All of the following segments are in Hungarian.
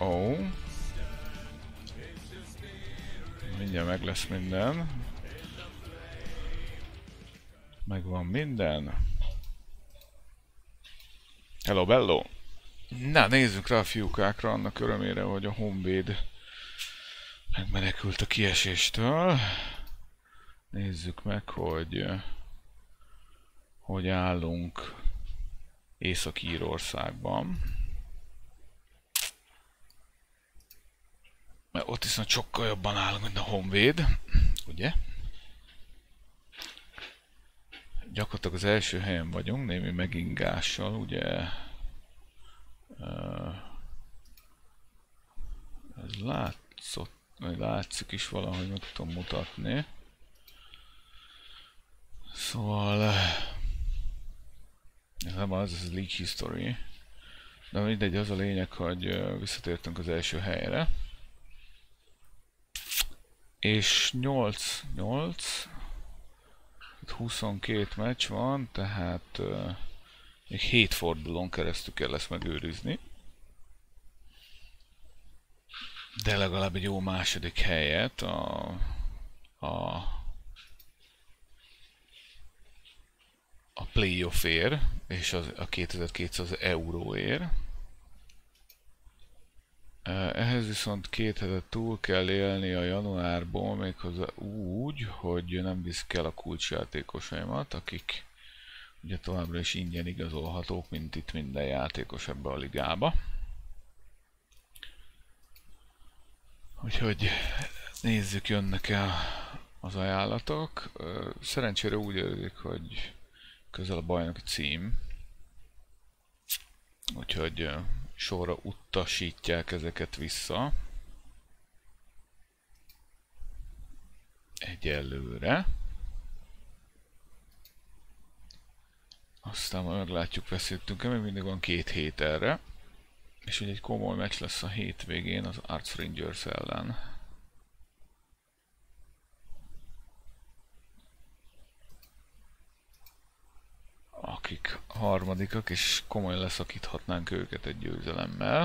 Ó. Mindjárt meg lesz minden. Megvan minden. Hello, bello! Na, nézzük rá a fiúkákra, annak örömére, hogy a Honvéd megmenekült a kieséstől. Nézzük meg, hogy állunk Észak-Írországban. Mert ott viszont sokkal jobban állunk, mint a Honvéd, ugye? Gyakorlatilag az első helyen vagyunk, némi megingással, ugye? Ez látszik is valahogy, meg tudom mutatni. Szóval... ez nem az, ez League History. De mindegy, az a lényeg, hogy visszatértünk az első helyre. És 22 meccs van, tehát még 7 fordulón keresztül kell ezt megőrizni. De legalább egy jó második helyet a playoffért és a 2200 euróért. Ehhez viszont 2 hetet túl kell élni a januárból, méghozzá úgy, hogy nem viszik el a kulcsjátékosaimat, akik ugye továbbra is ingyen igazolhatók, mint itt minden játékos ebbe a ligába. Úgyhogy nézzük, jönnek el az ajánlatok. Szerencsére úgy érzik, hogy közel a bajnoki cím. Úgyhogy sorra utasítják ezeket vissza. Egyelőre. Aztán majd meglátjuk, veszítünk-e, még mindig van 2 hét erre. És ugye egy komoly meccs lesz a hétvégén az Arts Rangers ellen. Akik harmadikak, és komolyan leszakíthatnánk őket egy győzelemmel.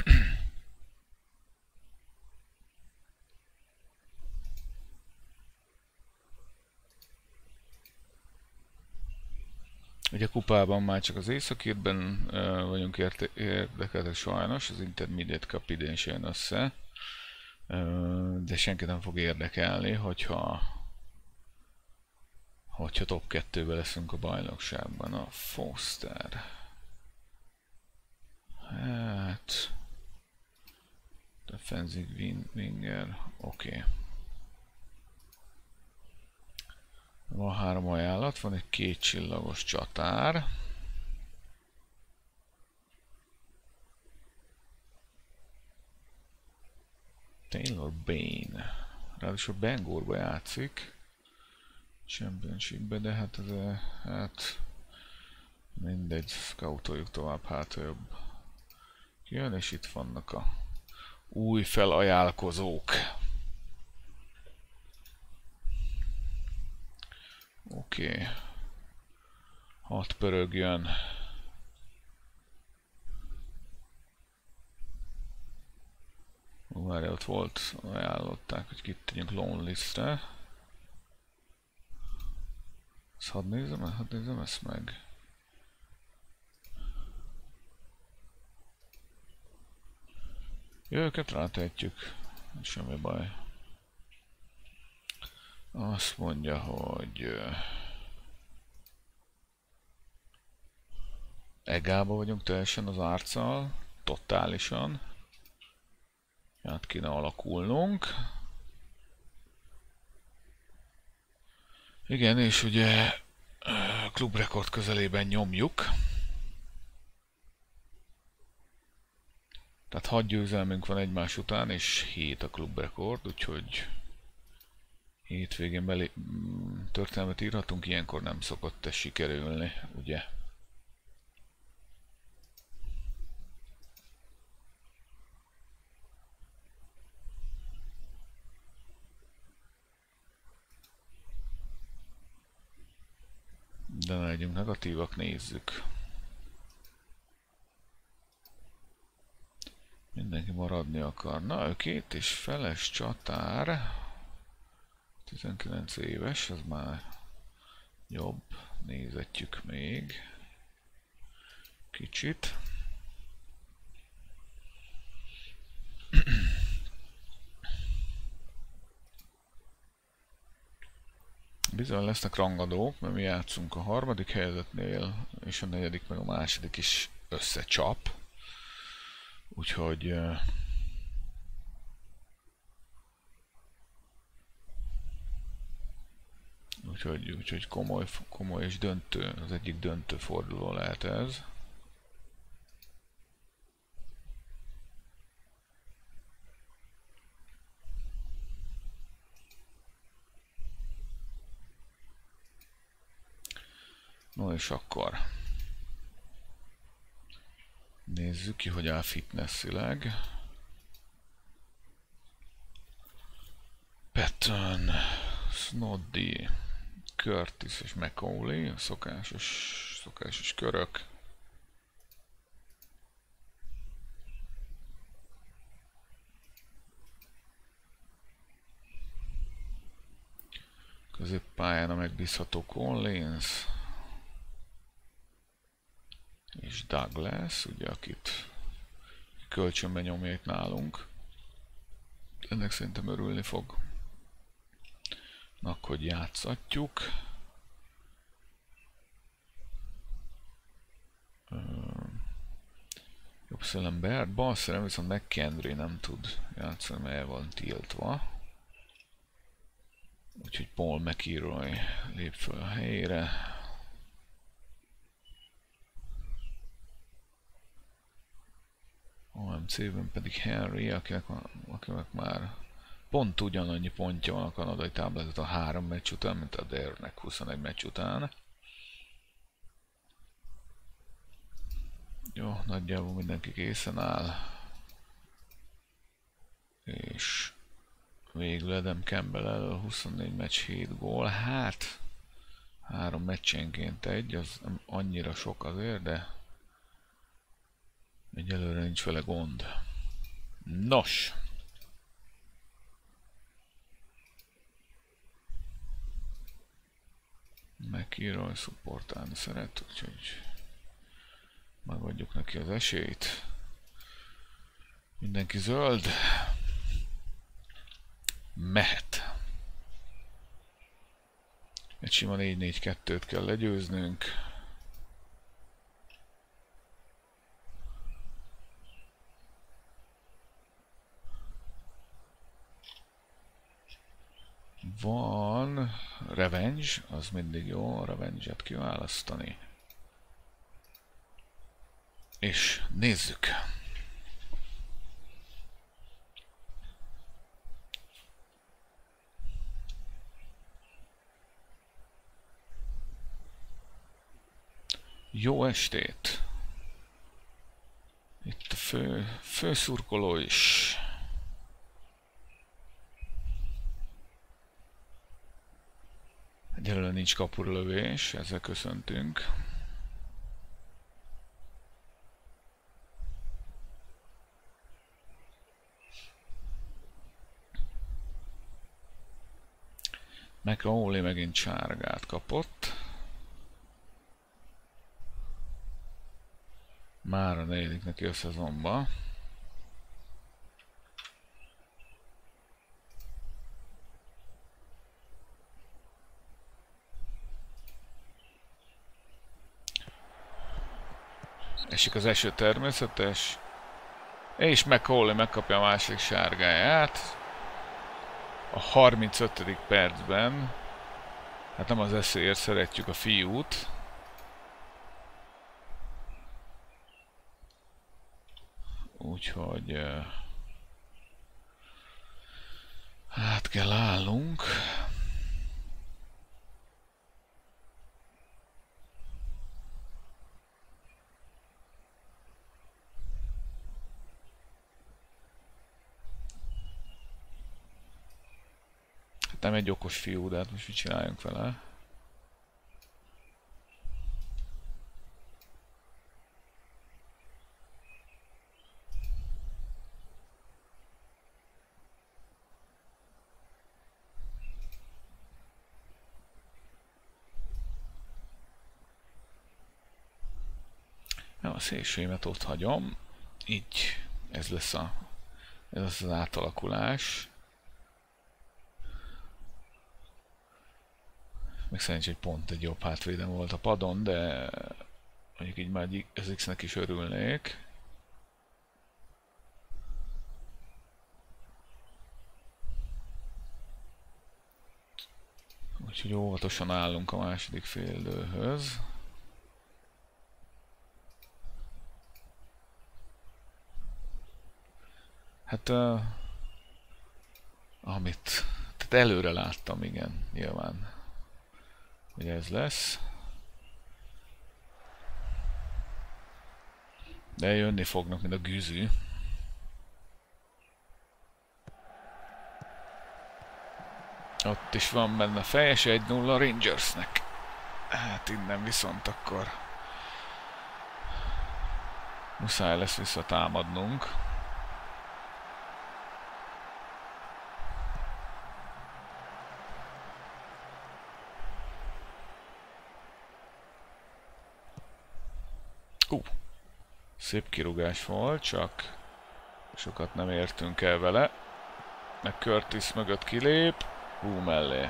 Ugye a kupában már csak az Észak-Írben vagyunk érdekeltek sajnos, az Intermediate Cup idén se jön össze. De senki nem fog érdekelni, hogyha top 2-be leszünk a bajnokságban. A Foster. Hát... Defensive winger. Oké. Van 3 ajánlat, van egy 2 csillagos csatár. Taylor Bane. Ráadásul Bangorba játszik. Championshipbe, de hát ez mindegy, scoutoljuk tovább, hát jobb. Jön, és itt vannak a új felajánlkozók. Oké. 6 pörögjön. Várjál, ott volt, ajánlották, hogy kit tegyünk lone listre. Ezt hadd nézem ezt meg. Őket rátehetjük, semmi baj. Azt mondja, hogy egába vagyunk teljesen az Arccal, totálisan. Át kéne alakulnunk. Igen, és ugye klubrekord közelében nyomjuk. Tehát 6 győzelmünk van egymás után, és 7 a klubrekord, úgyhogy hétvégén történelmet írhatunk, ilyenkor nem szokott ez sikerülni, ugye? De ne legyünk negatívak, nézzük. Mindenki maradni akar. Na, ő 2,5-es csatár. 19 éves, az már jobb. Nézetjük még. Kicsit. Bizony lesznek rangadók, mert mi játszunk a harmadik helyezetnél, és a negyedik meg a második is összecsap. Úgyhogy komoly és döntő, az egyik döntő forduló lehet ez. No és akkor nézzük ki, hogy áll fitnessileg. Patton, Snoddy, Curtis és Macaulay, a szokásos körök. Középpályán a megbízható Collins és Douglas, ugye, akit kölcsönben nyomja itt nálunk. Ennek szerintem örülni fog. Hogy játszatjuk. Jobb szellem Baird, bal szellem viszont McKendry nem tud játszani, mert el van tiltva. Úgyhogy Paul McIlroy lép föl a helyére. OMC-ben pedig Henry, akinek már pont ugyanannyi pontja van a kanadai táblázat a 3 meccs után, mint a Dare-nek 21 meccs után. Jó, nagyjából mindenki készen áll. És végül Adam Campbell elől 24 meccs, 7 gól. Hát 3 meccsenként egy, az nem annyira sok azért, de egyelőre nincs vele gond. Nos! McIlroy szupportálni szeret, úgyhogy megadjuk neki az esélyt. Mindenki zöld. Mehet. Egy sima 4-4-2-t kell legyőznünk. Van Revenge, az mindig jó, a Revenge-et kiválasztani. És nézzük! Jó estét! Itt a főszurkoló is. Egyelőre nincs kapuralövés, ezzel köszöntünk. Macaulay megint sárgát kapott. Már a negyedik neki a szezonban. Esik az eső, természetes. És Macaulay megkapja a második sárgáját. A 35. percben. Hát nem az eszéért szeretjük a fiút. Úgyhogy hát kell állnunk. Hát nem egy okos fiú, de hát most mit csináljunk vele? a szélsőimet ott hagyom. Így ez lesz az átalakulás. Meg szerencsé, hogy pont egy jobb hátvédem volt a padon, de mondjuk így már az X-nek is örülnék. Úgyhogy óvatosan állunk a második féldőhöz. Hát tehát előre láttam, igen, nyilván, hogy ez lesz. De jönni fognak, mint a güzű. Ott is van benne fejes 1-0 a Rangersnek. Hát innen viszont akkor muszáj lesz visszatámadnunk. Szép kirúgás volt, csak sokat nem értünk el vele. Meg Curtis mögött kilép. Mellé.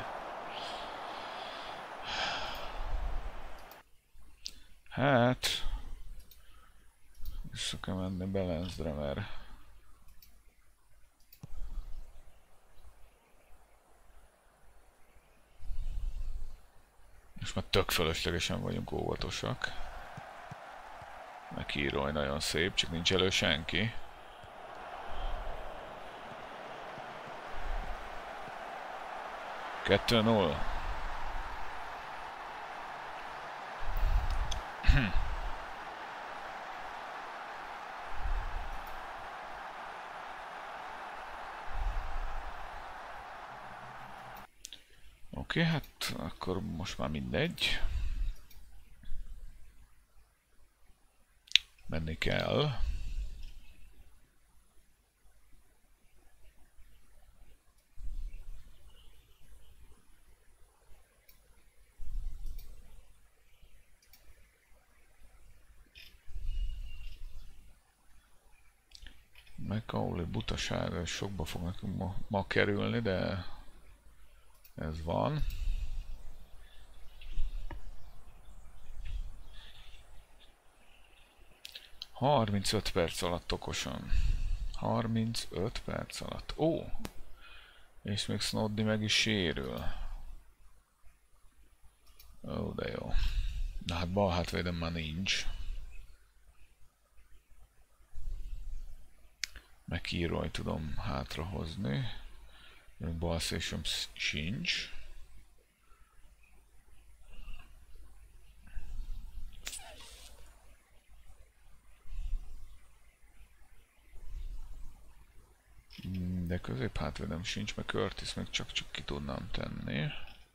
Hát vissza kell menni Balancedre, mert most már tök fölöslegesen vagyunk óvatosak. McIlroy nagyon szép, csak nincs elő senki. Kettő 0. Oké, hát akkor most már mindegy. Menni kell. McAuley butasága sokba fog nekünk ma kerülni, de ez van. ...35 perc alatt okosan. 35 perc alatt. Ó! És még Snoddy meg is sérül. Ó, de jó. De hát bal hátvédem már nincs. McIlroy tudom hátrahozni. Bal szélsőm sincs. De közép hátvédem sincs, meg Curtis meg csak ki tudnám tenni.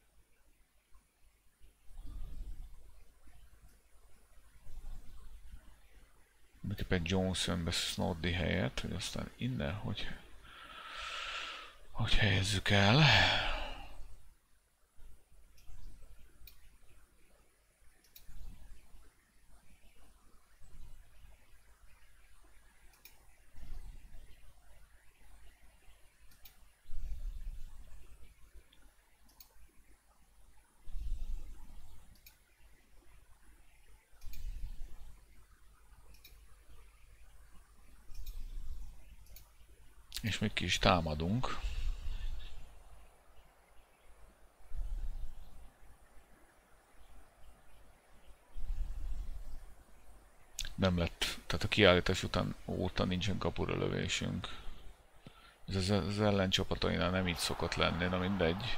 Mindenképpen Jones jön be Snoddy helyett, hogy aztán innen hogy helyezzük el. És még ki is támadunk. Nem lett, tehát a kiállítás óta nincsen kapura lövésünk. Ez az ellencsapatainál nem így szokott lenni, na mindegy.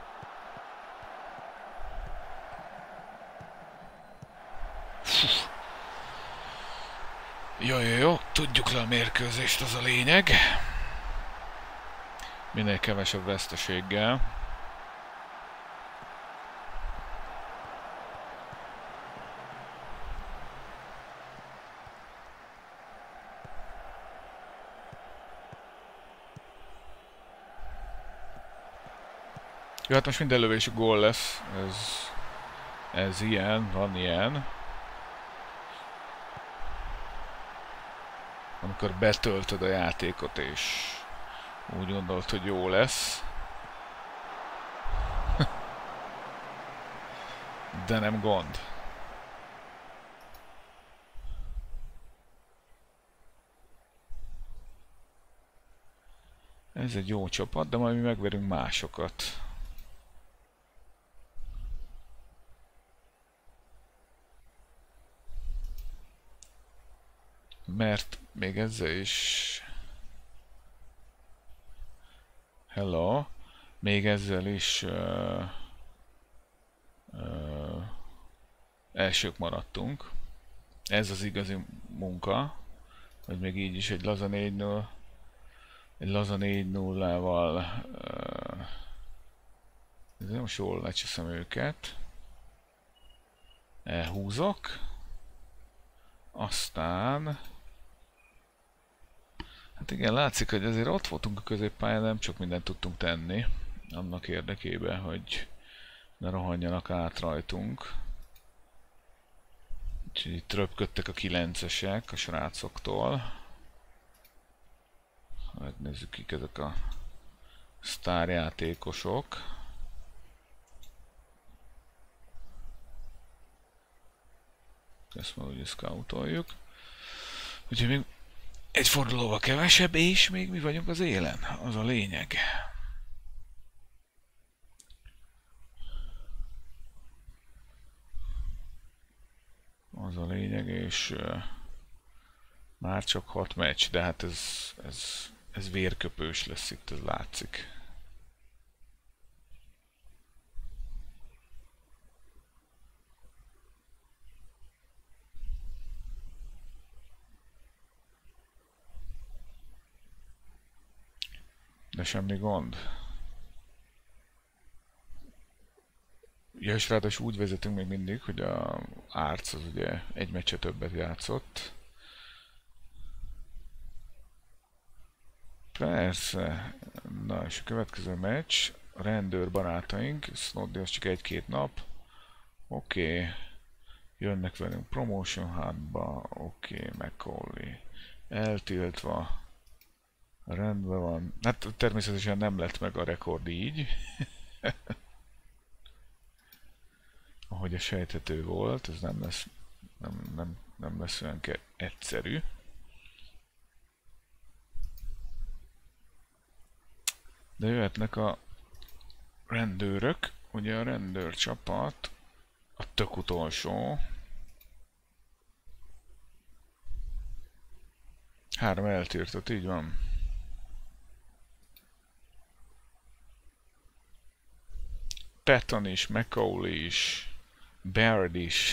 Jó, tudjuk le a mérkőzést, az a lényeg. Minél kevesebb veszteséggel. Jó, hát most minden lövésű gól lesz. Ez ilyen, van ilyen. amikor betöltöd a játékot és úgy gondolt, hogy jó lesz. De nem gond. Ez egy jó csapat, de majd mi megverünk másokat. Mert még ezzel is... Hello! Még ezzel is... elsők maradtunk. Ez az igazi munka, hogy még így is egy laza 4-0, egy laza 4-0-val most jól lecseszem őket. Elhúzok. Aztán... Hát igen, látszik, hogy azért ott voltunk a középpályán, nem csak mindent tudtunk tenni. Annak érdekében, hogy ne rohanjanak át rajtunk. Úgyhogy itt röpködtek a 9-esek a srácoktól. Megnézzük, kik ezek a sztárjátékosok. Ezt már ugye scoutoljuk. Úgyhogy még egy fordulóval kevesebb, és még mi vagyunk az élen. Az a lényeg. Az a lényeg, és már csak 6 meccs, de hát ez vérköpős lesz itt, ez látszik. De semmi gond. Ja, és ráadásul úgy vezetünk még mindig, hogy a Arc az ugye egy meccse többet játszott. Persze. Na, és a következő meccs. A rendőr barátaink. Snoddy az csak 1-2 nap. Oké. Jönnek velünk Promotion Hardba. Oké, Macaulay. Eltiltva. Rendben van. Hát természetesen nem lett meg a rekord így. Ahogy a sejthető volt, ez nem lesz, nem lesz olyan egyszerű. De jöhetnek a rendőrök, ugye a rendőrcsapat, a tök utolsó. 3 eltiltott, így van. Patton is, Macaulay is, Baird is.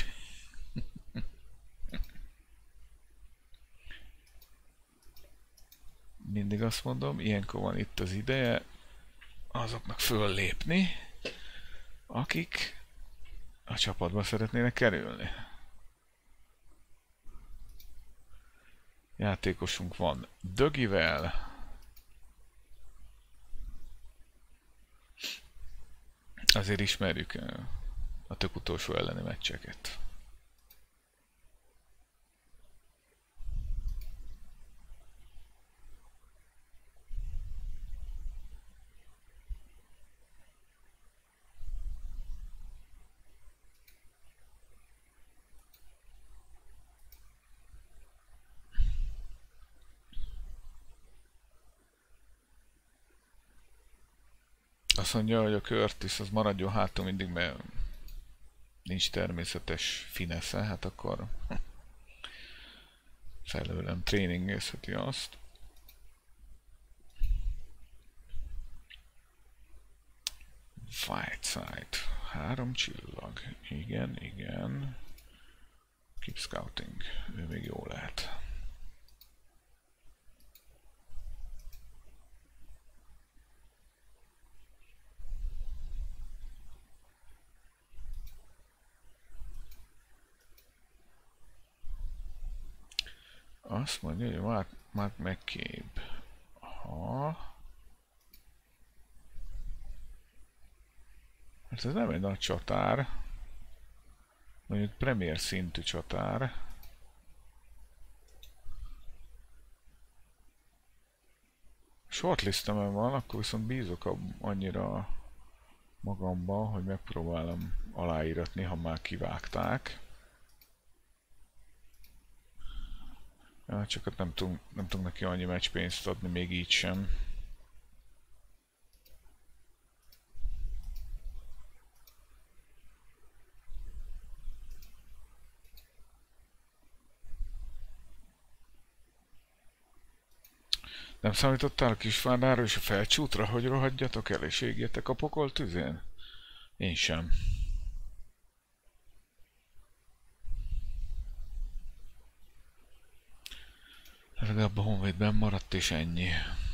Mindig azt mondom, ilyenkor van itt az ideje azoknak föllépni, akik a csapatba szeretnének kerülni. Játékosunk van Dögivel. Azért ismerjük a tök utolsó elleni meccseket. Azt mondja, hogy a Curtis az maradjon hátul mindig, mert nincs természetes finesze, hát akkor felőlem tréningezheti azt. Whiteside. 3 csillag. Igen, igen. Keep scouting. Ő még jó lehet. Azt mondja, hogy Mark McCabe. Aha. Hát ez nem egy nagy csatár. Mondjuk premier szintű csatár. shortlistemen van, akkor viszont bízok annyira magamban, hogy megpróbálom aláíratni, ha már kivágták. Ja, csak nem tudunk neki annyi meccspénzt adni, még így sem. Nem számítottál a Kisvárdára és a Felcsútra, hogy rohadjatok el és égjetek a pokol tüzén? Én sem. Legalább a Honvédben maradt és ennyi.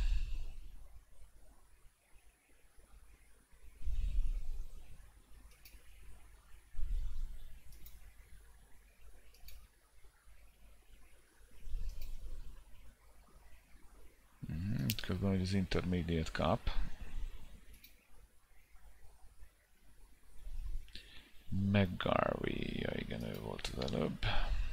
Közben, hogy az Intermediate Cup. McGarvey, ja igen, ő volt az előbb.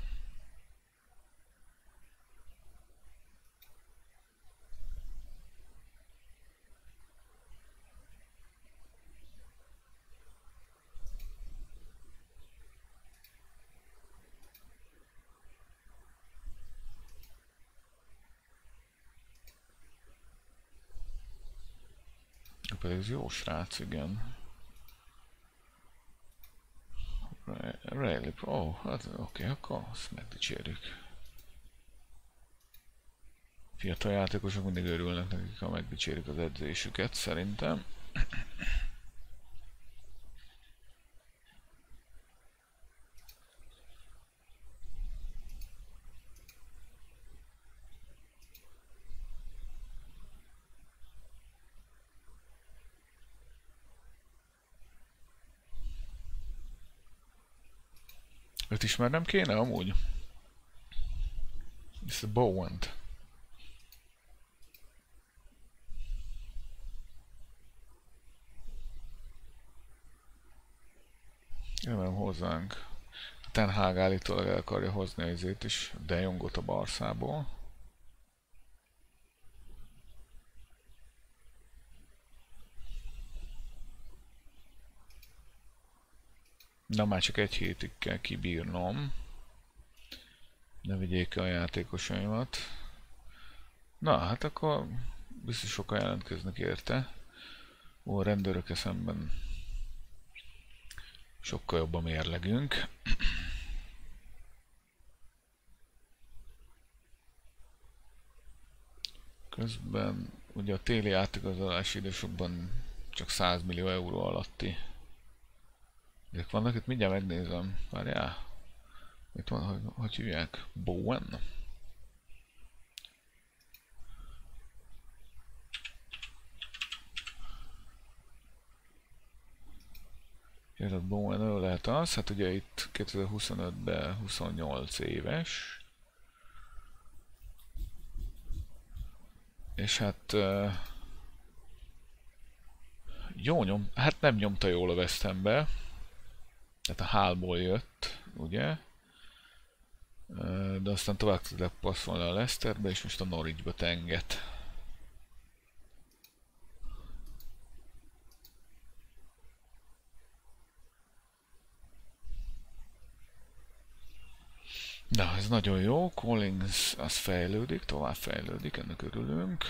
Pedig ez jó srác, igen. Rayleigh, hát oké, akkor azt megdicsérjük. Fiatal játékosok mindig örülnek nekik, ha megdicsérik az edzésüket, szerintem. Őt ismernem kéne amúgy? Mr. Bowen-t. Remélem hozzánk. Ten Hag állítólag el akarja hozni ezért is, De Jongot a Barszából. Na már csak egy hétig kell kibírnom. Ne vigyék el a játékosaimat. Na hát akkor biztos sokan jelentkeznek érte. Ó, a rendőrök szemben sokkal jobb a mérlegünk. Közben ugye a téli átigazolási idősokban csak 100 millió euró alatti. Ezek vannak, itt mindjárt megnézem. Várjál. Itt van, hogy hívják? Bowen? Gerard Bowen, ő lehet az. Hát ugye itt 2025-ben 28 éves. És hát jó hát nem nyomta jól a West Hambe. Tehát a Hálból jött, ugye? De aztán tovább tudott passzolni a Leicesterbe, és most a Norwichba tenget. Na, ez nagyon jó. Collins az fejlődik, tovább fejlődik, ennek örülünk.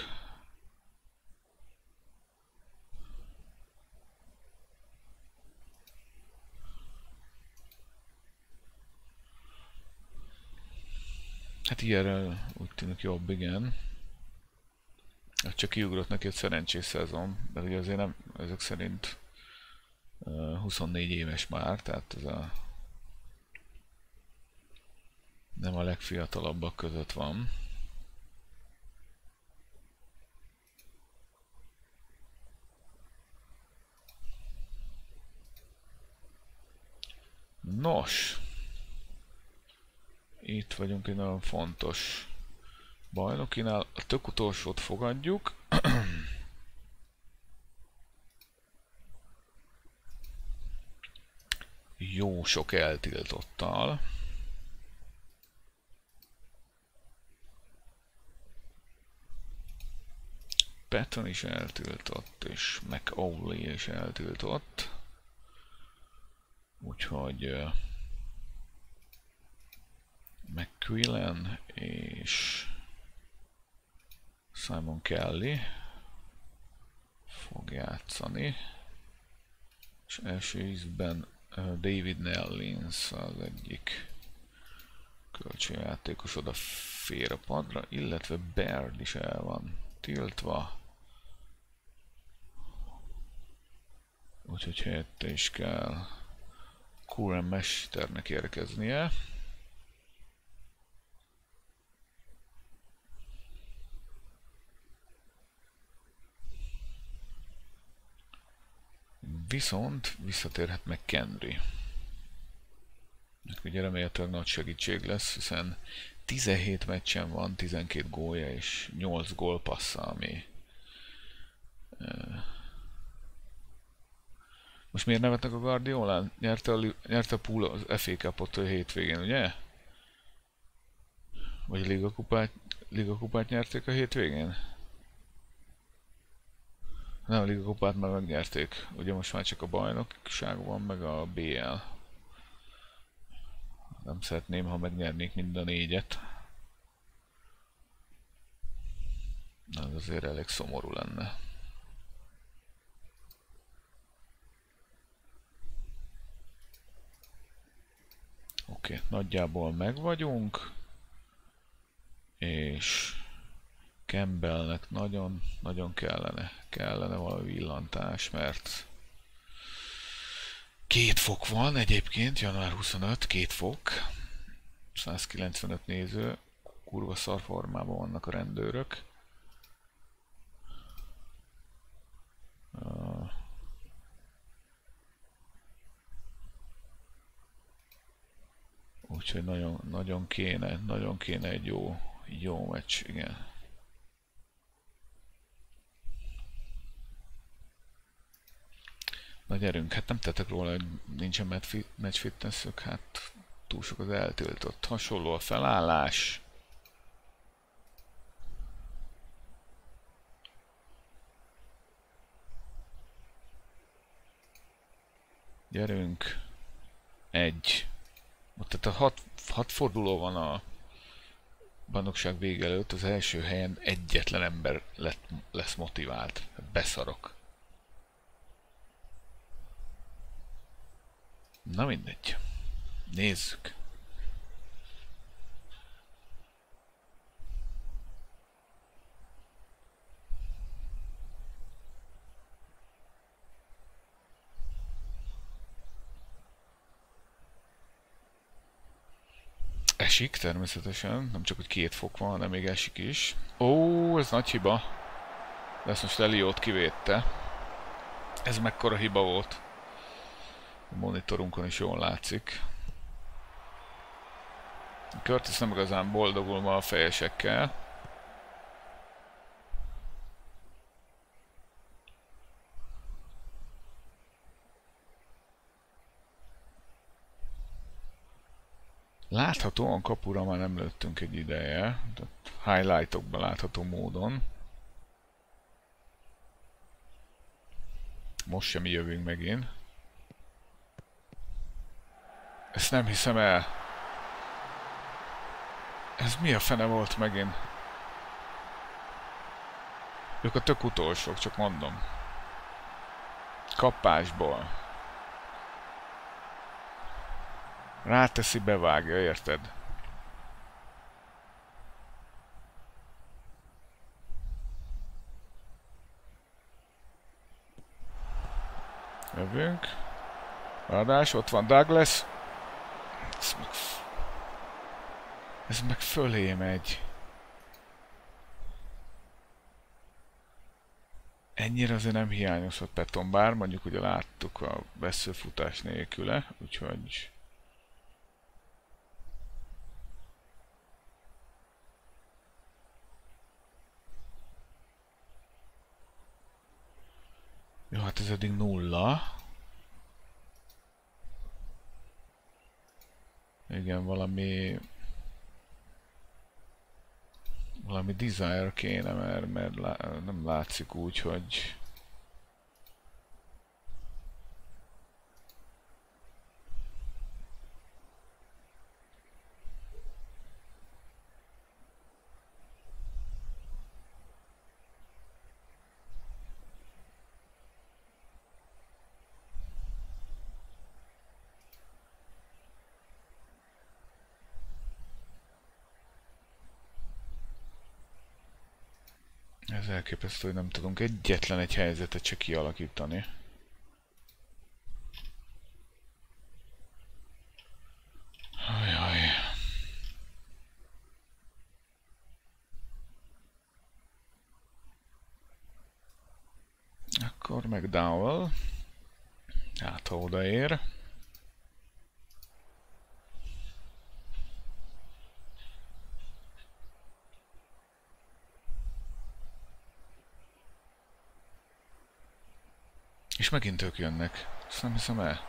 Hát ilyenről úgy tűnik jobb, igen. Hát csak kiugrott neki egy szerencsés szezon, de ugye azért nem, ezek szerint 24 éves már, tehát ez a nem a legfiatalabbak között van. Nos, itt vagyunk egy nagyon fontos bajnokinál. A tök utolsót fogadjuk. Jó sok eltiltottal. Patton is eltiltott, és McAuley is eltiltott. Úgyhogy McQuillan és Simon Kelly fog játszani. És első ízben David Nellins az egyik kölcsönjátékos oda fér a padra, illetve Baird is el van tiltva. Úgyhogy helyette is kell Curran Mesternek érkeznie. Viszont visszatérhet meg McKendry. Ugye remélhetőleg nagy segítség lesz, hiszen 17 meccsen van, 12 gólja és 8 gólpassza, ami... Most miért nevetnek a Guardiolán? Nyerte a Pool az FA Cupot a hétvégén, ugye? Vagy a Liga kupát nyerték a hétvégén? Nem, a Liga kupát már megnyerték. Ugye most már csak a bajnokság van, meg a BL. Nem szeretném, ha megnyernék mind a négyet. Ez azért elég szomorú lenne. Oké, nagyjából meg vagyunk. És Campbellnek nagyon kellene valami villantás, mert 2 fok van egyébként, január 25, 2 fok, 195 néző, kurva szar formában vannak a rendőrök. Úgyhogy nagyon kéne egy jó meccs, igen. Na gyerünk, hát nem tettek róla, hogy nincsen match fitnessük, hát túl sok az eltiltott. Hasonló a felállás. Gyerünk. Tehát a 6 forduló van a bajnokság vége előtt, az első helyen egyetlen ember lesz motivált. Beszarok. Na mindegy. Nézzük. Esik természetesen, nem csak hogy 2 fok van, hanem még esik is. Ó, ez nagy hiba. De ezt most Eliót kivédte. Ez mekkora hiba volt. A monitorunkon is jól látszik. Curtis nem igazán boldogul ma a fejesekkel. Láthatóan kapura már nem lőttünk egy ideje, highlightokban látható módon. Most sem jövünk megint. Ezt nem hiszem el. Ez mi a fene volt megint? Ők a tök utolsók, csak mondom. Kapásból. Ráteszi, bevágja, érted? Jövünk. Ráadás, ott van Douglas. Ez meg fölé megy. Ennyire azért nem hiányozhat Patton, bár mondjuk ugye láttuk a veszőfutás nélküle, úgyhogy... Jó, hát ez eddig 0. Igen, valami Valami desire kéne, mert nem látszik úgy, hogy... Ez elképesztő, hogy nem tudunk egyetlen egy helyzetet se kialakítani. Ajaj. Akkor McDowell. Hát ha odaér. És megint ők jönnek. Ezt nem hiszem el.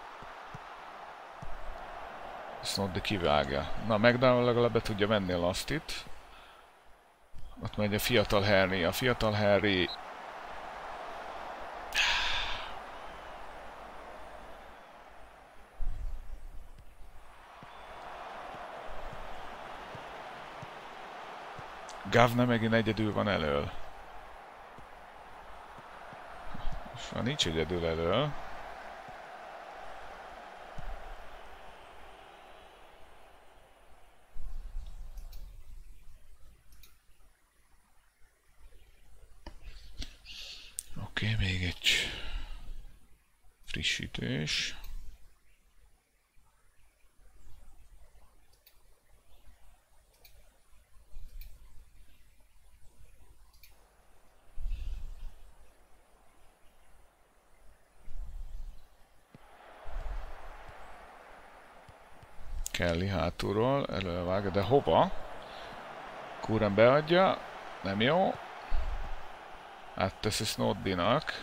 Snoddy kivágja. Na, McDowell legalább be tudja venni a Lastit. Ott megy a fiatal Harry. A fiatal Harry... Gavne megint egyedül van elől. És már nincs egyedül elől. Oké, még egy frissítés. Kelly hátulról, elővág, de hova? Curran beadja, nem jó. Átteszi Snoddynak.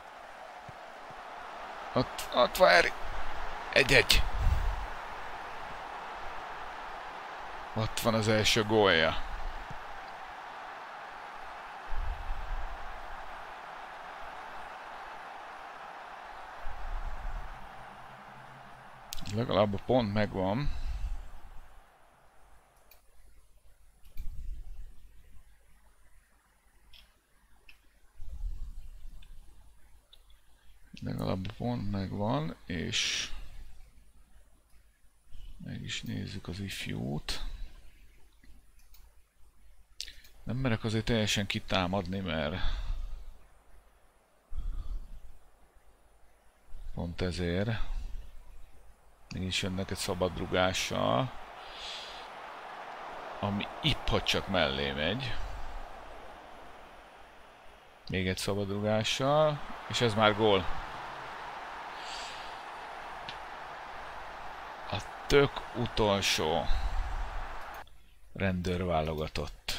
Ott van Harry. 1-1. Ott van az első gólja. Legalább a pont megvan. Legalább a pont megvan, és meg is nézzük az ifjút. Nem merek azért teljesen kitámadni, mert pont ezért mégis jönnek egy szabad rugással, ami épp hogy csak mellé megy. Még egy szabad rugással, és ez már gól. A tök utolsó rendőr válogatott.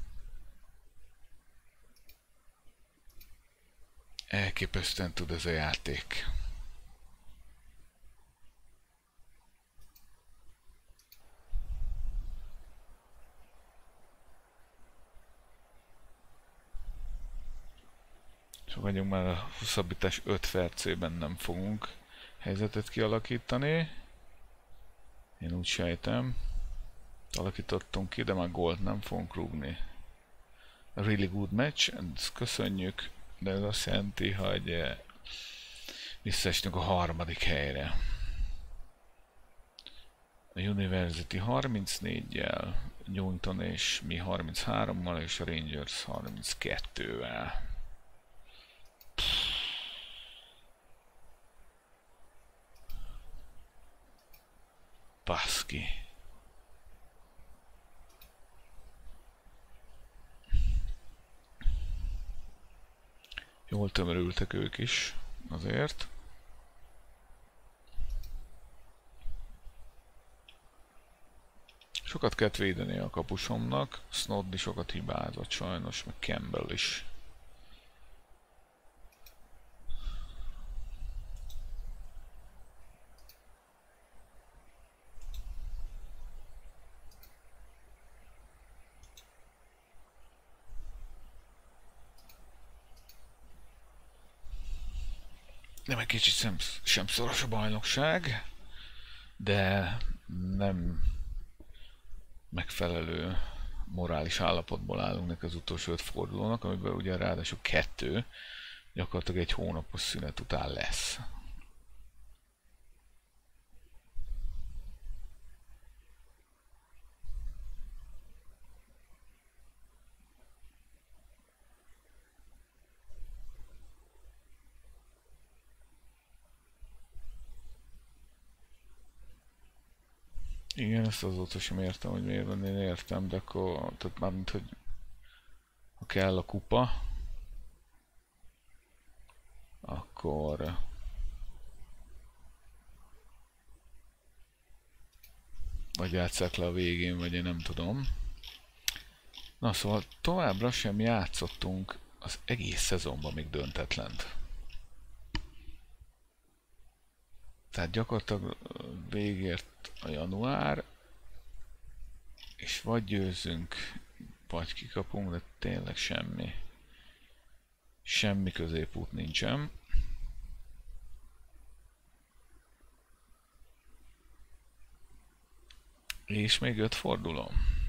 Elképesztően tud ez a játék. És vagyunk már a hosszabbítás 5 percében nem fogunk helyzetet kialakítani. Én úgy sejtem. Alakítottunk ki, de már gólt nem fogunk rúgni. A really good match, ezt köszönjük, de ez azt jelenti, hogy visszaestünk a harmadik helyre. A University 34-jel, Newton és mi 33-mal, és a Rangers 32-vel. Baszki. Jól tömörültek ők is, azért. Sokat kellett védeni a kapusomnak, Snoddy sokat hibázott sajnos, meg Campbell is. Nem egy kicsit sem szoros a bajnokság, de nem megfelelő morális állapotból állunk neki az utolsó 5 fordulónak, amiben ugye ráadásul 2 gyakorlatilag egy hónapos szünet után lesz. Igen, ezt azóta sem értem, hogy miért van, én értem, de akkor, tehát mármint, hogy ha kell a kupa, akkor vagy játsszák le a végén, vagy én nem tudom. Na szóval továbbra sem játszottunk az egész szezonban még döntetlent. Tehát gyakorlatilag végért a január, és vagy győzünk, vagy kikapunk, de tényleg semmi. Semmi középút nincsen. És még 5 forduló.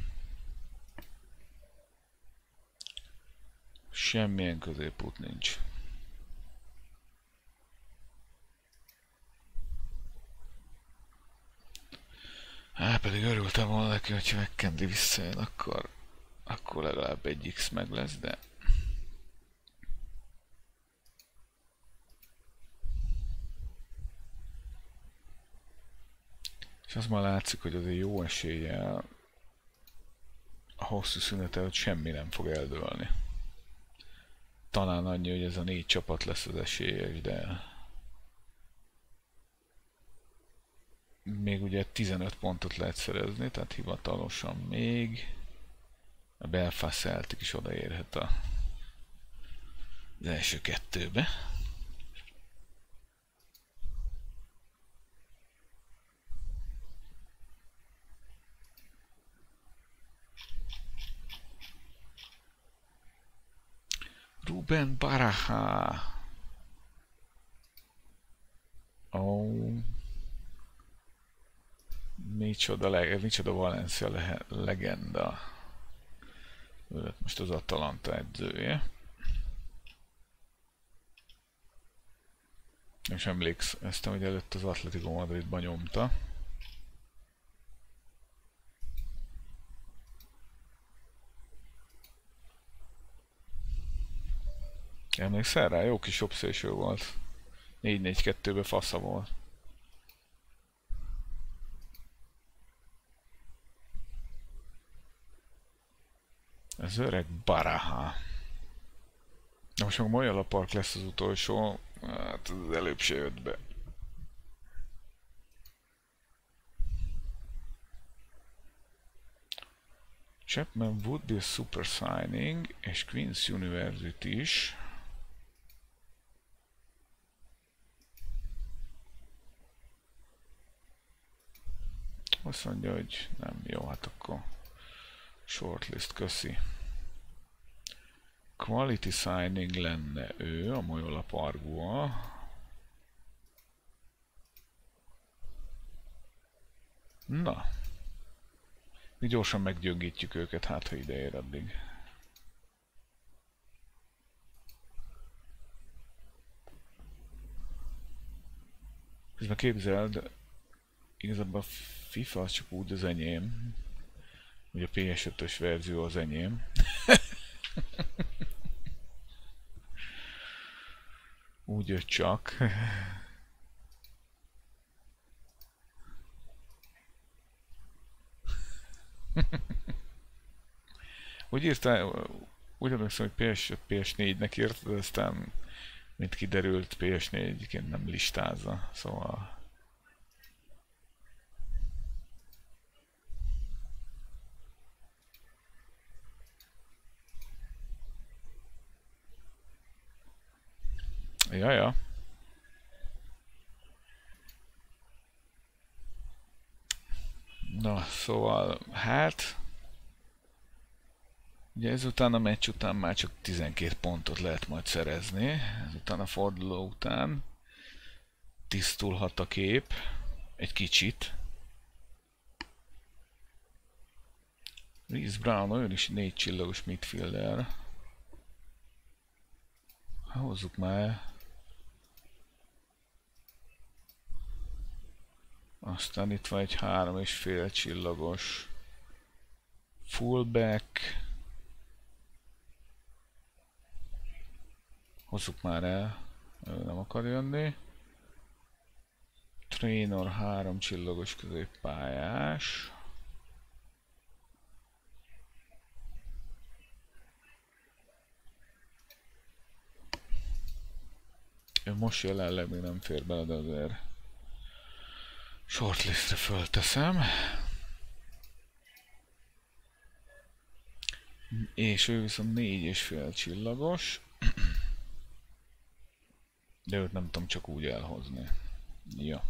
Semmilyen középút nincs. Pedig örültem volna neki, hogyha McKenzie visszajön, akkor legalább egy X meg lesz, de... És az már látszik, hogy azért jó eséllyel a hosszú szünet előtt semmi nem fog eldőlni. Talán annyi, hogy ez a 4 csapat lesz az esélyes, de... Még ugye 15 pontot lehet szerezni, tehát hivatalosan még a Belfast Celtic is odaérhet az első 2-be. Ruben Baraja. Micsoda Valencia legenda. Ő lett most az Atalanta edzője. És emlékszem, hogy előtt az Atletico Madridban nyomta. Emlékszel rá? Jó kis obszéső volt. 4-4-2-be fasza volt. Ez öreg Baraja. Na most meg Moyala Park lesz az utolsó. Hát az előbb se jött be. Chapman would be a super signing, és Queen's University is. Azt mondja, hogy nem jó, hát akkor shortlist, köszi. Quality signing lenne ő, a Moyala Parkból. Na. Mi gyorsan meggyöngítjük őket, hát ha ide ér addig. Közben képzeld, igazából a FIFA az csak úgy az enyém, hogy a PS5-ös verzió az enyém. Úgy jött csak. Úgy írtál, úgy emlékszem, hogy PS5, PS4-nek írtad, de aztán, mint kiderült, PS4-ként nem listázza, szóval... Ja. Na, szóval, hát... Ugye ezután a meccs után már csak 12 pontot lehet majd szerezni, ezután a forduló után. Áttisztulhat a kép. Egy kicsit. Reese Brown, olyan is 4 csillagos midfielder. Hozzuk már. Aztán itt van egy 3,5 csillagos fullback. Hozzuk már el. Ő nem akar jönni. Trainer 3 csillagos középpályás. Ő most jelenleg még nem fér bele, de azért shortlistre fölteszem. És ő viszont 4,5 csillagos. De őt nem tudom csak úgy elhozni. Ja.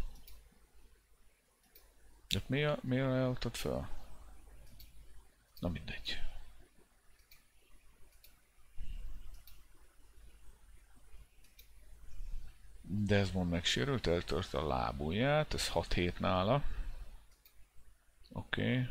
De miért elhottad fel? Na mindegy. Desmond megsérült, eltört a lábujját, ez 6 hét nála. Oké.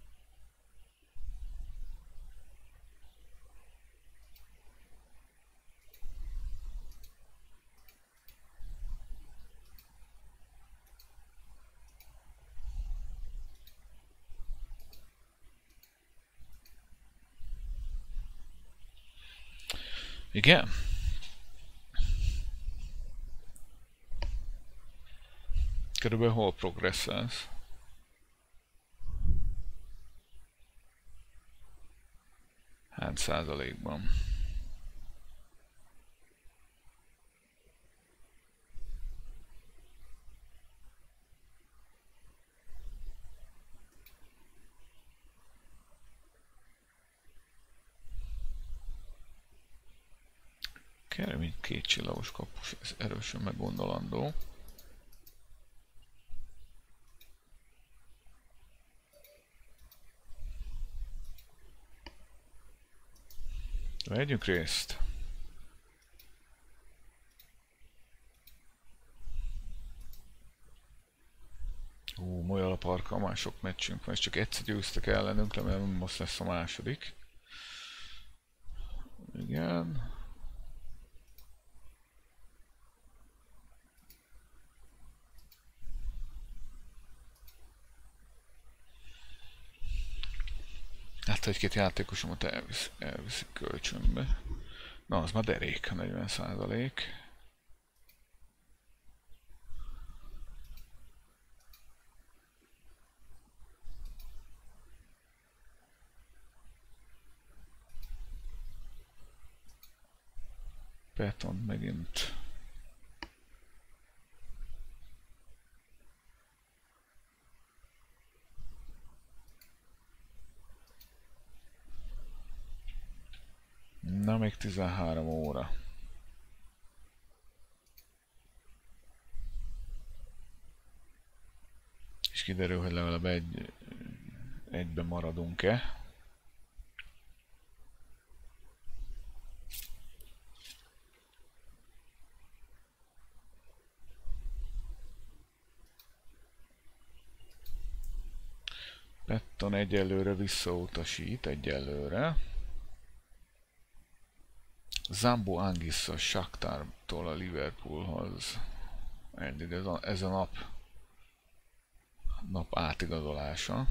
Igen. Körülbelül hol progresszelsz? Hány százalékban? Kérem, így 2 csillagos kapus, ez erősen meggondolandó. Vegyünk részt. Molyal a Parkkal már sok meccsünk van, és csak egyszer győztek ellenünk, remélem most lesz a második. Igen. Hát egy-két játékosomat elviszik kölcsönbe. Na, az már derék, 40%. Beton megint. Na, még 13 óra. És kiderül, hogy legalább egyben maradunk-e. Petton egyelőre visszautasít, egyelőre. Zambo Anguissa a Shakhtartól a Liverpoolhoz. Ez a nap átigazolása.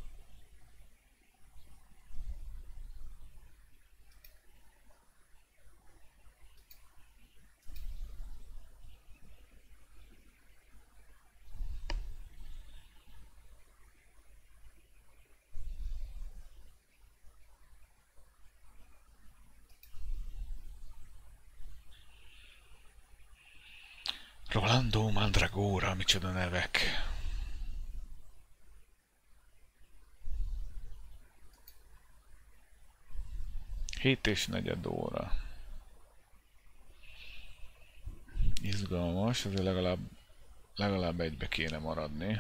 Rolando Mandragora, micsoda nevek. Hét és negyed óra. Izgalmas, azért legalább egybe kéne maradni.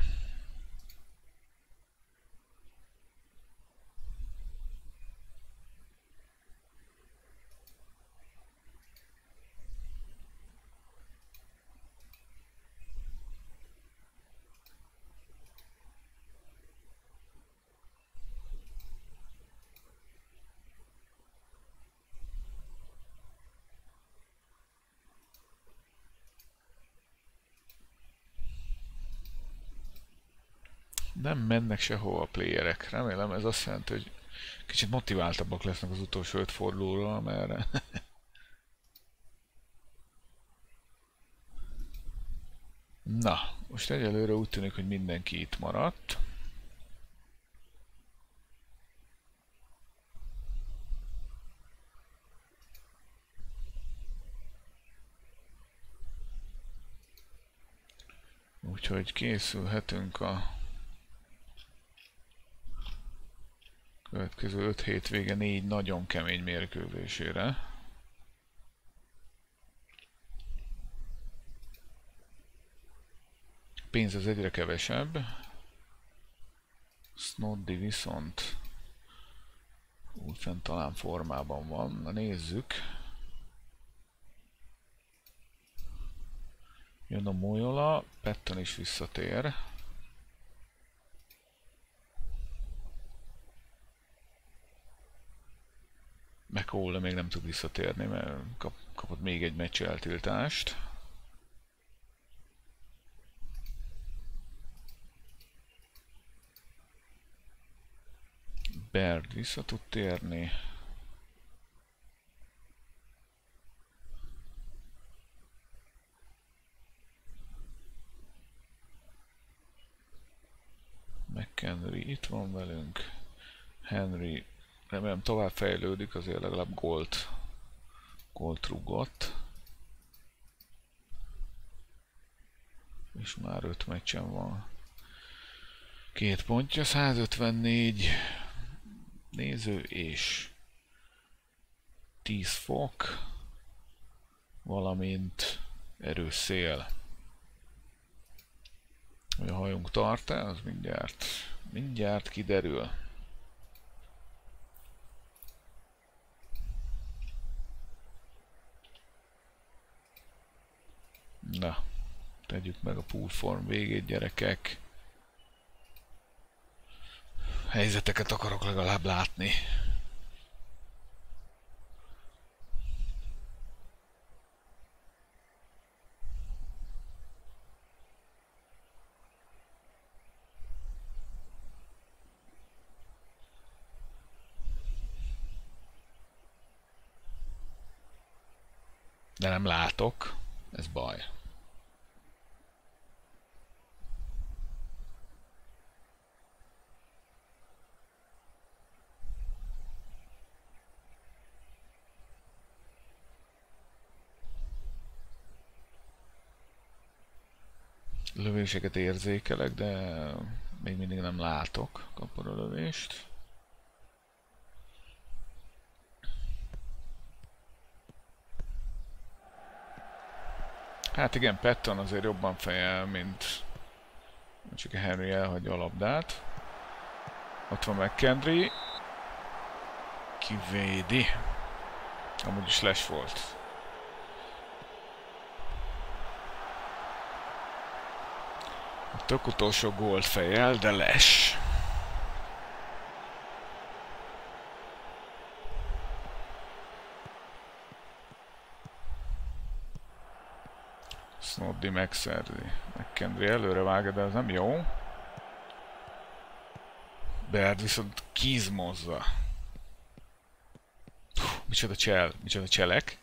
Nem mennek sehova a playerek. Remélem ez azt jelenti, hogy kicsit motiváltabbak lesznek az utolsó 5 fordulóra, mert na, most egyelőre úgy tűnik, hogy mindenki itt maradt. Úgyhogy készülhetünk a következő 5 hétvége 4 nagyon kemény mérkőzésére. Pénz az egyre kevesebb. Snoddy viszont úgy fent talán formában van. Na nézzük. Jön a Mojola, Patton is visszatér. McCall még nem tud visszatérni, mert kapott még egy meccs eltiltást. Baird vissza tud térni. McHenry itt van velünk. Henry remélem tovább fejlődik, azért legalább gólt rúgott. És már 5 meccsen van. 2 pontja, 154 néző és 10 fok, valamint erős szél. Hogy a hajunk tart-e, az mindjárt kiderül. Na, tegyük meg a pool form végét, gyerekek. Helyzeteket akarok legalább látni. De nem látok, ez baj. Lövéseket érzékelek, de még mindig nem látok kapora lövést. Hát igen, Patton azért jobban fejel, mint csak a Henry elhagyja a labdát. Ott van McKendry. Kivédi. Amúgy is les volt. A tök utolsó gólt fejel, de les. Snoddy megszerzi. McKendry előre vágja, de ez nem jó. Baird viszont kizmozza. Micsoda cselek.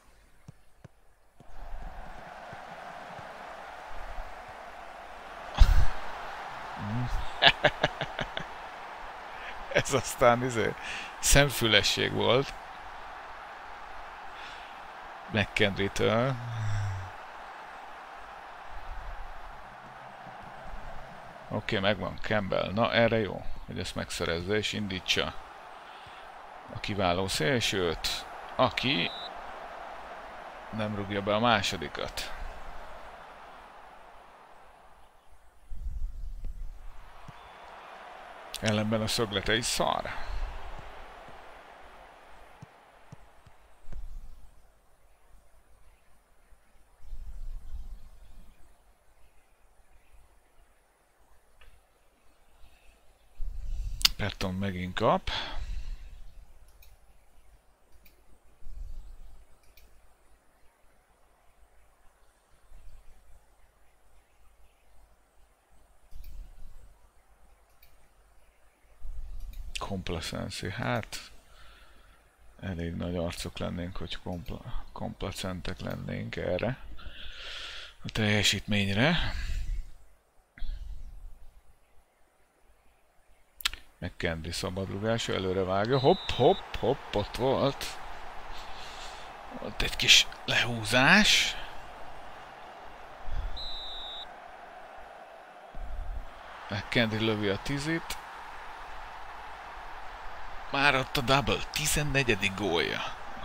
Ez aztán szemfülesség volt. McKendry-től. Oké, megvan Campbell. Na, erre jó, hogy ezt megszerezze és indítsa a kiváló szélsőt, aki nem rúgja be a másodikat. Ellenben a szöglete is szar. Patton megint kap. Complacency, hát elég nagy arcok lennénk, hogy komplacentek lennénk erre a teljesítményre. McKenzie szabadrugásra, előre vágja, hopp, hopp, hopp, ott volt. Volt egy kis lehúzás. McKenzie lövi a 10-it. Már ott a double, 14. gólja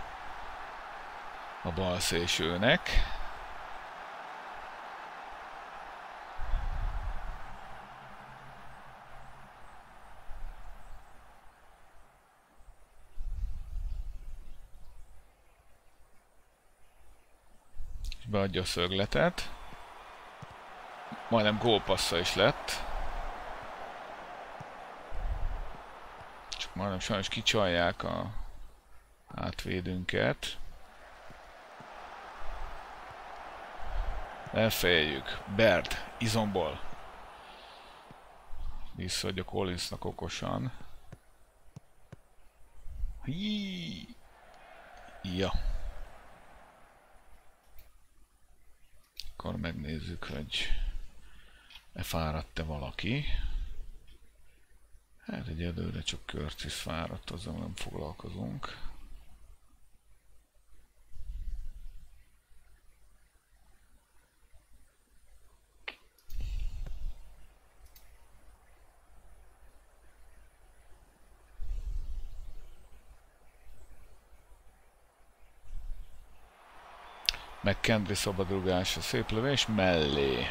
a bal szélsőnek. Beadja a szögletet. Majdnem gólpassza is lett. Csak majdnem sajnos kicsalják a átvédünket. Elfejeljük. Baird, izomból. Visszaadja Collinsnak okosan. Híííí. Ja. Akkor megnézzük, hogy fáradt-e valaki. Hát egyelőre csak Curtis fáradt, azzal nem foglalkozunk. McKenzie szabadrugása, szép lövés mellé.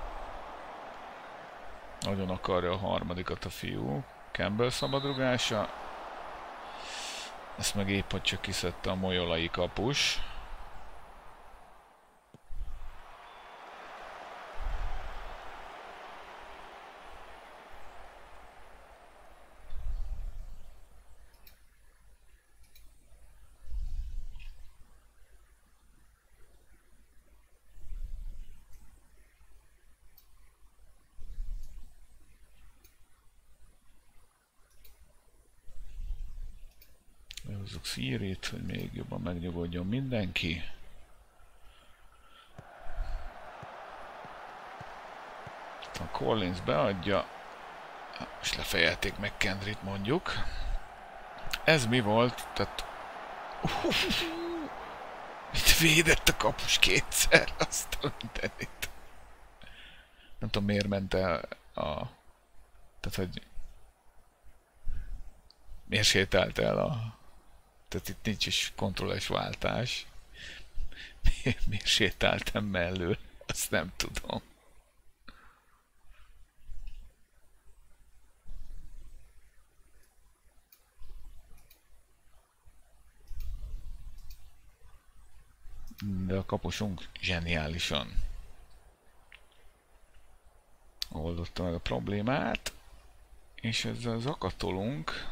Nagyon akarja a harmadikat a fiú. Campbell szabadrugása. Ezt meg épp, hogy csak kiszedte a molyolai kapus. Lehozzuk Siri-t, hogy még jobban megnyugodjon mindenki. A Collins beadja. És lefejelték McKenzie-t mondjuk. Ez mi volt? Tehát... Mit védett a kapus kétszer? Azt a mindenit. Nem tudom miért ment el a... Tehát hogy... Miért sétált el a... Tehát itt nincs is kontrolles váltás. Miért sétáltam mellől? Azt nem tudom. De a kapusunk zseniálisan oldotta meg a problémát. És ezzel zakatolunk.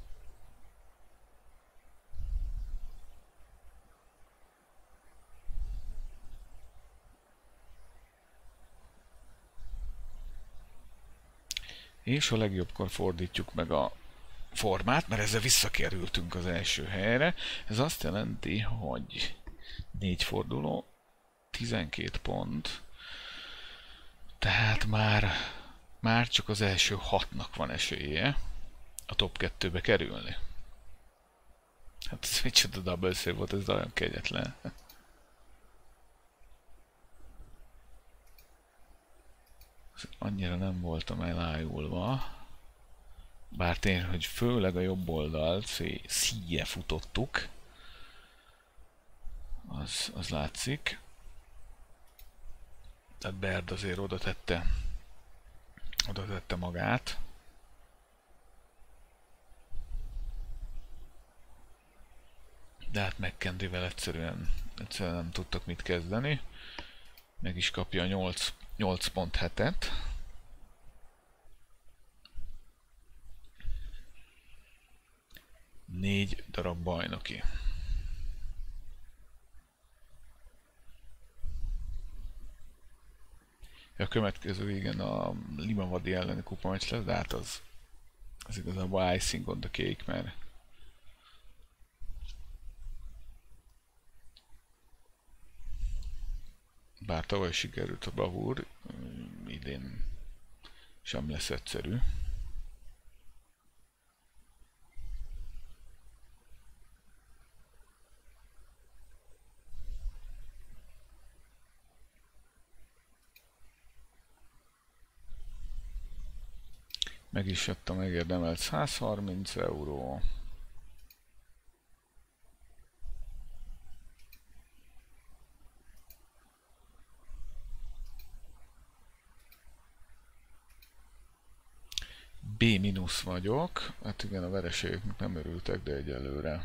És a legjobbkor fordítjuk meg a formát, mert ezzel visszakerültünk az első helyre. Ez azt jelenti, hogy 4 forduló, 12 pont. Tehát már csak az első 6-nak van esélye a top 2-be kerülni. Hát ez micsoda double save volt, ez nagyon kegyetlen. Annyira nem voltam elájulva. Bár tényleg, hogy főleg a jobb oldalt szíje futottuk. Az látszik. Tehát Baird azért oda tette magát. De hát McKenzie-vel egyszerűen nem tudtak mit kezdeni. Meg is kapja a 8.7-et. Négy darab bajnoki. A következő igen a Limavady elleni kupameccs lesz, de hát az Ez igazából icing on the cake, mert bár tavaly sikerült a bravúr, idén sem lesz egyszerű. Meg is jött a megérdemelt 130 euró. B- vagyok. Hát igen, a vereségeknek nem örültek, de egyelőre.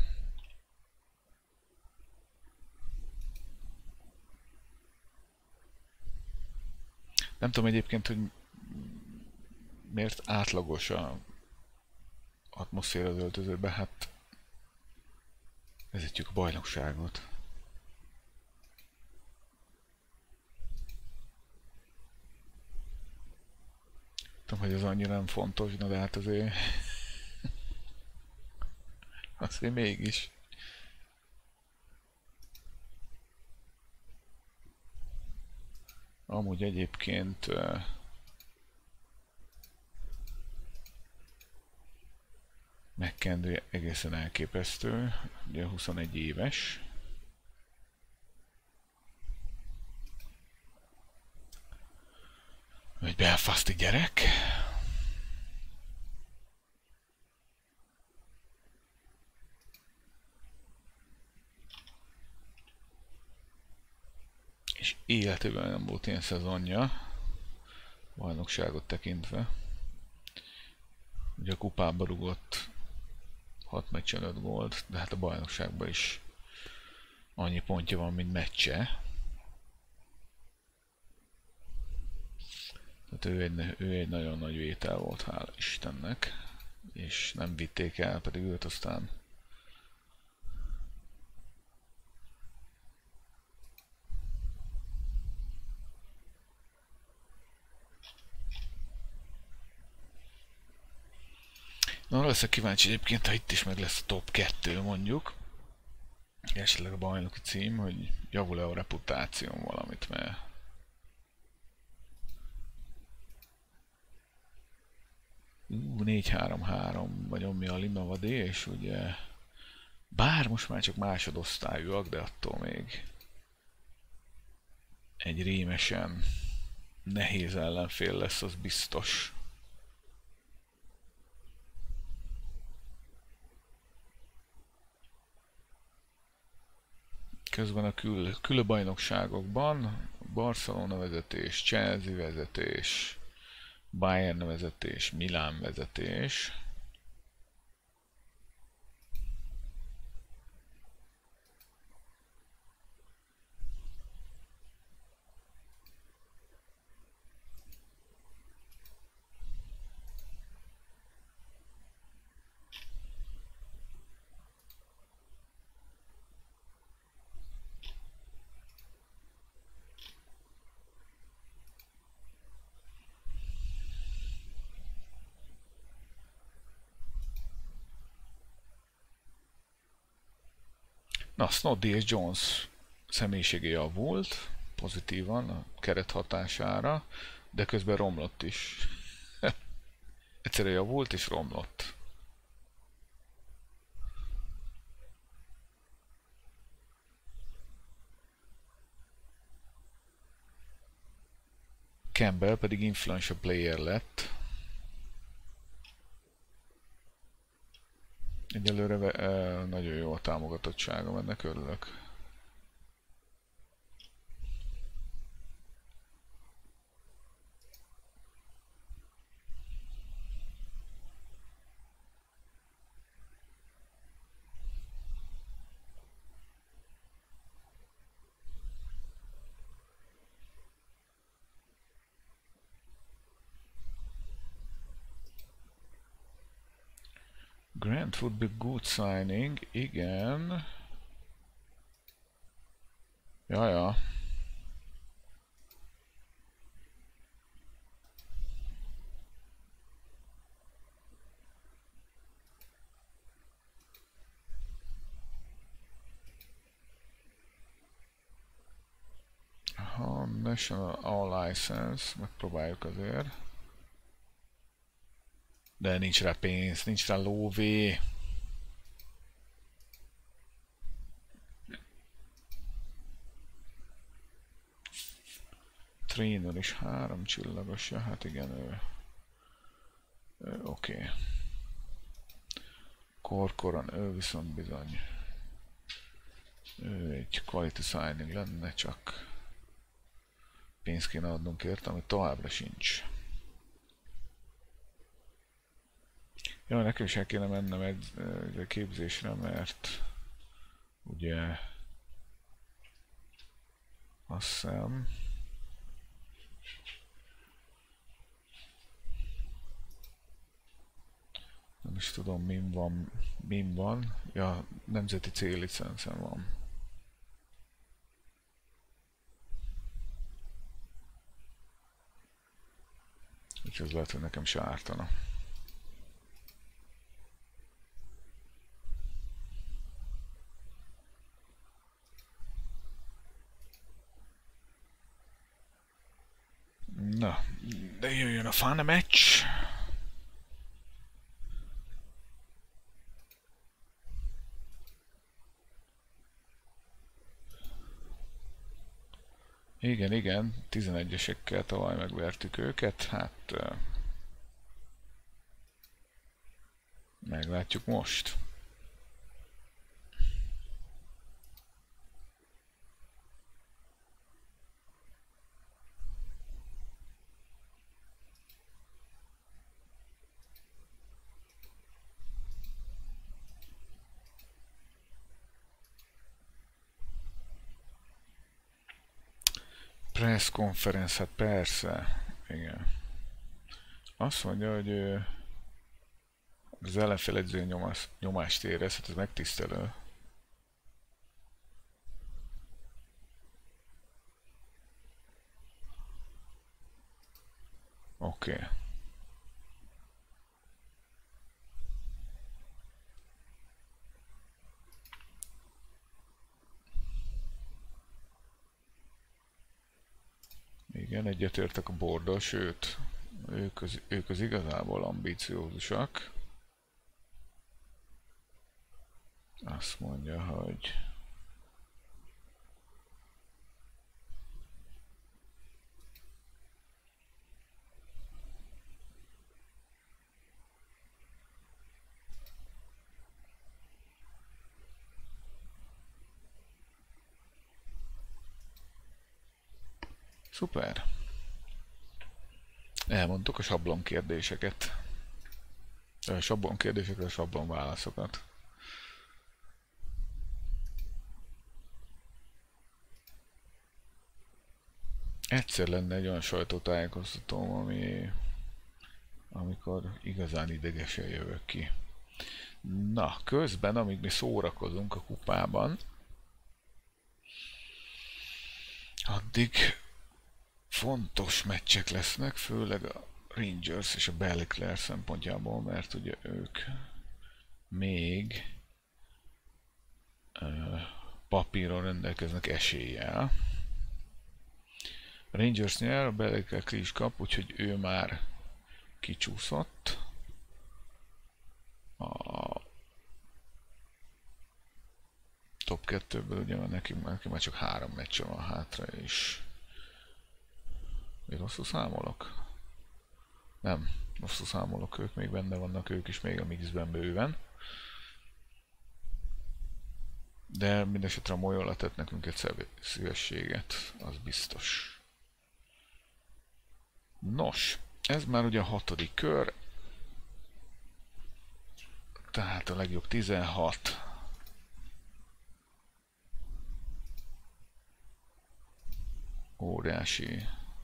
Nem tudom egyébként, hogy miért átlagos a atmoszféra az öltözőben, hát vezetjük a bajnokságot. Tudom, hogy ez annyira nem fontos, de hát azért mégis. Amúgy egyébként McKendry egészen elképesztő, ugye 21 éves. Egy belfasti gyerek. És életében nem volt ilyen szezonja, bajnokságot tekintve. Ugye a kupába rugott 6 meccsen 5 gólt, de hát a bajnokságban is annyi pontja van, mint meccse. Tehát ő egy nagyon nagy vétel volt, hála Istennek. És nem vitték el, pedig őt aztán na, leszek kíváncsi egyébként, ha itt is meg lesz a top 2 mondjuk. Esetleg a bajnoki cím, hogy javul-e a reputációm valamit, mert 4-3-3 vagy mi a Limavady, és ugye bár most már csak másodosztályúak, de attól még egy rémesen nehéz ellenfél lesz, az biztos. Közben a külbajnokságokban Barcelona vezetés, Chelsea vezetés, Bayern vezetés, Milán vezetés. Na, Snoddy és Jones személyisége javult pozitívan a keret hatására, de közben romlott is. Egyszerre javult és romlott. Campbell pedig influential player lett. Egyelőre nagyon jó a támogatottságom, ennek örülök. Grant would be good signing, igen. Jaja. National All License, megpróbáljuk azért. De nincs rá pénz, nincs rá lóvé. Trainer is 3 csillagos, ja, hát igen, ő oké. Korkoran, ő viszont bizony. Ő egy quality signing lenne, csak pénzt kéne adnunk érte, ami továbbra sincs. Ja, nekem is el kéne mennem egy képzésre, mert ugye azt hiszem nem is tudom min van. Ja, nemzeti C-licencem van. Úgyhogy ez lehet, hogy nekem se ártana. Na, de jöjjön a fun match! Igen, igen, 11-esekkel tavaly megvertük őket, hát meglátjuk most. Press conference, hát persze, igen. Azt mondja, hogy az ellenfél edzői nyomást érez, hát ez megtisztelő. Oké. Igen, egyetértek a borddal, sőt, ők az igazából ambíciózusak. Azt mondja, hogy szuper. Elmondtuk a sablon kérdéseket. A sablon kérdésekre a sablon válaszokat. Egyszer lenne egy olyan sajtótájékoztatóm, amikor igazán idegesen jövök ki. Na, közben, amíg mi szórakozunk a kupában, addig fontos meccsek lesznek, főleg a Rangers és a Belleclair szempontjából, mert ugye ők még papíron rendelkeznek eséllyel. A Rangers nyer, a Belleclair ki is kap, úgyhogy ő már kicsúszott. A top 2-ből ugye neki már csak 3 meccse van hátra, és rosszul számolok? Nem, rosszul számolok, ők még benne vannak, ők is még a mixben bőven. De mindesetre a Mojola tett nekünk egy szívességet, az biztos. Nos, ez már ugye a 6. kör, tehát a legjobb 16. Óriási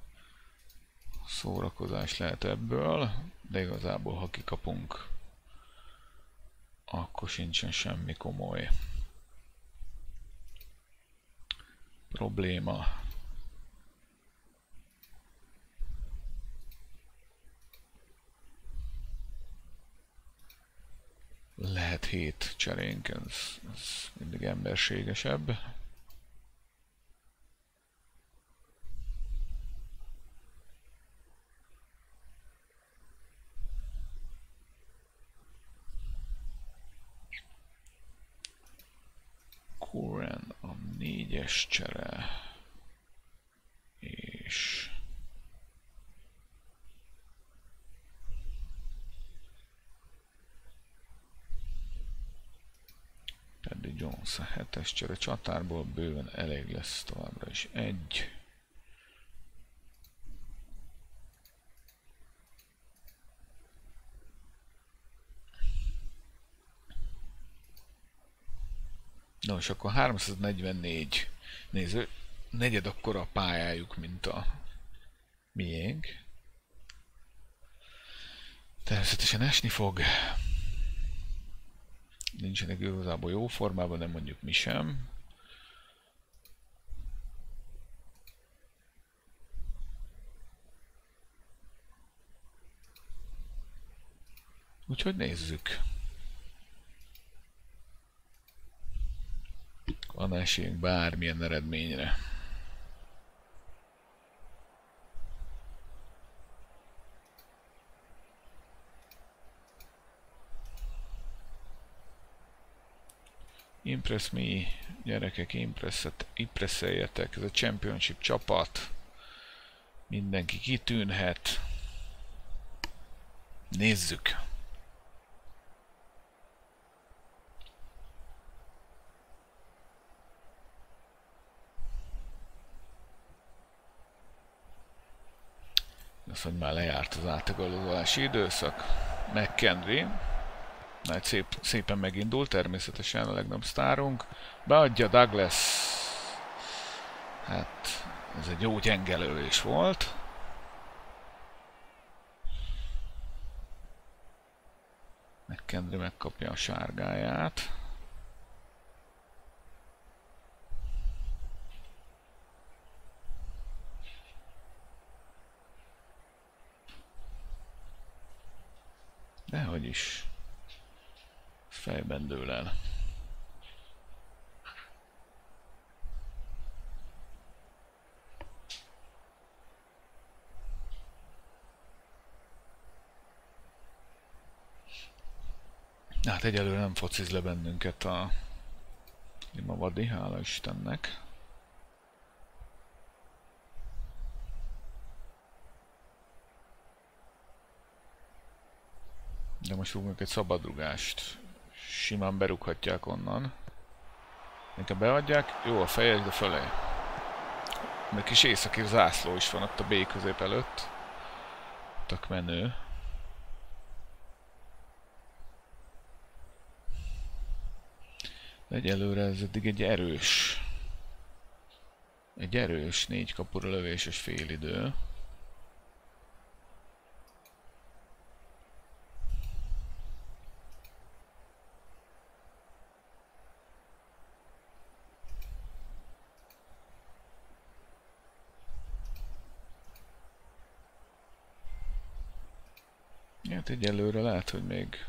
szórakozás lehet ebből, de igazából ha kikapunk, akkor sincsen semmi komoly probléma. Lehet 7 cserénk, ez mindig emberségesebb. Egyes csere. És... Teddy Jones a 7-es csere csatárból bőven elég lesz továbbra is egy. No, és akkor 344 néző, negyed akkora a pályájuk, mint a miénk. Természetesen esni fog. Nincsenek igazából jó formában, de mondjuk mi sem. Úgyhogy nézzük. Van esélyünk bármilyen eredményre. Impress me, gyerekek, impresszeljetek, ez a Championship csapat. Mindenki kitűnhet. Nézzük! Azt, hogy már lejárt az átagazolási időszak. McKendry. Szépen megindult, természetesen a legnagyobb sztárunk. Beadja Douglas. Hát, ez egy jó gyenge lövés volt. McKendry megkapja a sárgáját. Dehogy is. Fejben dől el. Hát egyelőre nem fociz le bennünket a Imavadi, hála Istennek. De most rúgunk egy szabadrugást. Simán berúghatják onnan. Inkább beadják. Jó a feje, de fölé. Még kis északi zászló is van ott a B közép előtt. Tök menő. De egyelőre ez eddig egy erős 4 kapura lövéses félidő. Hát egyelőre lehet, hogy még...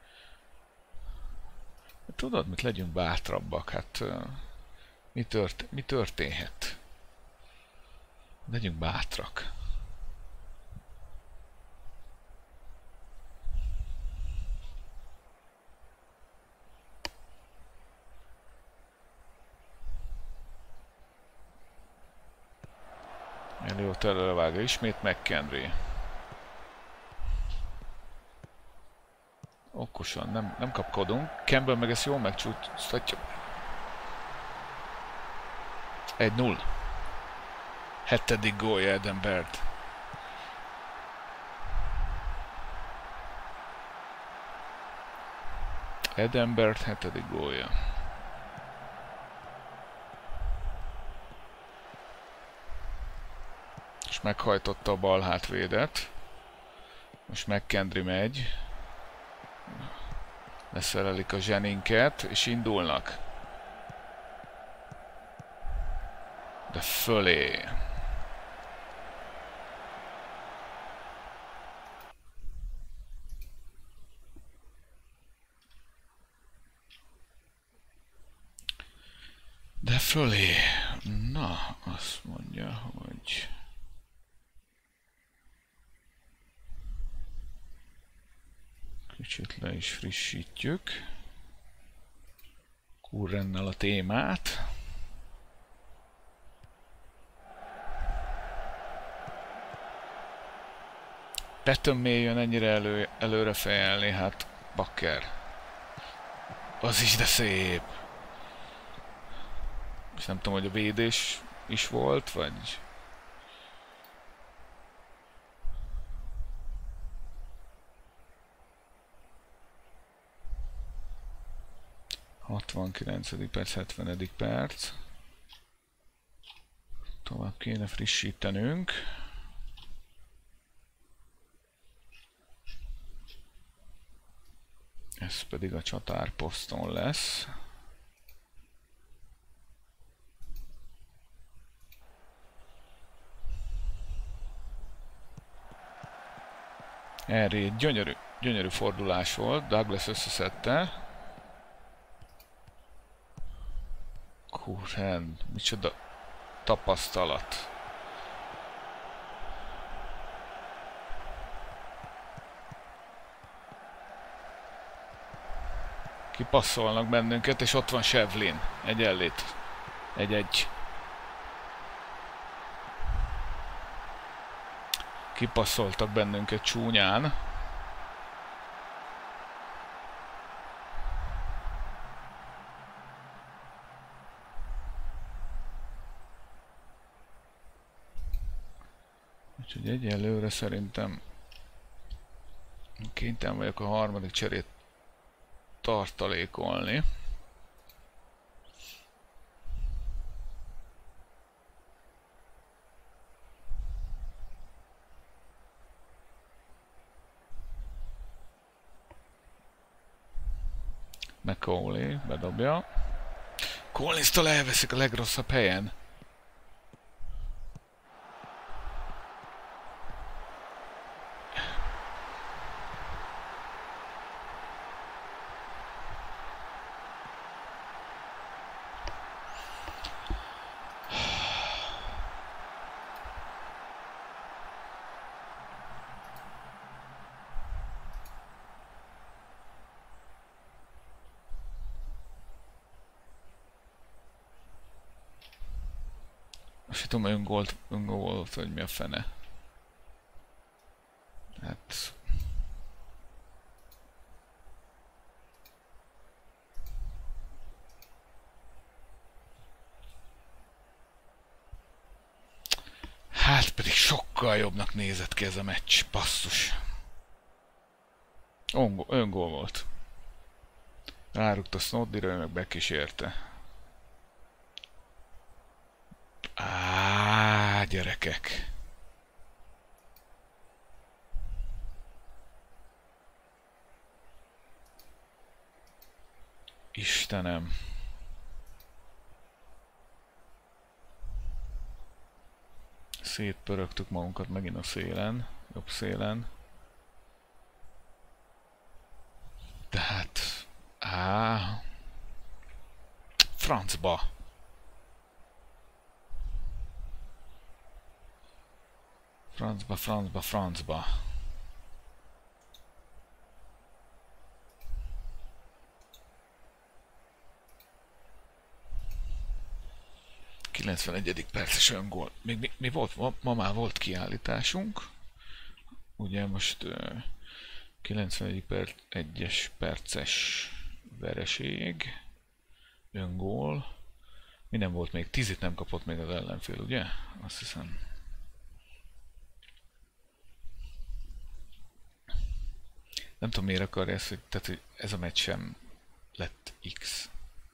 Tudod, mit, legyünk bátrabbak, hát... Mi történhet? Legyünk bátrak. Elliott elővágja ismét McKendry. Okosan, nem kapkodunk. Campbell meg ezt jól megcsúsztatja. 1-0. 7. gólja Edinburgh. Edinburgh 7. gólja. És meghajtotta a bal hátvédet. Most McKendry megy. Leszerelik a zseninket, és indulnak. De fölé. De fölé. Na, azt mondja, hogy... Kicsit le is frissítjük. Kurrennel a témát. Patton May jön ennyire előre fejelni, hát bakker. Az is de szép. És nem tudom, hogy a védés is volt, vagy... ...69. perc, 70. perc. Tovább kéne frissítenünk. Ez pedig a csatárposzton lesz. Erre egy gyönyörű fordulás volt, Douglas összeszedte. Kurhen, micsoda tapasztalat. Kipasszolnak bennünket, és ott van Shevlin. Egyenlít. 1-1. Kipasszoltak bennünket csúnyán. Úgyhogy egyelőre szerintem kénytelen vagyok a harmadik cserét tartalékolni. McCauley bedobja. Collins-tól elveszik a legrosszabb helyen. Azt tudom, hogy öngól volt, hogy mi a fene. Hát... Hát pedig sokkal jobbnak nézett ki ez a meccs, basszus. Öngól volt. Rárugta Snoddyra, ő meg bekísérte. Gyerekek. Istenem. Szétpörögtük magunkat megint a szélen, jobb szélen. Tehát... francba. Francba. 91. perces öngól. Még mi volt? Ma már volt kiállításunk. Ugye most 91. perces vereség. Öngól. Mi nem volt még? 10-it nem kapott még az ellenfél, ugye? Azt hiszem. Nem tudom miért akarja ezt, hogy ez a meccs sem lett X.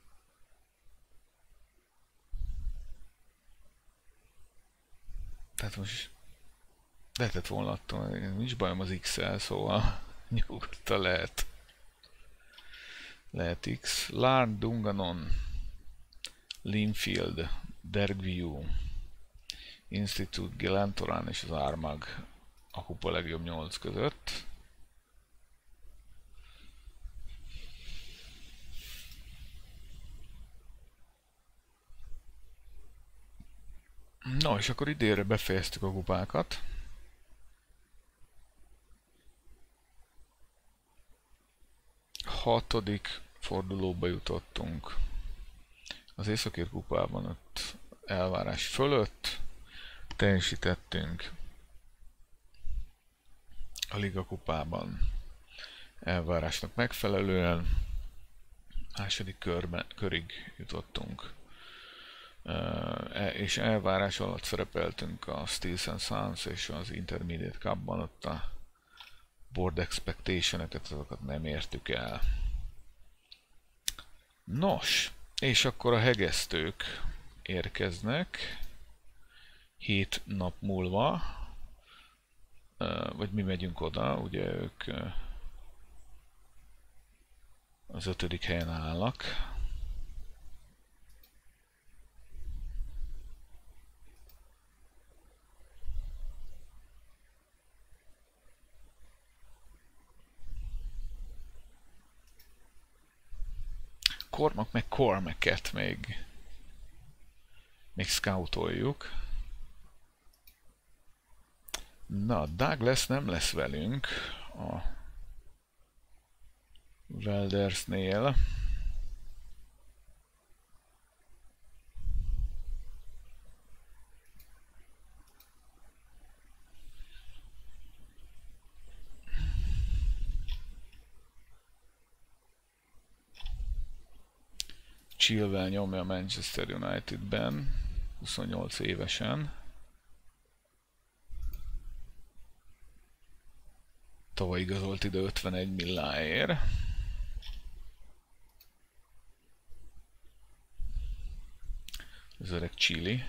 Tehát most lehetett volna attól, nincs bajom az X-el, szóval nyugodtan lehet. Lehet X. Larn, Dunganon, Linfield, Dergview, Institute, Gelantorán és az Armagh a kupa legjobb 8 között. No, és akkor idénre befejeztük a kupákat. Hatodik fordulóba jutottunk. Az Északír kupában ott elvárás fölött teljesítettünk. a Liga kupában. Elvárásnak megfelelően második körig jutottunk. És elvárás alatt szerepeltünk a Steels and Sons és az Intermediate Cupban, ott a board expectation-eket, azokat nem értük el. Nos, és akkor a hegesztők érkeznek 7 nap múlva, vagy mi megyünk oda, ugye ők az 5. helyen állnak. Cormac meg Cormac-et még scoutoljuk. Na, Douglas nem lesz velünk a Weldersnél. Chilwell nyomja a Manchester United-ben, 28 évesen. Tavaly igazolt ide 51 milláért. Az öreg Chili.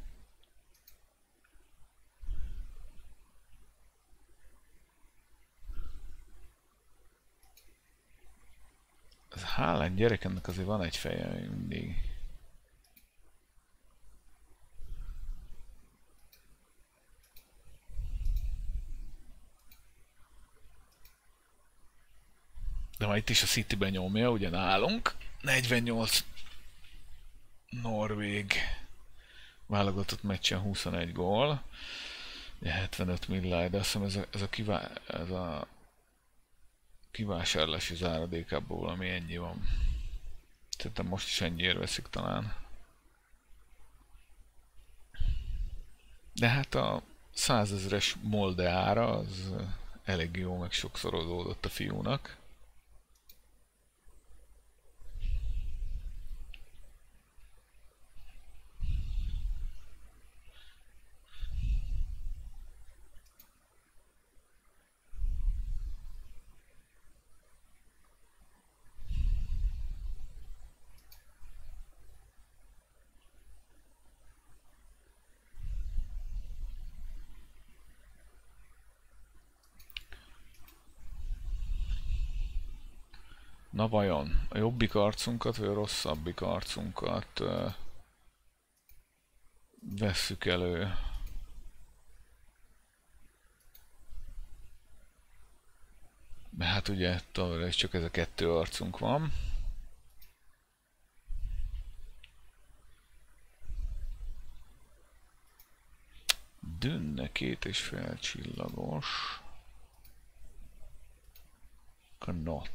Az Haaland gyerekemnek azért van egy feje mindig. De már itt is a Cityben nyomja, ugye nálunk. 48 norvég válogatott meccsen 21 gól. 75 milláj, de azt hiszem ez a kivásárlási záradékából valami ennyi van. Szerintem most is ennyiért veszik talán. De hát a 100 000-es Molde ára az elég jó, meg sokszorozódott a fiúnak. Na vajon, a jobbik arcunkat vagy a rosszabbik arcunkat vesszük elő? Mert hát ugye továbbra is csak ez a 2 arcunk van. Dünne 2,5 csillagos. Knott.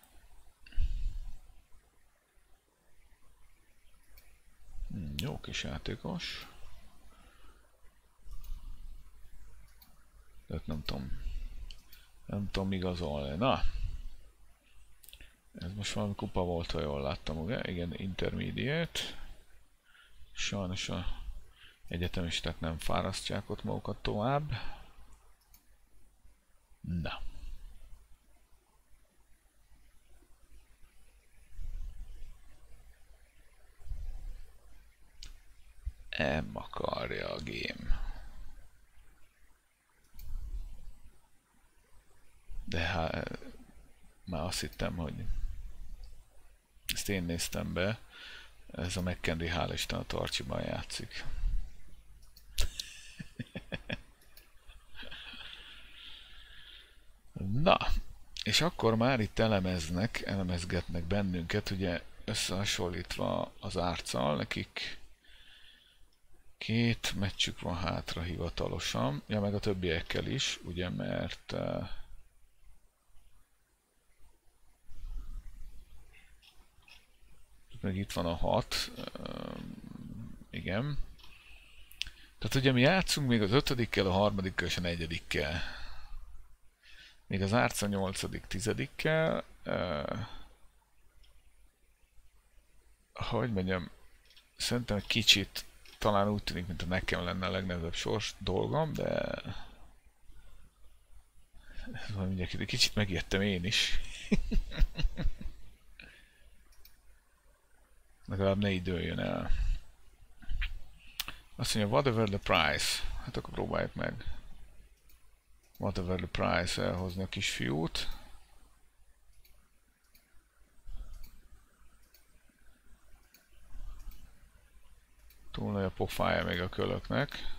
Jó kis játékos. De nem tudom igazolni. Na! Ez most valami kupa volt, ha jól láttam, ugye? Igen, Intermediate. Sajnos a egyetemisták nem fárasztják ott magukat tovább. Na. Nem akarja a game. De hát már azt hittem, hogy ezt én néztem be. Ez a McKendy hál' Isten a Torcsiban játszik. Na, és akkor már itt elemezgetnek bennünket, ugye összehasonlítva az Árccal, nekik 2 meccsük van hátra hivatalosan, ja meg a többiekkel is, ugye mert meg itt van a 6, igen. Tehát ugye mi játszunk még az 5-kel, a 3-kkal és a 4-kel. Még az Arca 8.-10-kel, hogy mondjam, szerintem egy kicsit talán úgy tűnik, mint a nekem lenne a legnehezebb sors dolgom, de ez van mindenki, kicsit megijedtem én is. Legalább ne időjön el. Azt mondja, whatever the price. Hát akkor próbáljuk meg. Whatever the price, elhozni a kisfiút. Túl nagy a pofája még a kölöknek.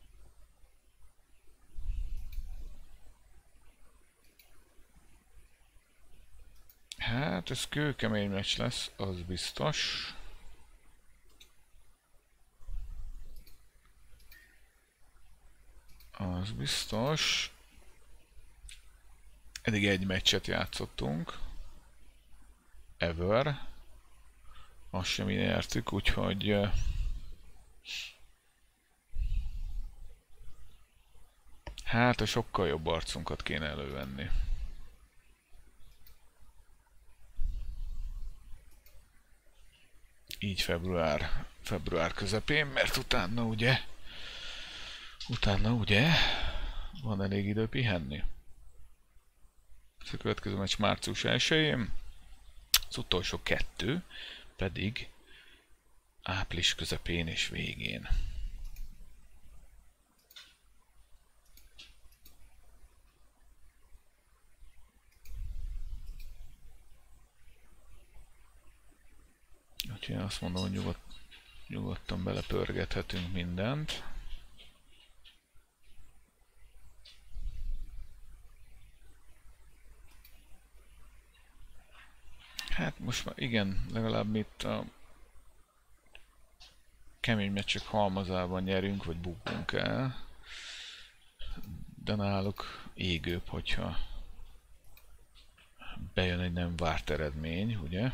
Hát ez kőkemény meccs lesz, az biztos. Az biztos. Eddig egy meccset játszottunk. Ever. Azt sem nyertük, úgyhogy... hát a sokkal jobb arcunkat kéne elővenni. Így február közepén, mert utána ugye van elég idő pihenni. Ez a következő meccs március 1-én, az utolsó 2 pedig április közepén és végén. Úgyhogy én azt mondom, hogy nyugodtan belepörgethetünk mindent. Hát most már igen, legalább itt a kemény meccsek halmazában nyerünk, vagy bukunk el. De náluk égőbb, hogyha bejön egy nem várt eredmény, ugye?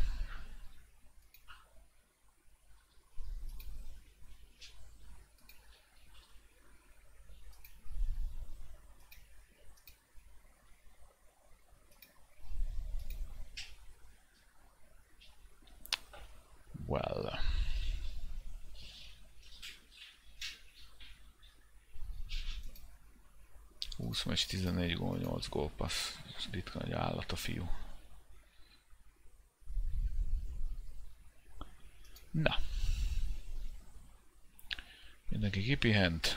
Well. Húsz meccs, 14 gól, 8 gólpassz. Ritka nagy állat a fiú. Na. Mindenki kipihent.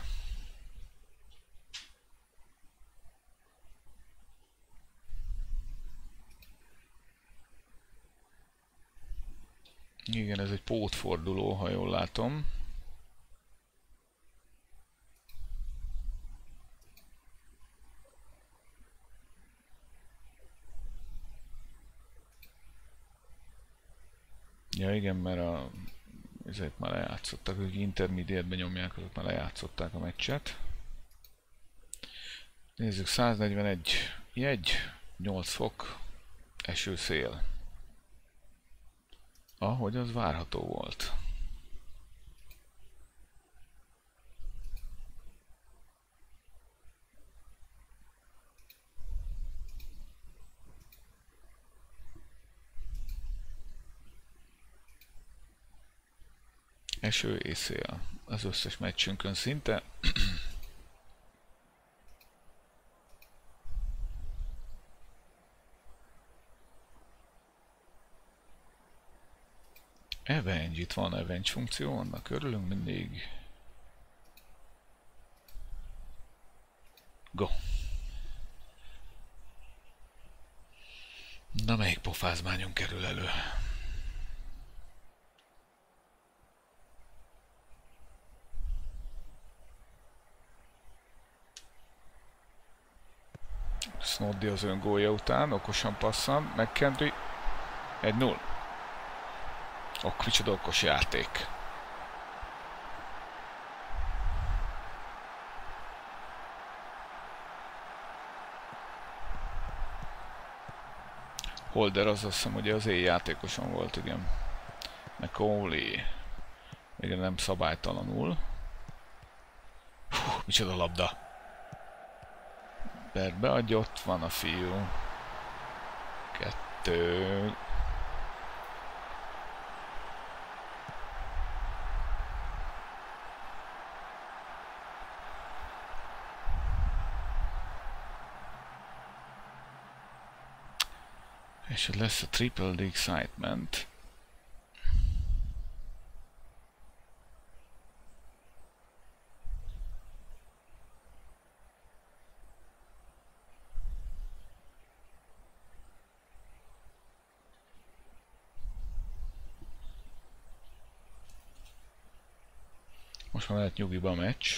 Igen, ez egy pótforduló, ha jól látom. Ja igen, mert ezért már lejátszottak, akik intermediate-ben nyomják, azok már lejátszották a meccset. Nézzük, 141 jegy, 8 fok, eső, szél. Ahogy az várható volt. Eső és szél. Az összes meccsünkön szinte. Avenge, itt van Avenge funkció, annak örülünk mindig. Go! Na, melyik pofázmányunk kerül elő? Snoddy az öngólja után, okosan passzan, McKendry 1-0. Micsoda okos játék. Holder az, azt hiszem, ugye az játékoson volt, igen. McCauley. Még nem szabálytalanul. Micsoda labda. Albert beadja, ott van a fiú. 2. És lesz a Triple D Excitement. Most már lehet nyugiba a meccs.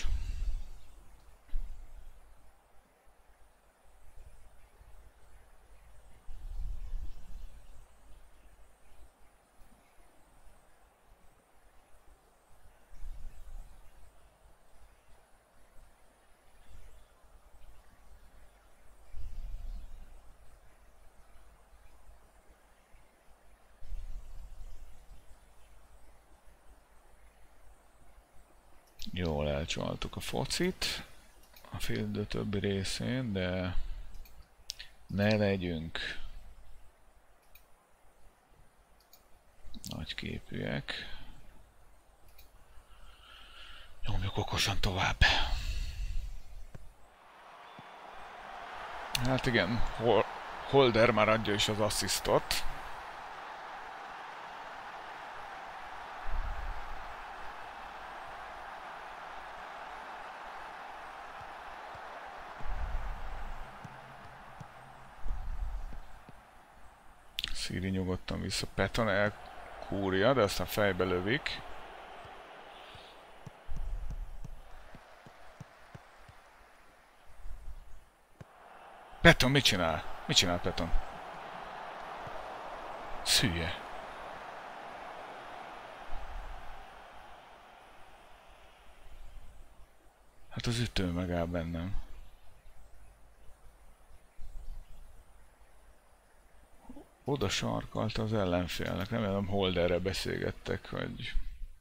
Jól elcsaltuk a focit a félidő többi részén, de ne legyünk nagyképűek. Nyomjuk okosan tovább. Hát igen, Holder már adja is az asszisztot. Siri nyugodtan vissza, Patton elkúrja, de aztán fejbe lövik. Patton mit csinál? Mit csinál Patton? Szülje. Hát az ütő megáll bennem. Oda sarkalta az ellenfélnek, remélem Holderre beszélgettek, hogy...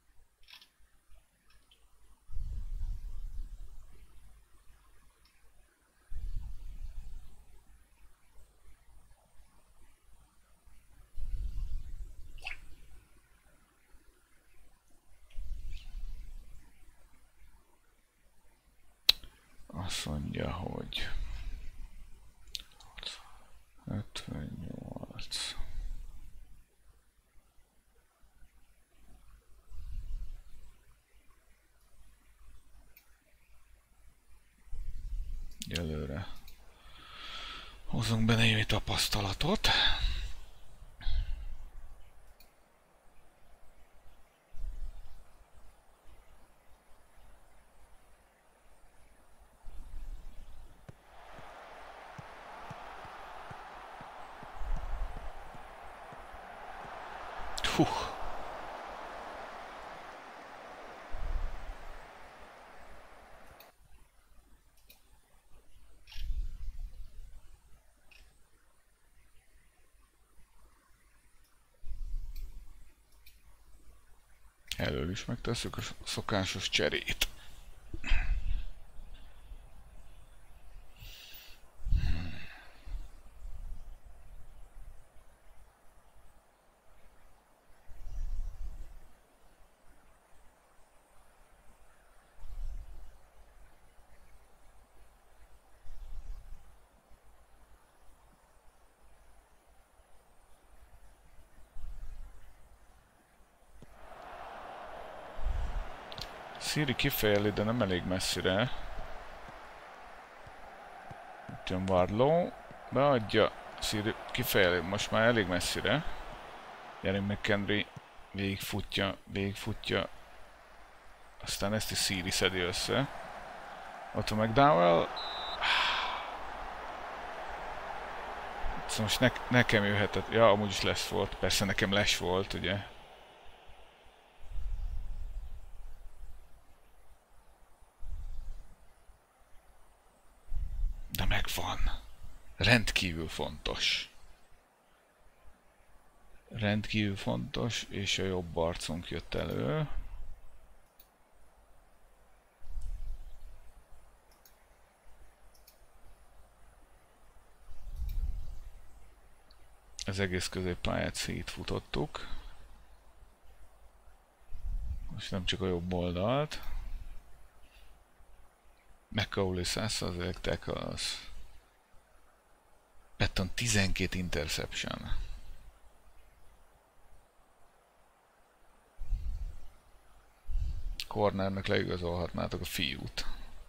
Azt mondja, hogy... 58... Előre hozunk be némi tapasztalatot. Elől is megtesszük a szokásos cserét. Siri kifejeli, de nem elég messzire. Itt jön Wardlow. Beadja. Siri kifejeli, most már elég messzire. Jerry McHenry végigfutja. Aztán ezt is Siri szedi össze. Ott a McDowell. Szóval most nekem jöhetett. Ja, amúgy is lesz volt. Persze nekem les volt, ugye. De megvan. Rendkívül fontos. Rendkívül fontos, és a jobb arcunk jött elő. Az egész középpályát szétfutottuk. Most nem csak a jobb oldalt. McCauley 100% tackles. Patton 12 interception. Cornernek leigazolhatnátok a fiút.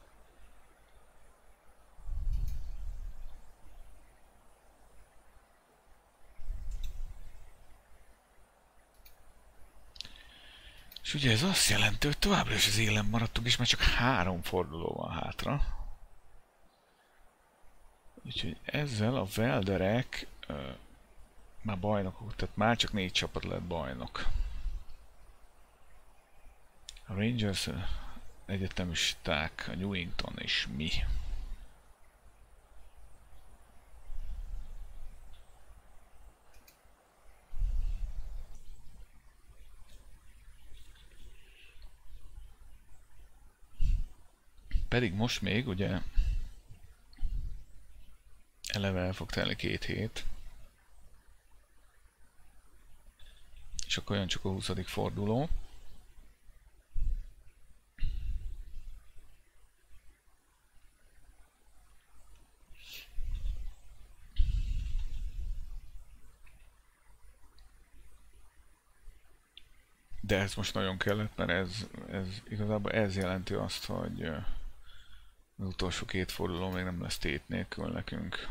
És ugye ez azt jelenti, hogy továbbra is az élen maradtunk, és már csak 3 forduló van hátra. Úgyhogy ezzel a Welderek már bajnokok, tehát már csak 4 csapat lett bajnok. A Rangers egyetemisták, a Newington és mi. Pedig most még ugye eleve el fog telni 2 hét. És akkor jön csak a 20. forduló. De ez most nagyon kellett, mert ez igazából ez jelenti azt, hogy az utolsó 2 forduló még nem lesz tét nélkül nekünk.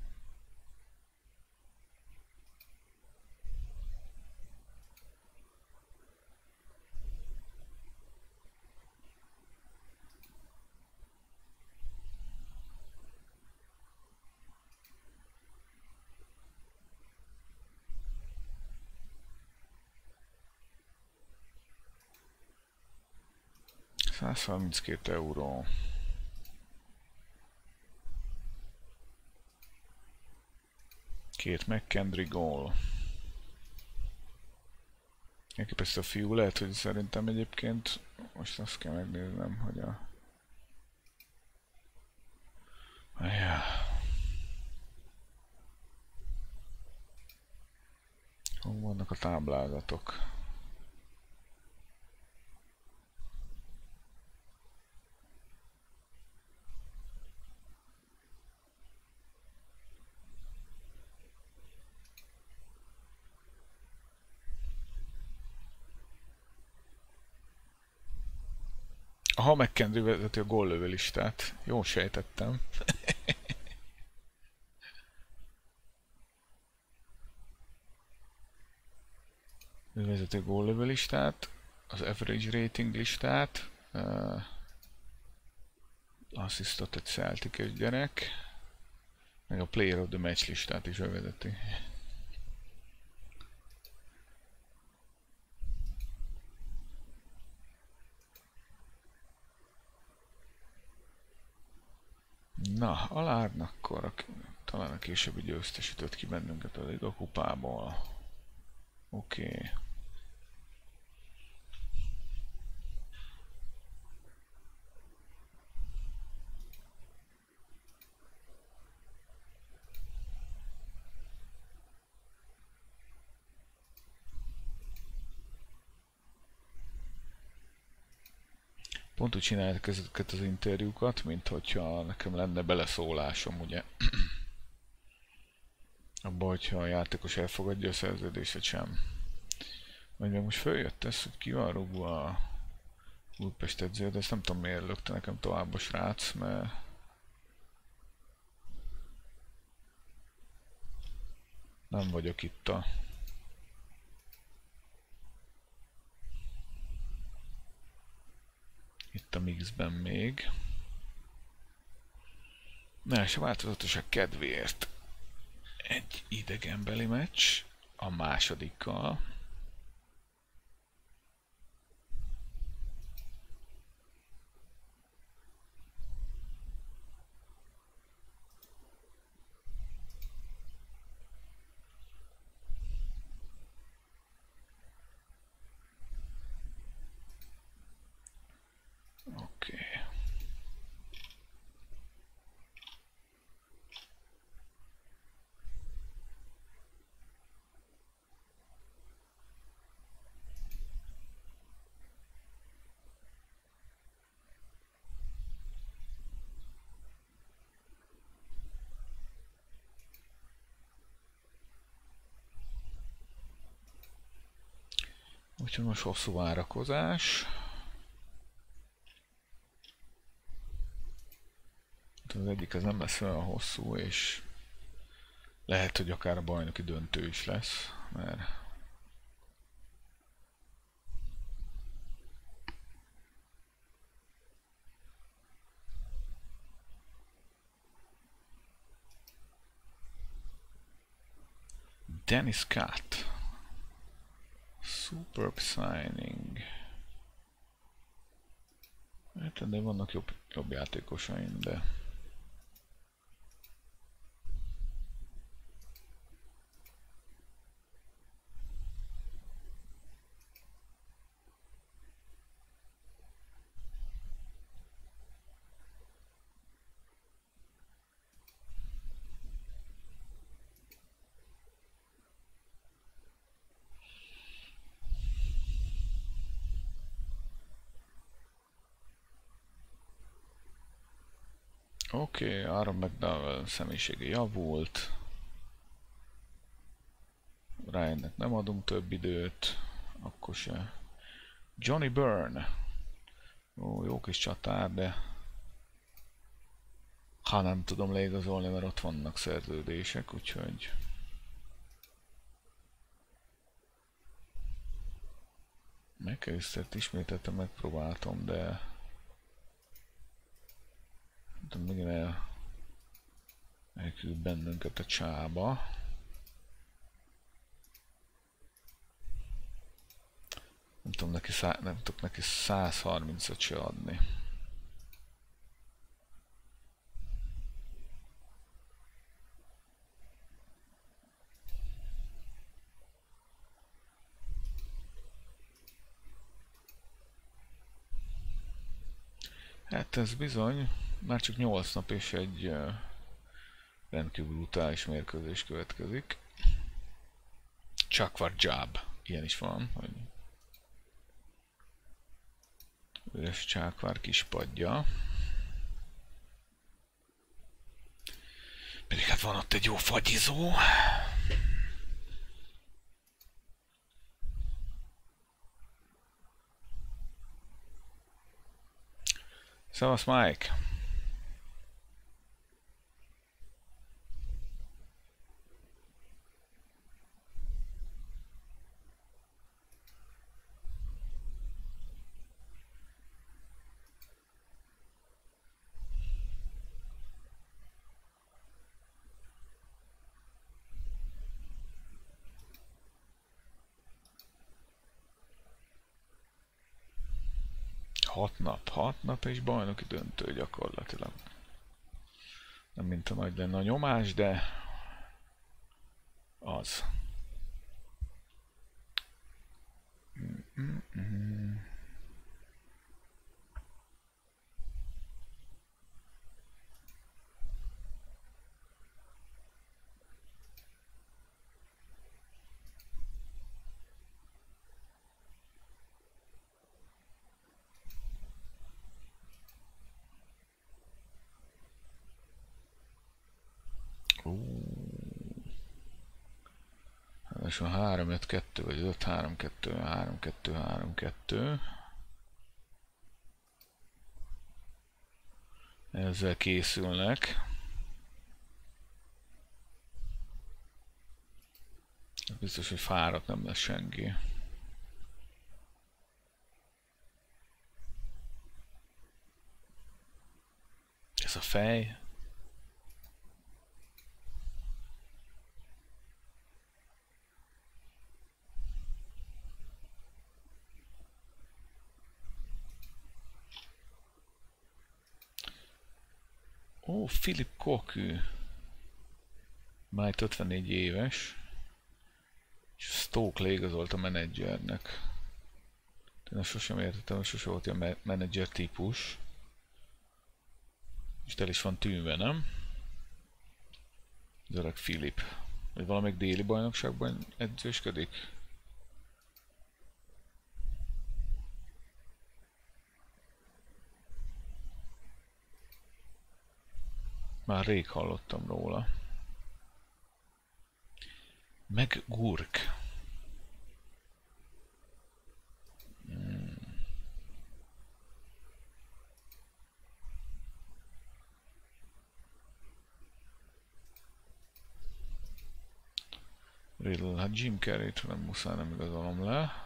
€132. Két McKendry gól. Elképesztő a fiú, lehet, hogy szerintem egyébként most azt kell megnéznem, hogy a... Ja. Hol vannak a táblázatok? Aha, McKendry vezeti a góllövő listát. Jól sejtettem. Ő vezeti a góllövő listát, az average rating listát, asszisztot egy Celtic-es gyerek, meg a player of the match listát is ő vezeti. Na, Alárd akkor talán a későbbi győztes ütött ki bennünket a Liga kupából. Oké. Pont úgy csinálják ezeket az interjúkat, mint hogyha nekem lenne beleszólásom, ugye? Abba, hogyha a játékos elfogadja a szerződést, sem. Vagy meg most följött ez, hogy ki van rúgva a Újpest edző, de ezt nem tudom miért lökte nekem tovább a srác, mert nem vagyok itt a... Itt a mixben még. Na és a változatosság kedvéért egy idegenbeli meccs a másodikkal. Oké. Úgyhogy most hosszú várakozás. Az egyik az nem lesz olyan hosszú, és lehet, hogy akár a bajnoki döntő is lesz, mert Dennis Cat. Superb signing. Hát, de vannak jobb játékosaim, de... Oké, Aaron McDowell személyisége javult. Ryannek nem adunk több időt. Akkor se. Johnny Byrne. Ó, jó kis csatár, de... Ha nem tudom leigazolni, mert ott vannak szerződések, úgyhogy... McAllistert ismételten megpróbáltam, de... De megint elküld bennünket a csába. Nem tudok neki 130-at se adni. Hát ez bizony, már csak 8 nap és egy rendkívül brutális mérkőzés következik. Chakwar Job, ilyen is van, hogy üres Chakwar kispadja. Pedig hát van ott egy jó fagyizó. Szevasz, Mike! Hat nap és bajnoki döntő gyakorlatilag. Nem mint a nagy lenne a nyomás, de az. És a 3-5-2 vagy 5-3-2, 3-2-3-2. Ezzel készülnek. Biztos, hogy fáradt nem lesz senki. Ez a fej. Ó, Philip Cocu. Már 54 éves. És Stoke leigazolt a menedzsernek. Én sosem értettem, hogy sose volt ilyen menedzser típus. És el is van tűnve, nem? Az öreg Philip. Vagy valamelyik déli bajnokságban edzősködik? Már rég hallottam róla. Meg Gurk. Riddle, hát Jim Carrey-t nem muszáj, nem igazolom le.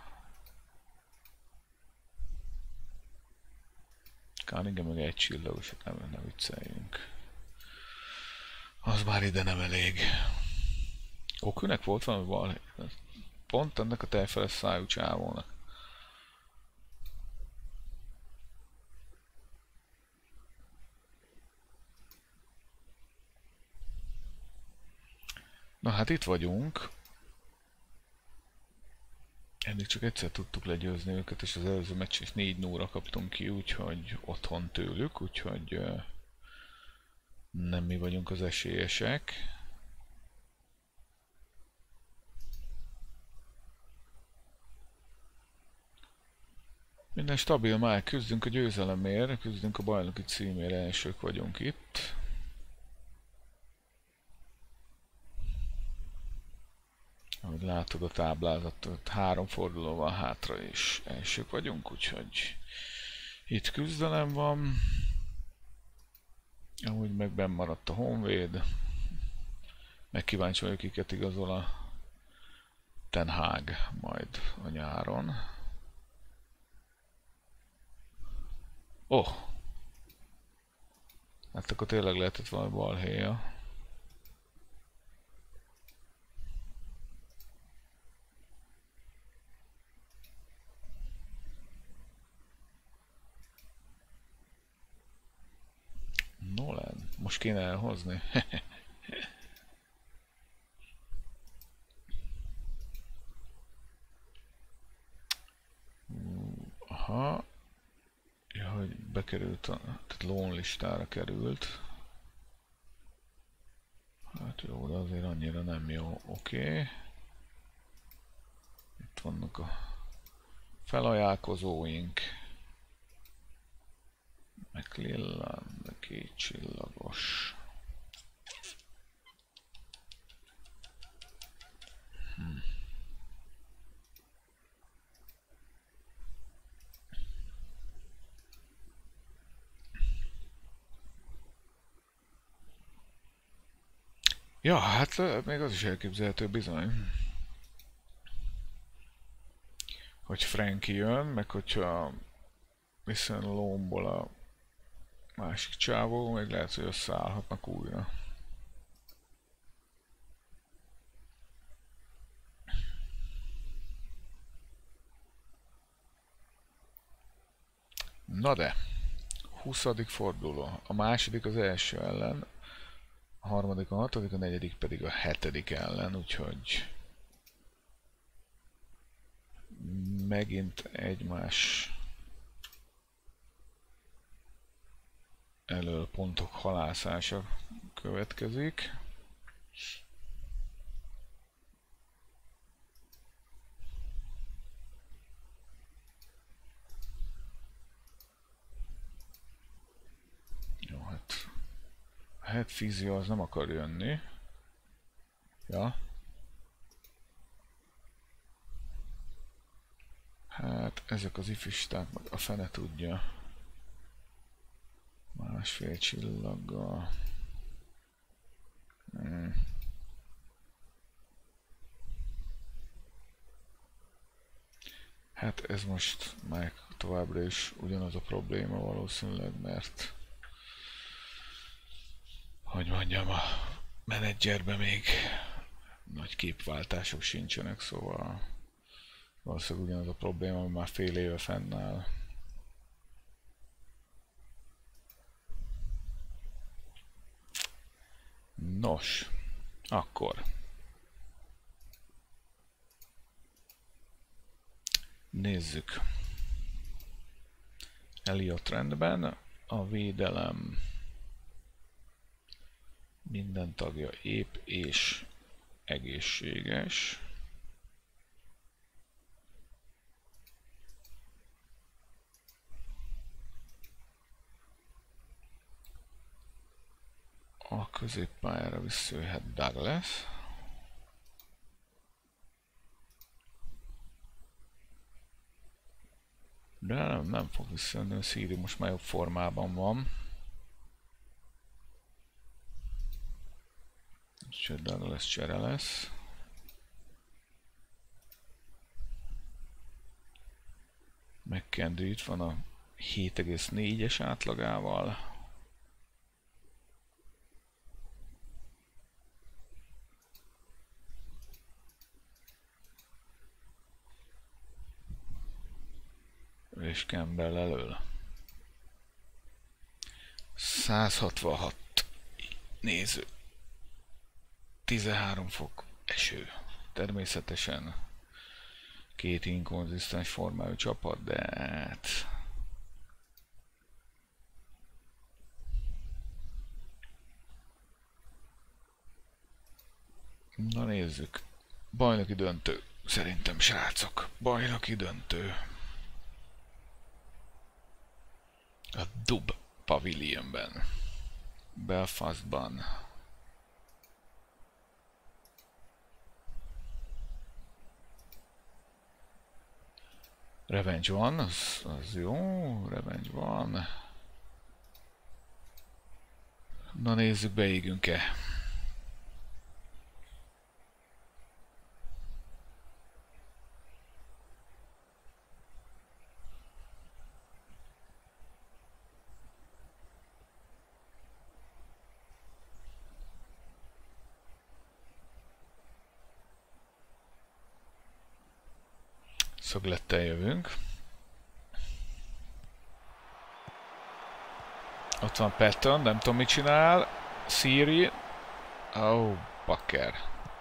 Cunningham meg egy csillagos, hát nem vicceljünk. Az már ide nem elég. Kokünek volt valami bal? Pont ennek a tejfeles szájú csávónak. Na hát itt vagyunk. Eddig csak egyszer tudtuk legyőzni őket, és az előző meccs is 4-0-ra kaptunk ki, úgyhogy otthon tőlük, úgyhogy nem mi vagyunk az esélyesek. Minden stabil, már küzdünk a győzelemért, küzdünk a bajnoki címért, elsők vagyunk itt. Ahogy látod a táblázatot, 3 forduló van hátra és elsők vagyunk, úgyhogy itt küzdelem van. Amúgy meg benn maradt a Honvéd. Meg kíváncsi vagyok, kiket igazol a Ten Hag majd a nyáron. Oh! Hát akkor tényleg lehetett valami balhéja. Nolan, most kéne elhozni. Aha. Ja, hogy bekerült tehát loan listára került. Hát jó, de azért annyira nem jó. Oké. Itt vannak a felajánlkozóink. McLellan, de 2 csillagos. Ja, hát még az is elképzelhető bizony. Hogy Frankie jön, meg hogyha viszont lomból a másik csávó, még lehet, hogy összeállhatnak újra. Na de, 20. forduló. A második az első ellen, a harmadik a hatodik, a negyedik pedig a hetedik ellen, úgyhogy megint egymás elől pontok halászása következik. Jó, hát a head fizio az nem akar jönni. Ja. Hát ezek az ifisták, meg a fene tudja. Másfél csillaggal. Hát ez most már továbbra is ugyanaz a probléma valószínűleg, mert hogy mondjam, a menedzserben még nagy képváltások sincsenek, szóval valószínűleg ugyanaz a probléma, ami már fél éve fennáll. Nos, akkor nézzük. Elliott rendben, a védelem minden tagja épp és egészséges. A középpályára visszajöhet Douglas. De nem fog visszajönni, a Siri most már jobb formában van. Úgyhogy Douglas csere lesz. McKendry itt van a 7,4-es átlagával. És Campbell elől. 166 néző. 13 fok eső. Természetesen két inkonzisztens formájú csapat, de hát... Na nézzük. Bajnoki döntő. Szerintem, srácok. Bajnoki döntő. A Dub Pavilionben. Belfastban. Revenge van, az jó, Revenge van. Na nézzük, beégünk-e. Szöglettel jövünk. Ott van Patton, nem tudom mit csinál. Siri. Oh, bakker.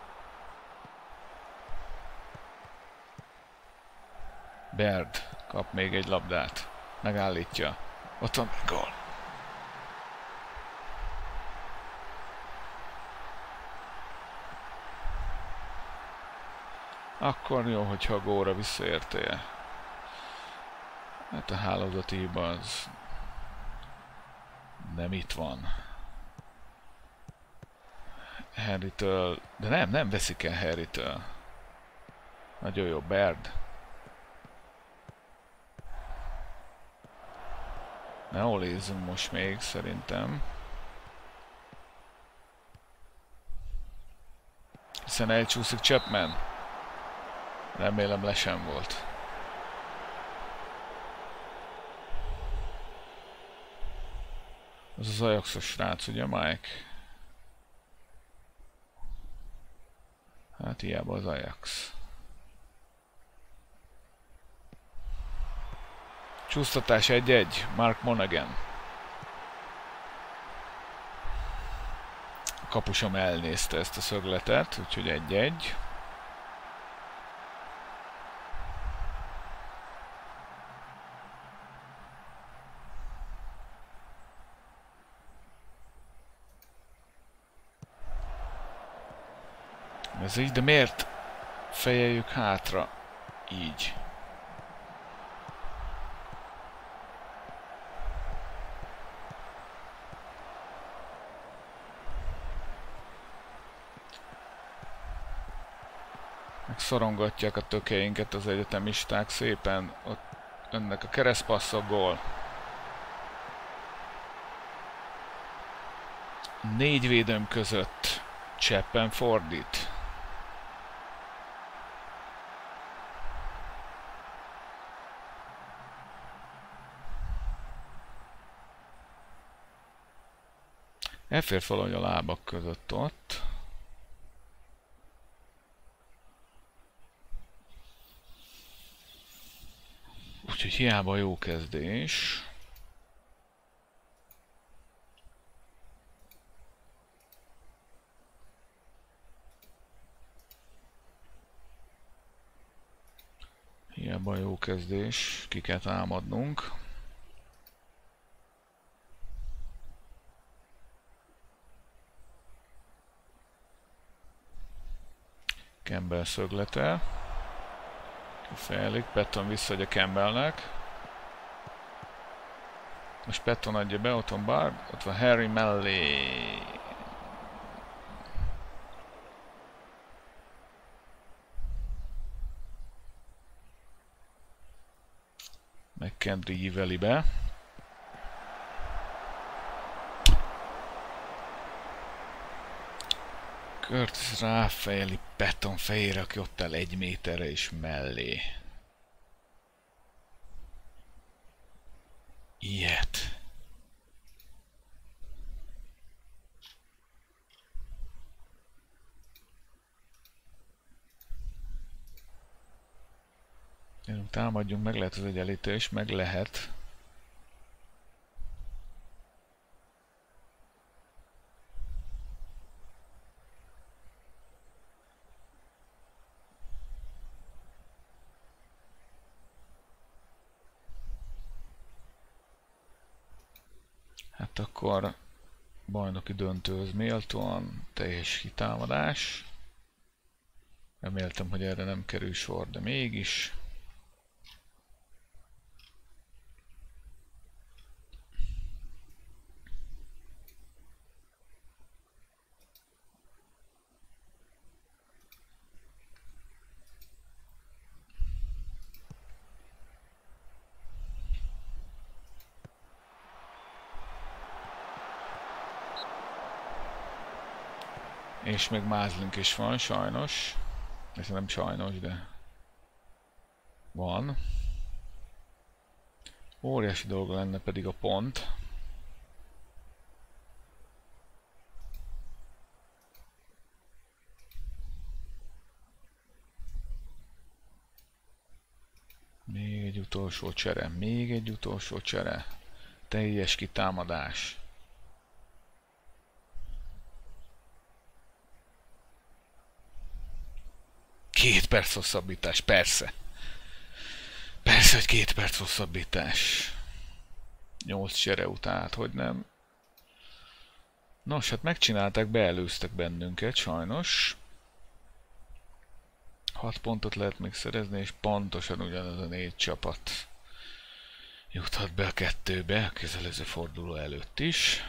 Baird kap még egy labdát. Megállítja. Ott van gól. Akkor jó, hogyha a gólra visszaértél. Hát a hálózati hiba az nem itt van. Harrytől, de nem veszik el Harrytől. Nagyon jó, Baird. Ne olézzünk most még, szerintem. Hiszen elcsúszik Chapman. Remélem le sem volt. Az az Ajaxos srác, ugye Mike? Hát hiába az Ajax. Csúsztatás 1-1, Mark Monaghan. A kapusom elnézte ezt a szögletet, úgyhogy 1-1. Ez így, de miért fejeljük hátra így? Megszorongatják a tökeinket az egyetemisták szépen, ott önnek a keresztpasszok, gól. 4 védőm között Chapman fordít. Elfér valahogy a lábak között ott. Úgyhogy hiába jó kezdés. Hiába jó kezdés, ki kell támadnunk. Campbell szöglete. Kifejelik, Patton visszaadja Campbellnek. Most Patton adja be, ott van Bard, ott van Harry mellé. McKendry íveli be. Curtis ráfejeli Patton fejére, aki ott áll 1 méterre és mellé. Támadjunk, meg lehet az egyenlítés, meg lehet. Hát akkor bajnoki döntőhöz méltóan teljes kitámadás. Reméltem, hogy erre nem kerül sor, de mégis. És még mázlink is van, sajnos. Ez nem sajnos, de van. Óriási dolga lenne pedig a pont. Még egy utolsó csere, még egy utolsó csere. Teljes kitámadás. Két perc hosszabbítás, persze. Persze, hogy 2 perc hosszabbítás. 8 csere után, hogy nem. Nos, hát megcsinálták, beelőztek bennünket, sajnos. 6 pontot lehet még szerezni, és pontosan ugyanaz a 4 csapat juthat be a 2-be, a közelező forduló előtt is.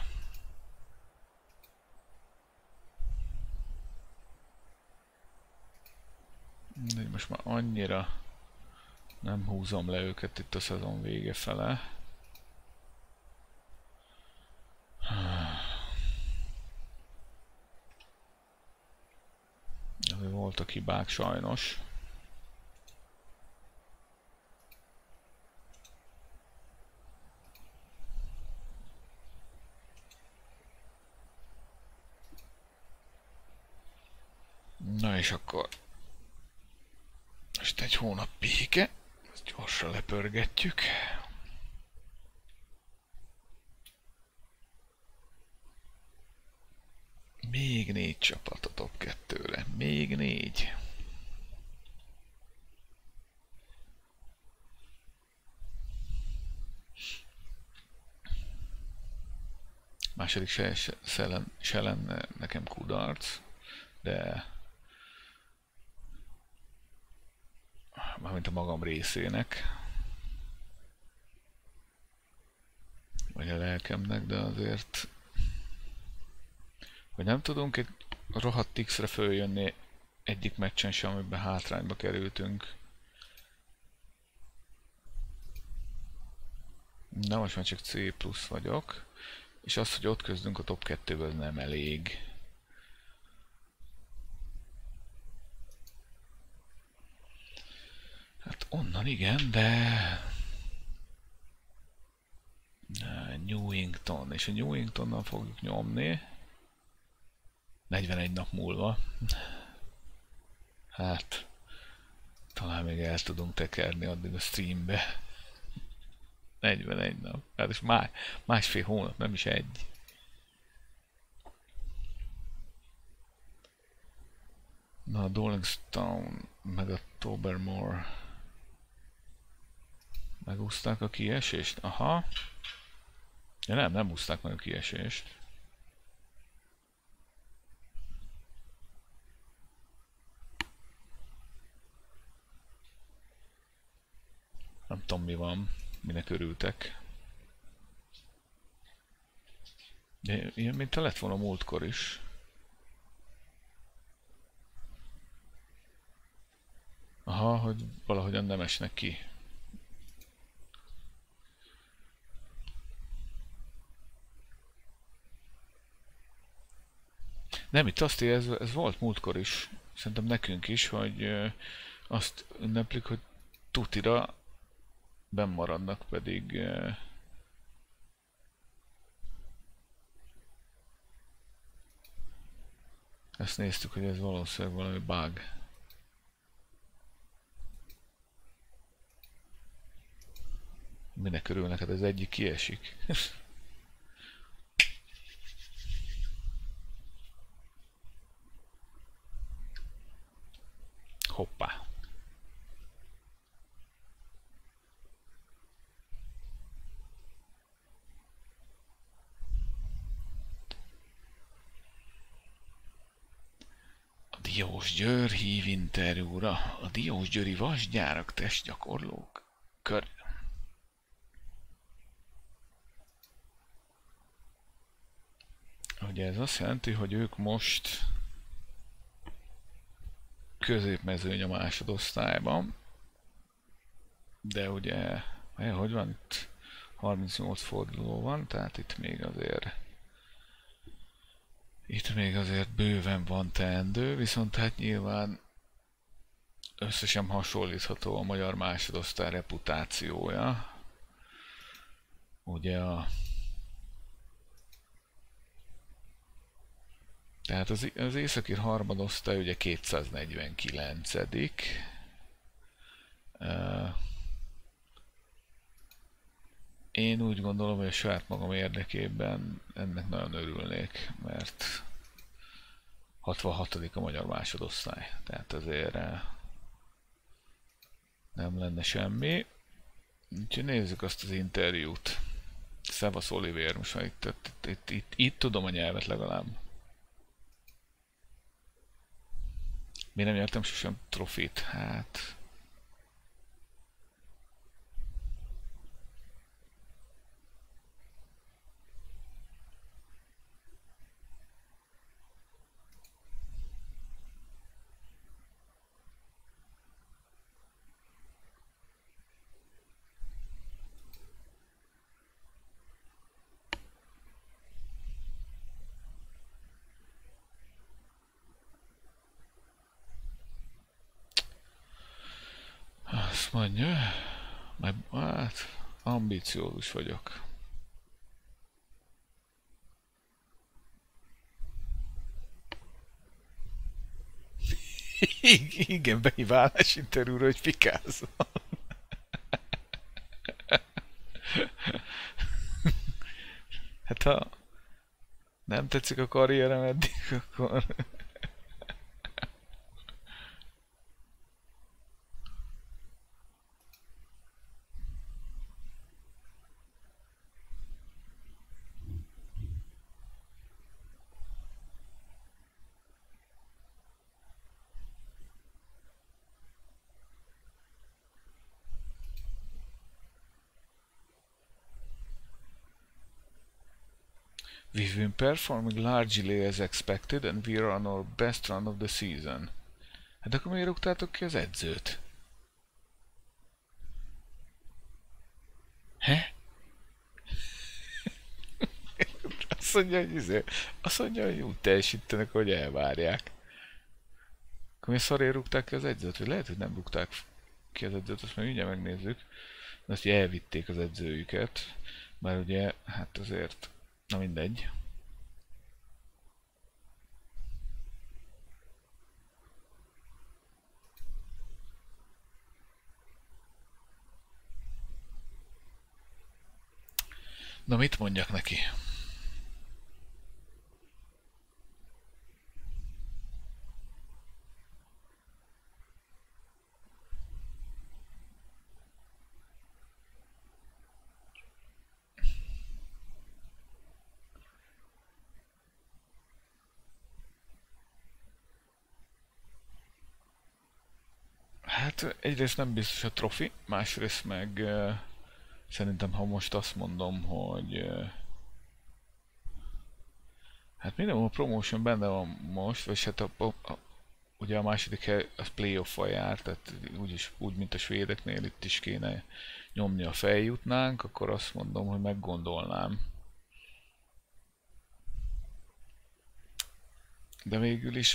De most már annyira nem húzom le őket itt a szezon vége fele. Azért voltak hibák sajnos. Na és akkor most egy hónap pihike, ezt gyorsan lepörgetjük. Még 4 csapat a top 2-re, még 4. Második se lenne nekem kudarc, de mármint a magam részének, vagy a lelkemnek, de azért, hogy nem tudunk egy rohadt X-re följönni egyik meccsen sem, amiben hátrányba kerültünk. Na most már csak C plusz vagyok, és az, hogy ott közdünk a top 2-ből nem elég. Hát onnan igen, de Newington, és a Newingtonnal fogjuk nyomni 41 nap múlva. Hát talán még el tudunk tekerni addig a streambe. 41 nap, hát és másfél hónap, nem is egy. Na a Dollingstone meg a Tobermore megúszták a kiesést? Aha. Ja nem úszták meg a kiesést. Nem tudom mi van, minek örültek. De ilyen mint lett volna múltkor is. Aha, hogy valahogyan nem esnek ki. Nem, itt azt ez volt múltkor is. Szerintem nekünk is, hogy azt ünneplik, hogy tutira benn maradnak, pedig ezt néztük, hogy ez valószínűleg valami bug. Minek örül neked, az egyik kiesik. Hoppá. Diósgyőr hív interjúra. A Diósgyőri vasgyárak testgyakorlók kör. Ugye ez azt jelenti, hogy ők most középmezőny a másodosztályban, de ugye, hogy van itt 38 forduló van, tehát itt még azért bőven van teendő, viszont hát nyilván összesen hasonlítható a magyar másodosztály reputációja. Ugye tehát az északi harmadosztály ugye 249. Én úgy gondolom, hogy a saját magam érdekében ennek nagyon örülnék, mert 66. a magyar másodosztály, tehát azért nem lenne semmi. Úgyhogy nézzük azt az interjút. Szevasz Olivér, most már itt tudom a nyelvet legalább. Mi nem nyertem sosem trofit? Hát... Azt mondja, hát ambiciózus vagyok. Igen, behíválás interjúra, hogy Picasso. Hát ha nem tetszik a karrierem eddig, akkor... We've been performing largely as expected and we're on our best run of the season. Hát akkor miért rúgtátok ki az edzőt? He? Azt mondja, hogy úgy teljesítenek, hogy elvárják. Akkor miért szarért rúgták ki az edzőt? Vagy lehet, hogy nem rúgták ki az edzőt, azt meg ugye megnézzük. De azt, hogy elvitték az edzőjüket. Mert ugye, hát azért, na mindegy. Na mit mondjak neki? Hát egyrészt nem biztos a trofi, másrészt meg szerintem ha most azt mondom, hogy hát minimum a promotion benne van most, vagy hát ugye a második hely az playoff-val jár, tehát úgy, mint a svédeknél itt is kéne nyomni a feljutnánk, akkor azt mondom, hogy meggondolnám. De végül is...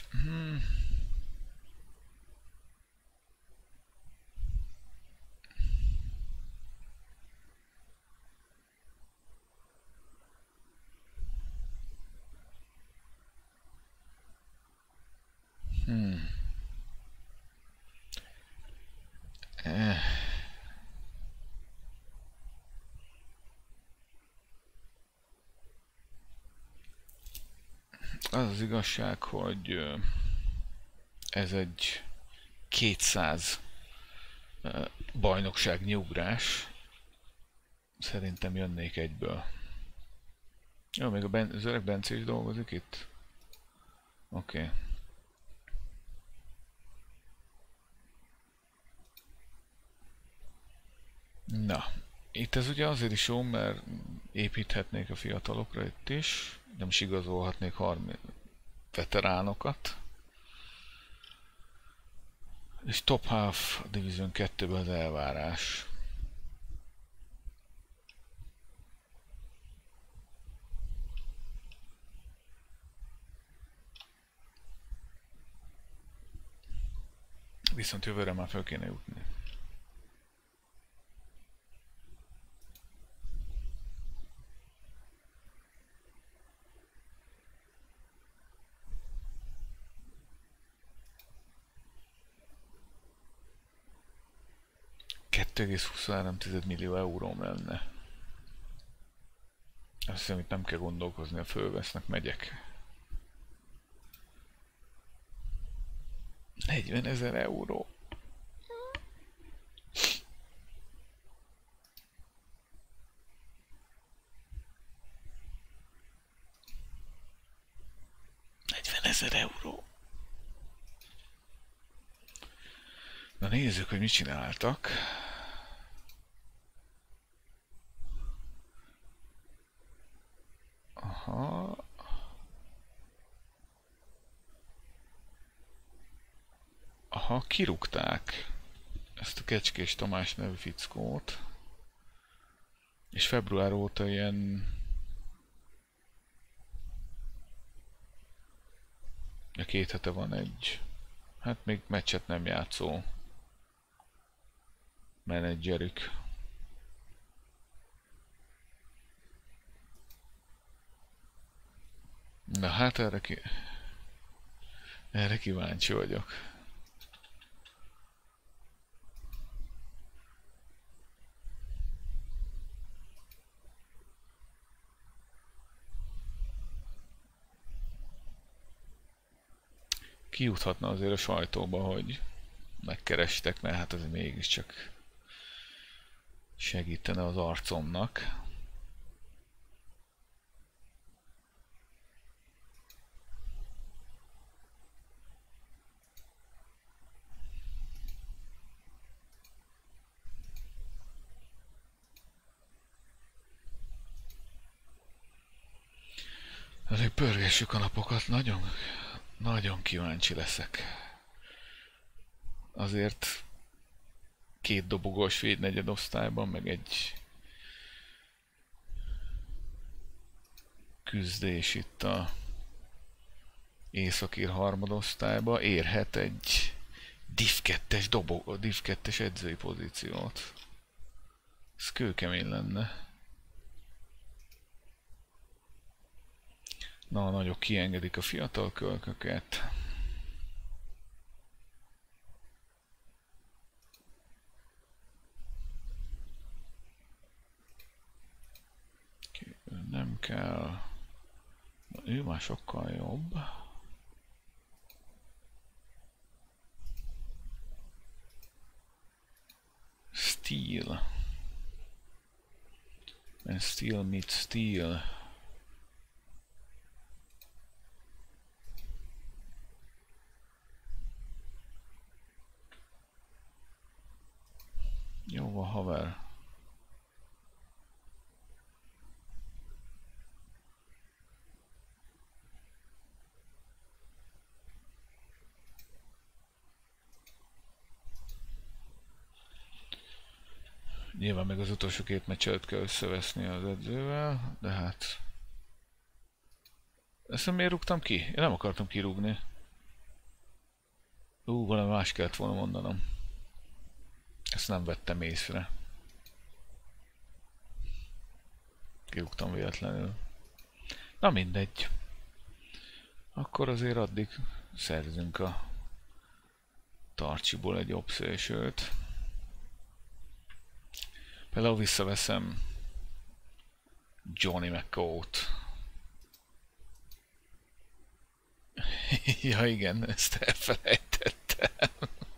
Az az igazság, hogy ez egy 200 bajnokságnyi ugrás. Szerintem jönnék egyből. Jó, még az öreg Bence is dolgozik itt. Oké. Okay. Na, itt ez ugye azért is jó, mert építhetnék a fiatalokra itt is. Nem is igazolhatnék 30 veteránokat. És top half Division 2-ben az elvárás. Viszont jövőre már fel kéne jutni. $2,23 millió euróm lenne. Azt hiszem, itt nem kell gondolkozni, a fölvesznek, megyek. 40 000 euró. €40,000. Na nézzük, hogy mit csináltak. Aha. Aha, kirúgták ezt a Kecskés Tamás nevű fickót. És február óta ilyen... Ja, 2 hete van egy... Hát még meccset nem játszó menedzserük. Na hát erre kíváncsi vagyok. Kijuthatna azért a sajtóba, hogy megkerestek, mert hát ez mégiscsak segítene az arcomnak. Azért pörgessük a napokat, nagyon kíváncsi leszek. Azért 2 dobogós védnegyed osztályban, meg egy küzdés itt a északír harmadosztályba érhet egy Div 2-es edzői pozíciót. Ez kőkemény lenne. Na, nagyok kiengedik a fiatal kölköket. Nem kell. Na, ő már sokkal jobb. Steel. And steel meets steel. Jó van, haver. Nyilván meg az utolsó 2 meccset kell összeveszni az edzővel, de hát... Ezt miért rúgtam ki? Én nem akartam kirúgni. Valami más kellett volna mondanom. Ezt nem vettem észre. Kirúgtam véletlenül. Na mindegy. Akkor azért addig szerzünk a Tarcsiból egy jobb szélsőt. Például visszaveszem Johnny McCourt. Ja igen, ezt elfelejtettem.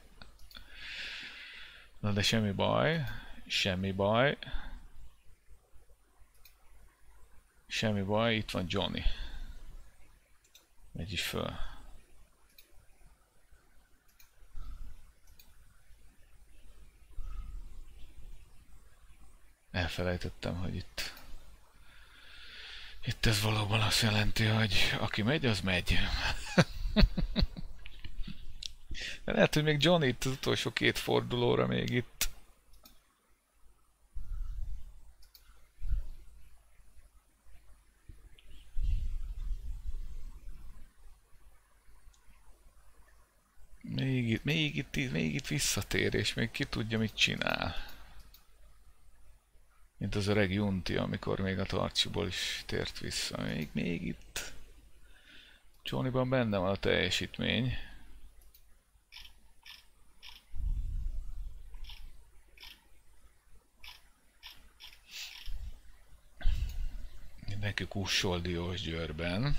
Na de semmi baj. Semmi baj. Semmi baj, itt van Johnny. Megy is föl. Elfelejtettem, hogy itt ez valóban azt jelenti, hogy aki megy, az megy. De lehet, hogy még Johnny itt az utolsó 2 fordulóra még itt. Még itt visszatér, és még ki tudja, mit csinál. Mint az öreg Junti, amikor még a Tarcsiból is tért vissza. Még itt. Johnnyban benne van a teljesítmény. Mindenki kussol Diósgyőrben.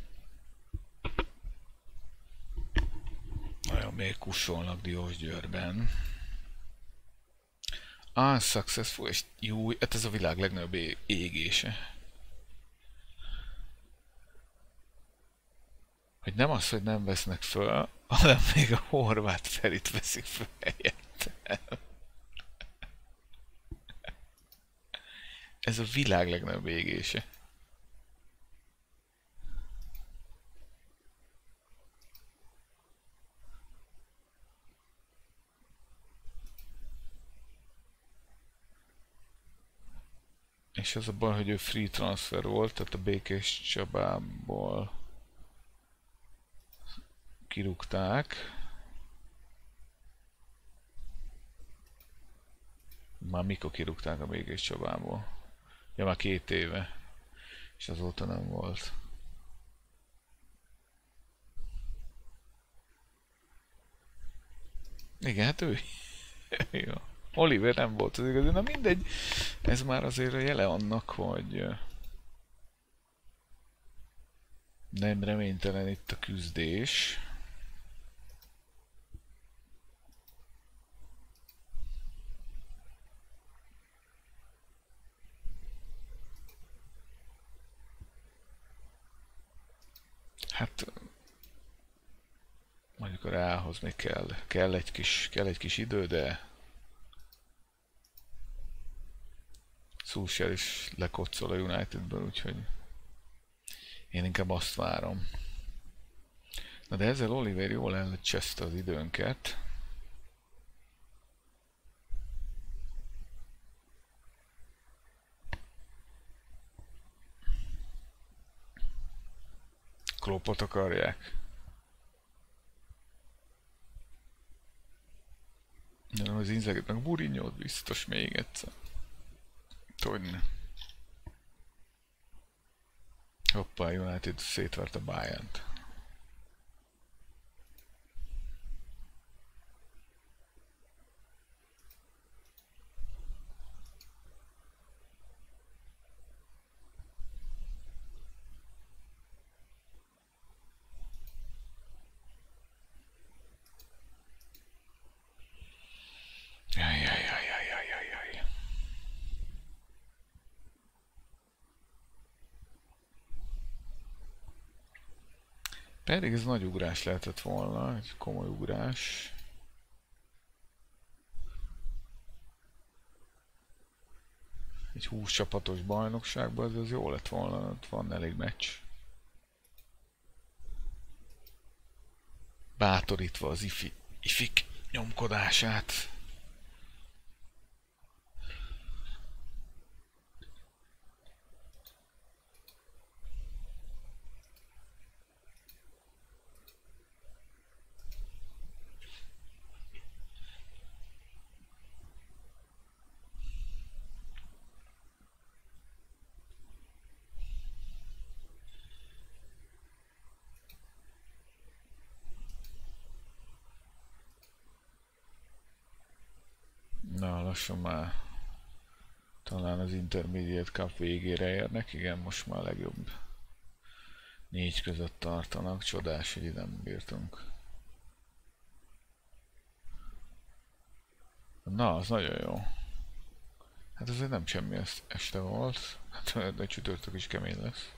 Nagyon még kussolnak Diósgyőrben. Unsuccessful, és jó, hát ez a világ legnagyobb égése. Hogy nem az, hogy nem vesznek föl, hanem még a horvát Ferit veszik föl helyette. Ez a világ legnagyobb égése. És az a baj, hogy ő free transfer volt, tehát a Békés Csabából kirúgták. Már mikor kirúgták a Békés Csabából? Ja, már 2 éve. És azóta nem volt. Igen, hát ő. Jó. Oliver nem volt az igazi, na mindegy. Ez már azért a jele annak, hogy nem reménytelen itt a küzdés. Hát mondjuk a Reálhoz még kell egy kis idő, de Solskjaer is lekocol a Unitedből, úgyhogy én inkább azt várom. Na de ezzel Oliver jól elcseszte az időnket. Kloppot akarják. Nem, az Inzaghi meg Mourinho-t biztos még egyszer. Tudni. Hoppá, United szétvert a Bayern-t. Jaj. Pedig ez nagy ugrás lehetett volna, egy komoly ugrás. Egy 20 csapatos bajnokságban ez jó lett volna, ott van elég meccs. Bátorítva az ifik nyomkodását. Na, lassan már talán az Intermediate Cup végére érnek, igen, most már a legjobb 4 között tartanak, csodás, hogy ide nem bírtunk. Na, az nagyon jó. Hát ez nem semmi este volt. Hát de csütörtök is kemény lesz.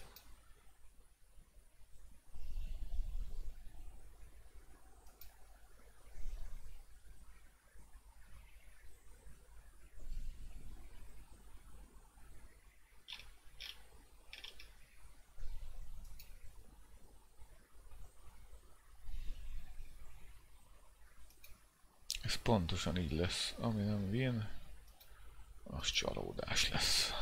Ez pontosan így lesz. Ami nem win, az csalódás lesz.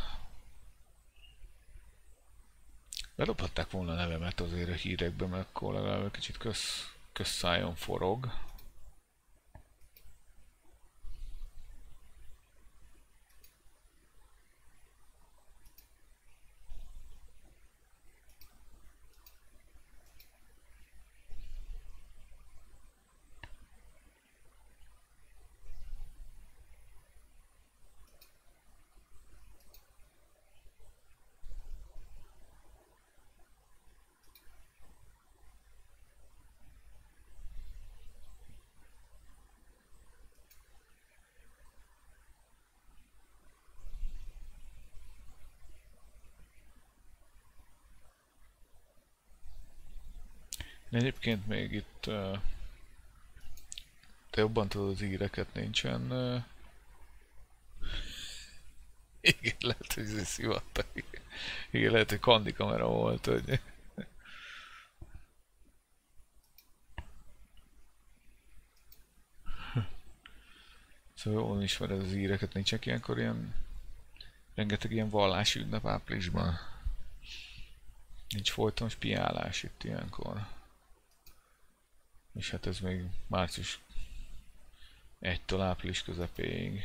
Bedobhatták volna a nevemet azért a hírekbe, mert akkor legalább kicsit közszájon forog. Egyébként még itt te jobban tudod az íreket, nincsen. Igen, lehet, hogy ez szivattak. Igen, lehet, hogy kandi kamera volt, hogy... Szóval jól ismered az íreket, nincsenek ilyenkor ilyen... Rengeteg ilyen vallási ünnep áprilisban. Nincs folytonos piálás itt ilyenkor. És hát ez még március 1-től április közepéig.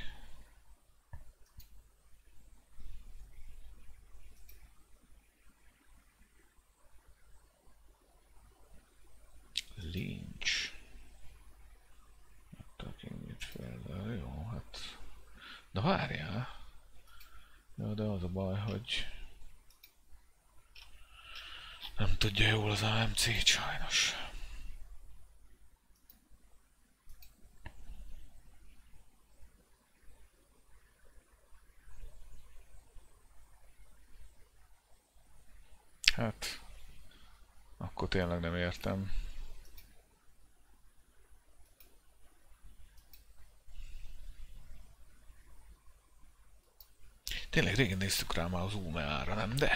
Lynch. Attacking midfielder, jó, hát... De várjál! Ja, de az a baj, hogy... Nem tudja jól az AMC-t sajnos. Hát... Akkor tényleg nem értem. Tényleg régen néztük rá már az UME-ára, nem? De...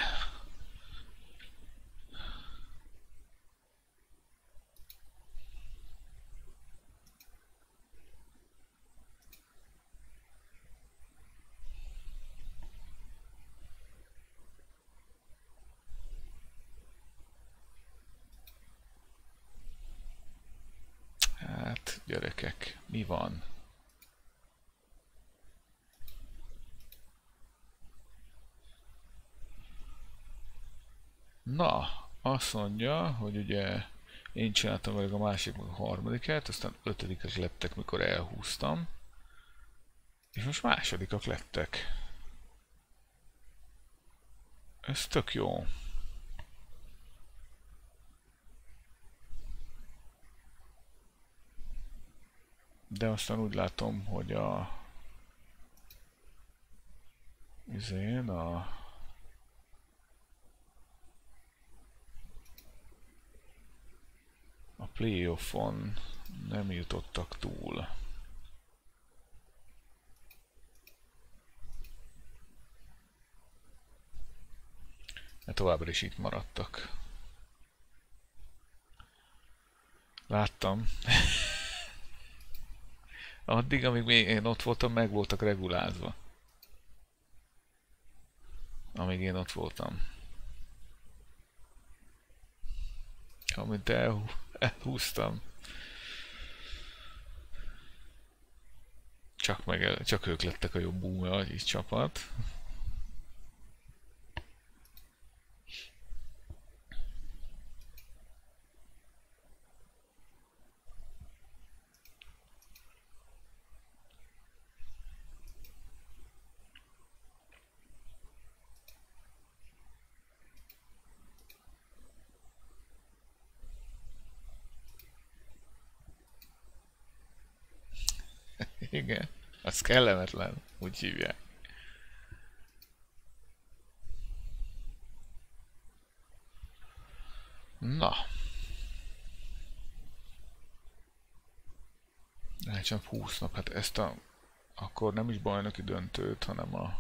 Hát, gyerekek, mi van? Na, azt mondja, hogy ugye én csináltam meg a másik, meg a harmadikát, aztán ötödikek lettek, mikor elhúztam. És most másodikak lettek. Ez tök jó. De aztán úgy látom, hogy a... Izén a... A playoffon nem jutottak túl. Mert továbbra is itt maradtak. Láttam. Addig, amíg még én ott voltam, meg voltak regulázva. Amíg én ott voltam. Amint elhúztam. Csak ők lettek a jobb boomer csapat. Igen, az kellemetlen, úgy hívják. Na, csak 20 nap, hát ezt akkor nem is bajnoki döntőt, hanem a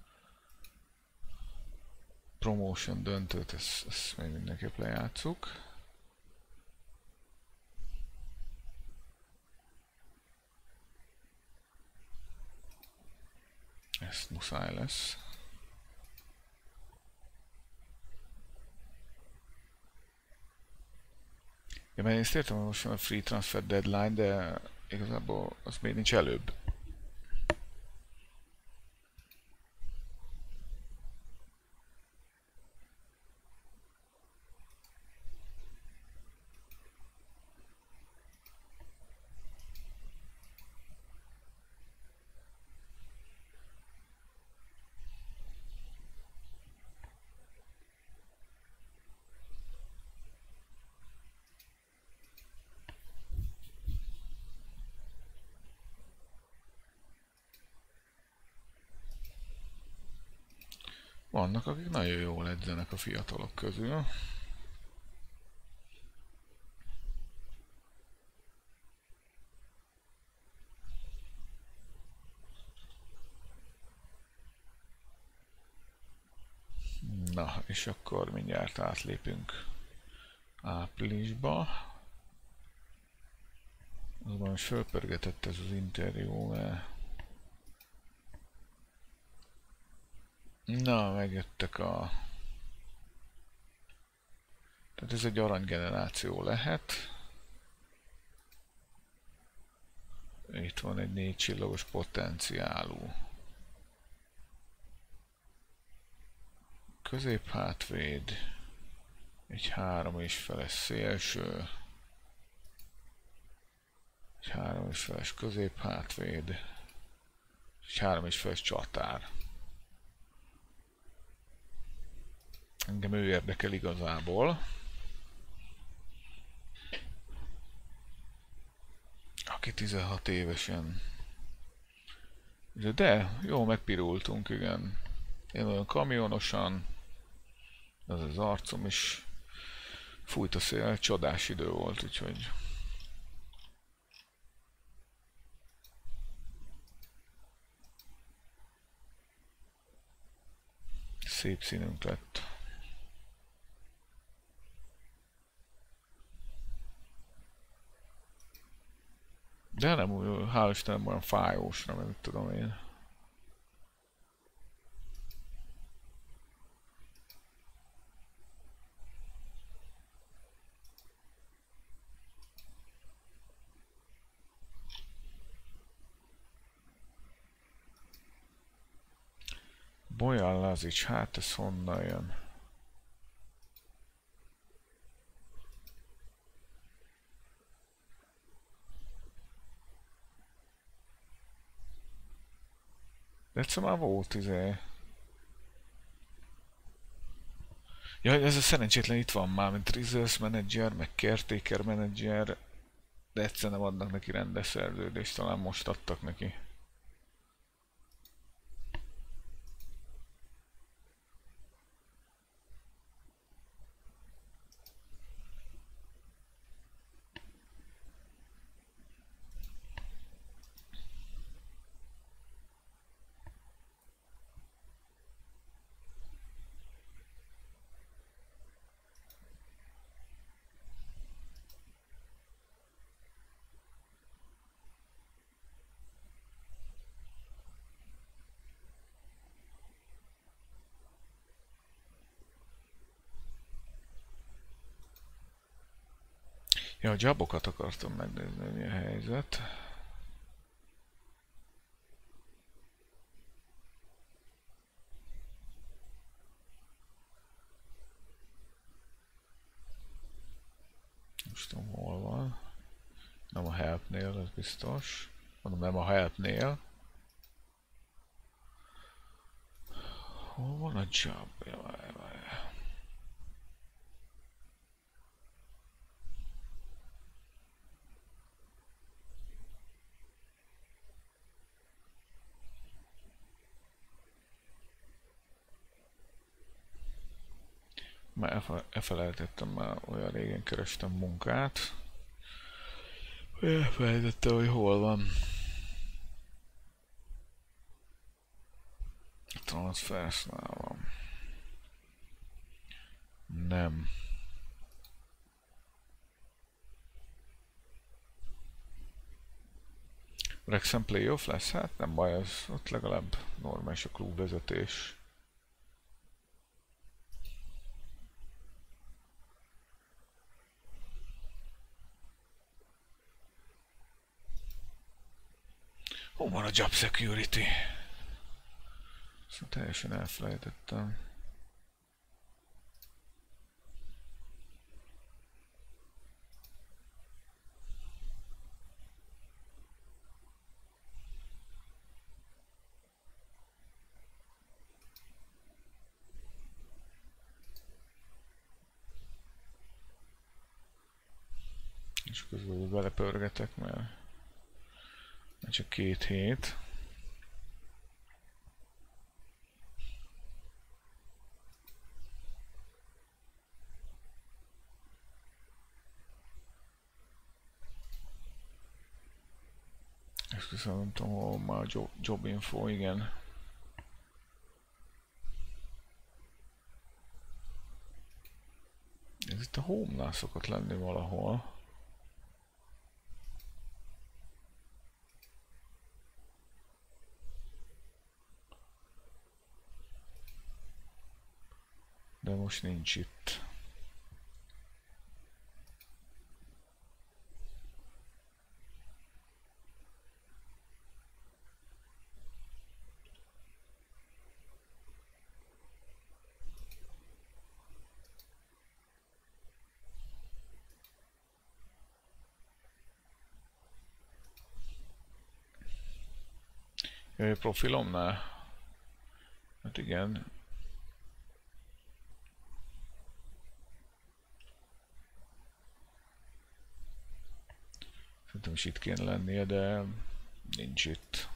promotion döntőt, ezt még mindenképp lejátszuk. Ezt muszáj lesz. Ja, mert én ezt értem, hogy most van a free transfer deadline, de igazából az még nincs előbb. Vannak, akik nagyon jól edzenek a fiatalok közül. Na, és akkor mindjárt átlépünk áprilisba. Azban is fölpörgetett ez az interjú, mert... Na, megjöttek a... Tehát ez egy aranygeneráció lehet. Itt van egy 4 csillagos potenciálú középhátvéd, egy 3 és feles szélső, egy 3 és feles középhátvéd, egy 3 és feles csatár. Engem ő érdekel igazából. Aki 16 évesen. De jó, megpirultunk, igen. Én olyan kamionosan, az az arcom is fújt a szél, csodás idő volt, úgyhogy... Szép színünk lett. De nem, hál' Istenem olyan fájósra, mert mit tudom én. Bojan Lazic, hát ez honnan jön? De egyszer már volt Ja, ez a szerencsétlen itt van már, mint Reserves Manager, meg Caretaker Manager, de egyszer nem adnak neki rendes szerződést, talán most adtak neki. Ja, a jobokat akartam megnézni, mi a helyzet. Most tudom, hol van. Nem a helpnél, ez biztos. Mondom, nem a helpnél. Hol van a job? Már elfelejtettem, már olyan régen kerestem munkát. Elfelejtettem, hogy hol van. Transfersnál van. Nem. Wrexham playoff lesz? Hát nem baj, az ott legalább normális a klubvezetés. Hol van a job security? Szóval teljesen elfelejtettem. És közben belepörgetek, mert csak 2 hét. És köszönöm, nem tudom, hol már a job info, igen. Ez itt a home-nál szokott lenni valahol. De most nincs itt. Jaj, a profilomnál? Hát igen. Szerintem is itt kéne lennie, de nincs itt.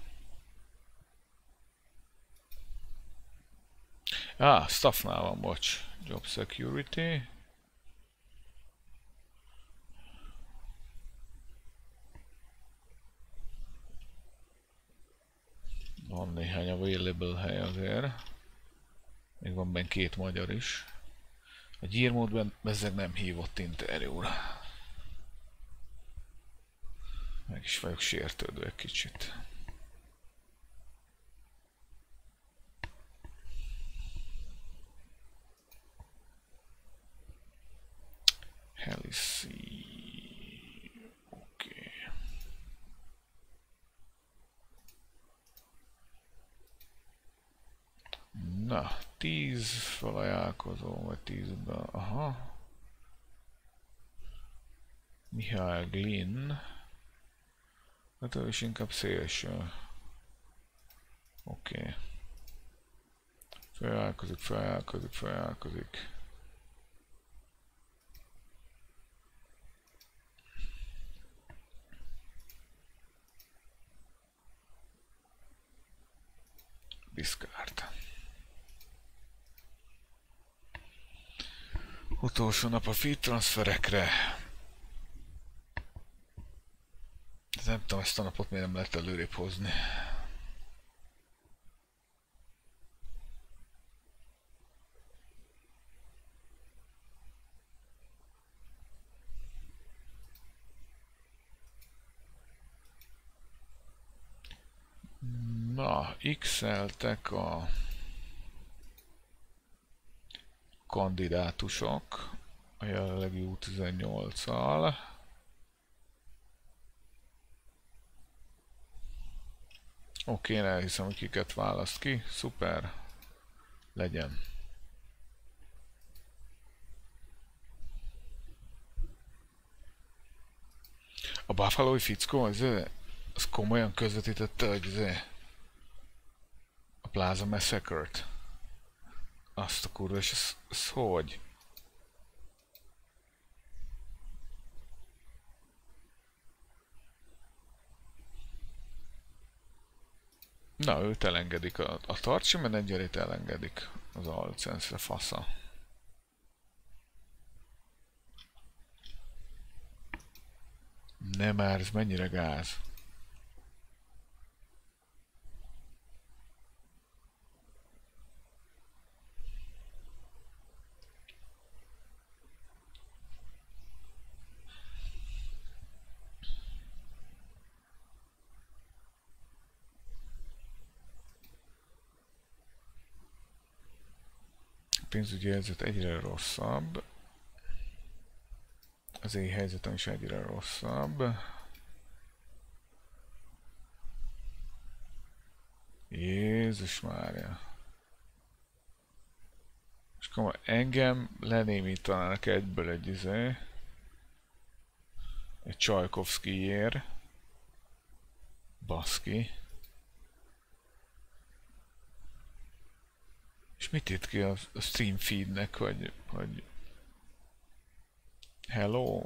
Staffnál van, bocs. Job security. Van néhány available hely azért. Még van benne 2 magyar is. A gyírmódban bezzeg nem hívott interjúra. Meg is vagyok sértődve egy kicsit. Heliszi. Oké. Na, 10 felajánlkozó, vagy 10-ben, aha. Mihály Glynn. Hát ő is inkább szélső. Oké. Felajánlkozik, felajánlkozik, felajánlkozik. Discard. Utolsó nap a feed transferekre. Nem tudom, ezt a napot miért nem lehet előrébb hozni. Na, x-eltek a kandidátusok a jelenlegi U18-al. Oké, én elhiszem, hogy kiket választ ki. Szuper. Legyen. A Buffalo-i fickó, az komolyan közvetítette, hogy a Plaza Massacre-t. Azt a kurva, és ez hogy? Na, őt elengedik, a tartsi menedzserét elengedik az A-licencre, fasza. Nem már, ez mennyire gáz. A pénzügyi helyzet egyre rosszabb. Az én helyzetem is egyre rosszabb. Jézus Mária. És akkor engem lenémítanának egyből egy Csajkovszkijér. Baszki. És mit írt ki a stream feednek, hogy hello?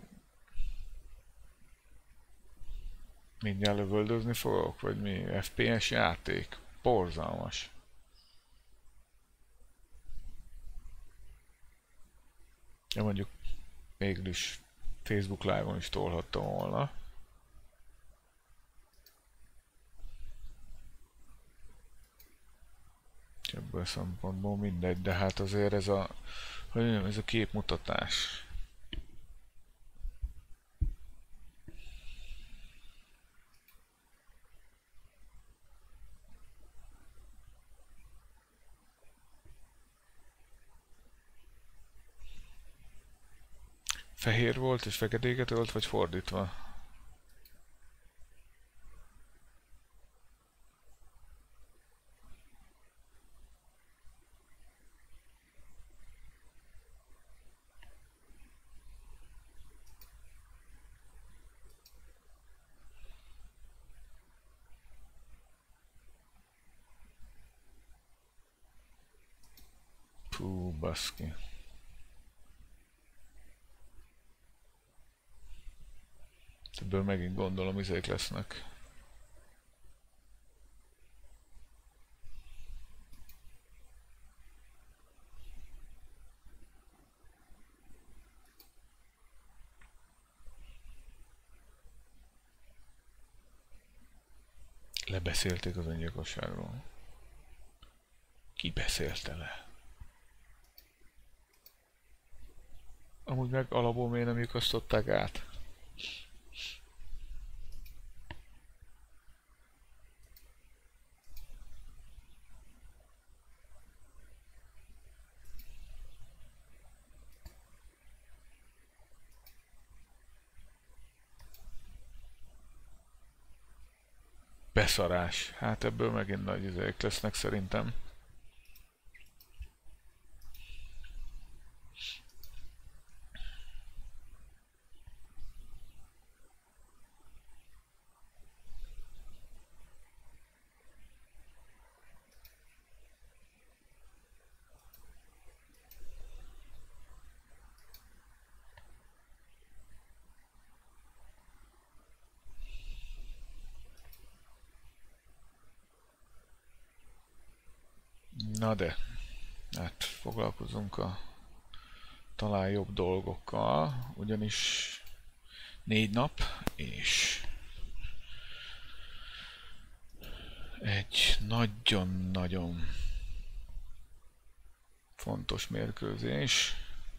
Mindjárt lövöldözni fogok, vagy mi? FPS játék? Borzalmas. Ja, mondjuk mégis Facebook Live-on is tolhattam volna. Ebből szempontból mindegy, de hát azért ez a, hogy mondjam, ez a képmutatás. Fehér volt és fekedéket ölt, vagy fordítva? Pú, baszki. Ebből megint gondolom izék lesznek. Lebeszélték az öngyilkosságról. Ki beszélte le? Amúgy meg alapból miért nem lyukasztották át? Beszarás. Hát ebből megint nagy izék lesznek szerintem. Na de, hát foglalkozunk a talán jobb dolgokkal, ugyanis 4 nap és egy nagyon-nagyon fontos mérkőzés.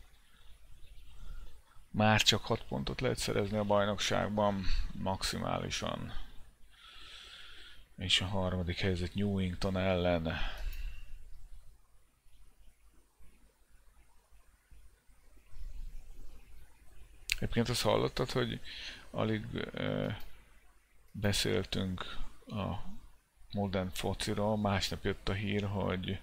Már csak 6 pontot lehet szerezni a bajnokságban maximálisan. És a harmadik helyzet Newington ellen. Egyébként azt hallottad, hogy alig beszéltünk a modern fociról, másnap jött a hír, hogy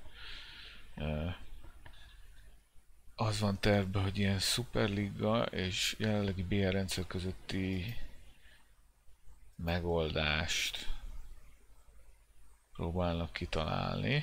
az van tervben, hogy ilyen Superliga és jelenlegi BL rendszer közötti megoldást próbálnak kitalálni.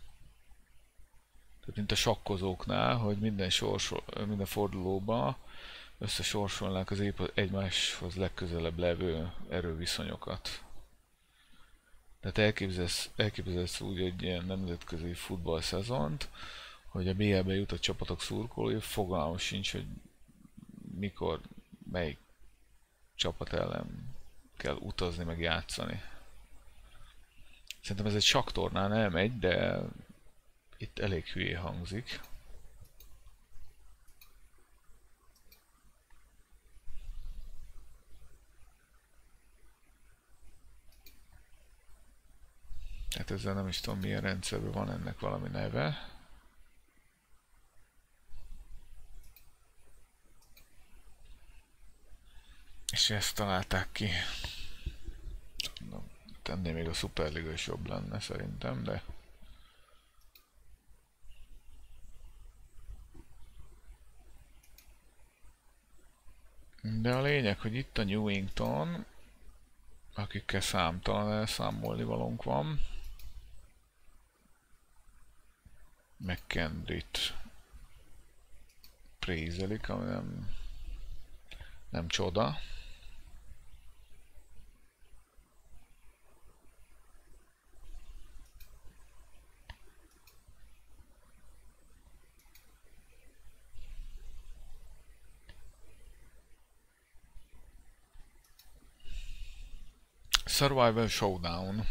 Tehát mint a sakkozóknál, hogy minden fordulóban összesorsolnák az épp egymáshoz legközelebb levő erőviszonyokat. Tehát elképzelsz úgy egy ilyen nemzetközi futballszezont, hogy a BL-be jutott csapatok szurkolói fogalmam sincs, hogy mikor, melyik csapat ellen kell utazni, meg játszani. Szerintem ez egy sakktornán elmegy, de itt elég hülyé hangzik. Hát ezzel nem is tudom milyen rendszerben van ennek valami neve. És ezt találták ki. Tenné még a Superliga is jobb lenne szerintem, de... De a lényeg, hogy itt a Newington, akikkel számtalan elszámolni valónk van. McKendrit prézelik, ami nem csoda. Survival Showdown.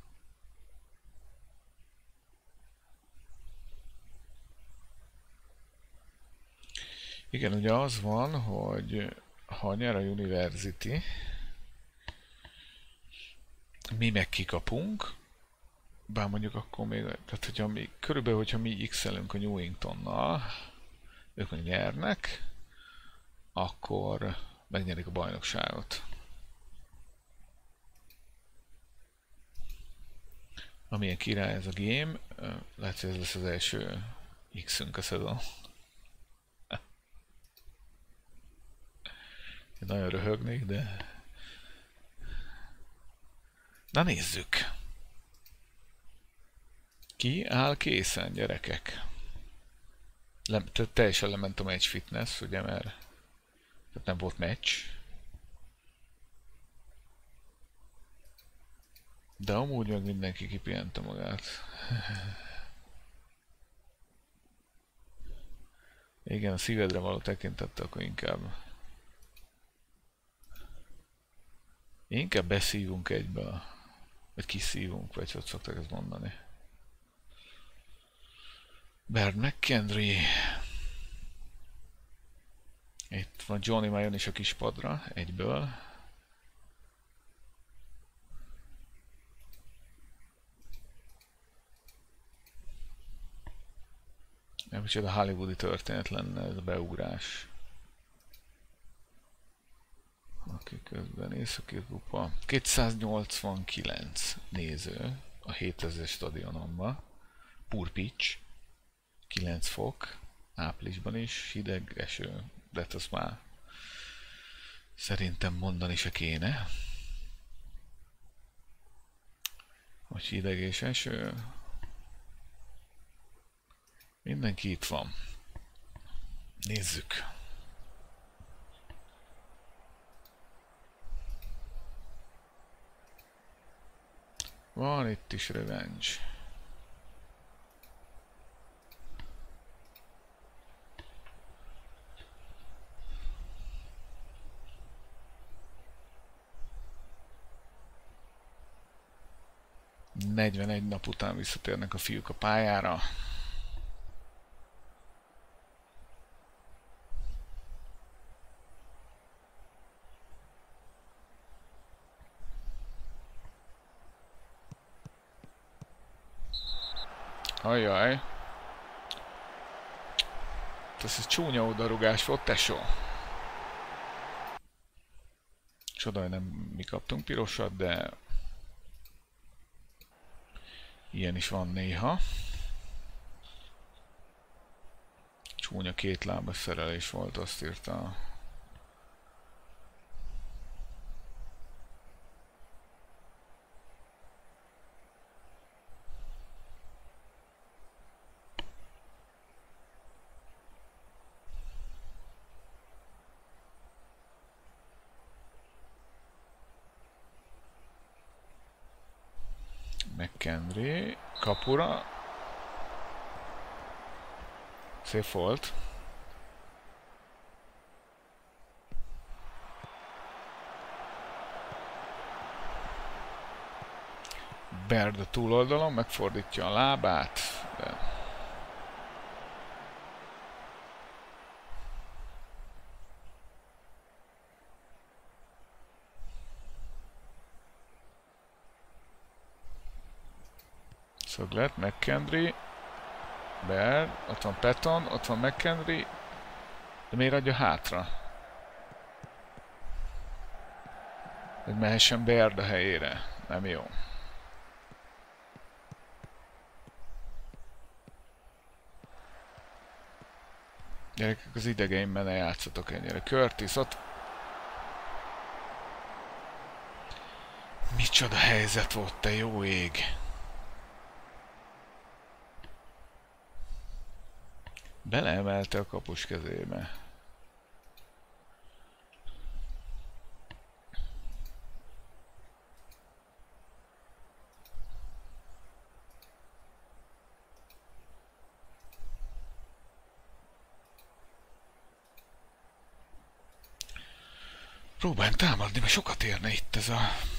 Igen, ugye az van, hogy ha nyer a University, mi meg kikapunk, bár mondjuk akkor még, tehát hogyha mi, körülbelül, hogyha mi x-elünk a Newingtonnal, ők meg nyernek, akkor megnyerik a bajnokságot. Amilyen király ez a game, lehet, hogy ez lesz az első X-ünk a szezon. Én nagyon röhögnék, de... Na nézzük! Ki áll készen, gyerekek? Teljesen lement a match fitness, ugye, mert tehát nem volt meccs. De amúgy meg mindenki kipihente magát. Igen, a szívedre való tekintettel, akkor inkább beszívunk egybe, vagy kiszívunk, vagy hogy szokták ezt mondani. Bernd McKendry. Itt van Johnny Mayon is a kispadra, egyből. Nem micsoda hollywoodi történet lenne ez a beugrás. Aki közben északi kupa. 289 néző a 7000 stadionomba. Pur pitch. 9 fok. Áprilisban is. Hideg, eső. De azt már szerintem mondani se kéne. Hogy hideg és eső. Mindenki itt van. Nézzük. Van itt is revenge. ...41 nap után visszatérnek a fiúk a pályára. Ajjaj. Ez csúnya odarugás volt, tesó. Csoda, hogy nem mi kaptunk pirosat, de... ilyen is van néha. Csúnya kétlábas szerelés volt, azt írta. McKendry kapura. Szép volt. Baird a túloldalon, megfordítja a lábát. De... Szöglet, McKendry. Baird, ott van Patton, ott van McKendry. De miért adja hátra? Hogy mehessen Baird a helyére. Nem jó. Gyerekek, az idegeimben ne játszatok ennyire. Curtis ott... Micsoda helyzet volt, te jó ég! Beleemelte a kapus kezébe. Próbáljunk támadni, mert sokat érne itt ez a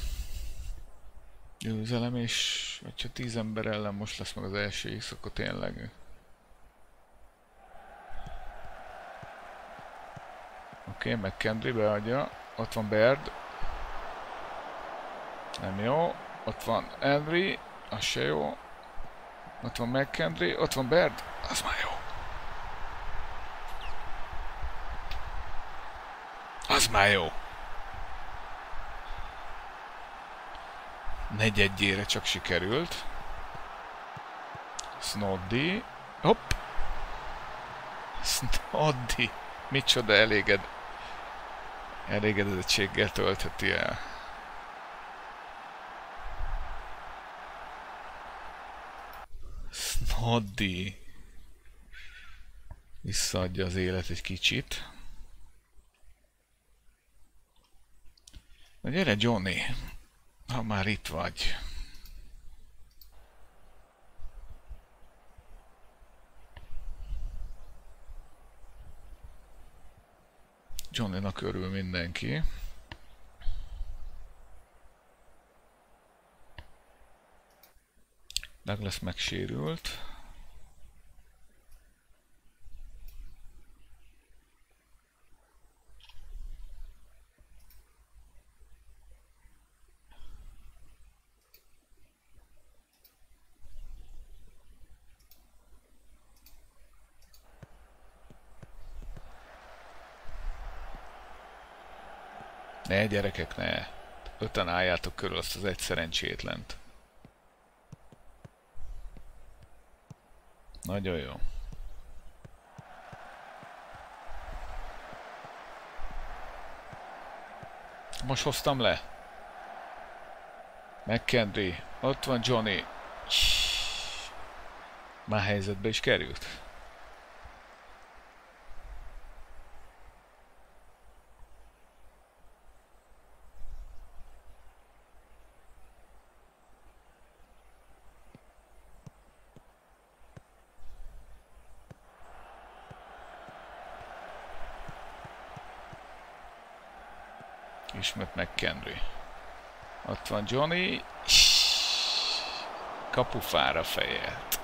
győzelem, és hogyha 10 ember ellen most lesz meg az első X, akkor tényleg. Oké, McKendry beadja, ott van Baird. Nem jó, ott van Henry, az se jó. Ott van McKendry, ott van Baird, az már jó. Az már jó. 4-1-ére csak sikerült. Snoddy. Hopp! Snoddy. Micsoda elégedettséggel töltheti el. Snoddy. Visszaadja az élet egy kicsit. Na gyere Johnny, ha már itt vagy. Johnnynak örül mindenki. Douglas megsérült. Ne gyerekek, ne! 5-en álljátok körül azt az egy szerencsétlent. Nagyon jó. Most hoztam le. McKendry. Ott van Johnny. Már helyzetbe is került. Ismét McKendry. Ott van Johnny. Kapufára fejelt.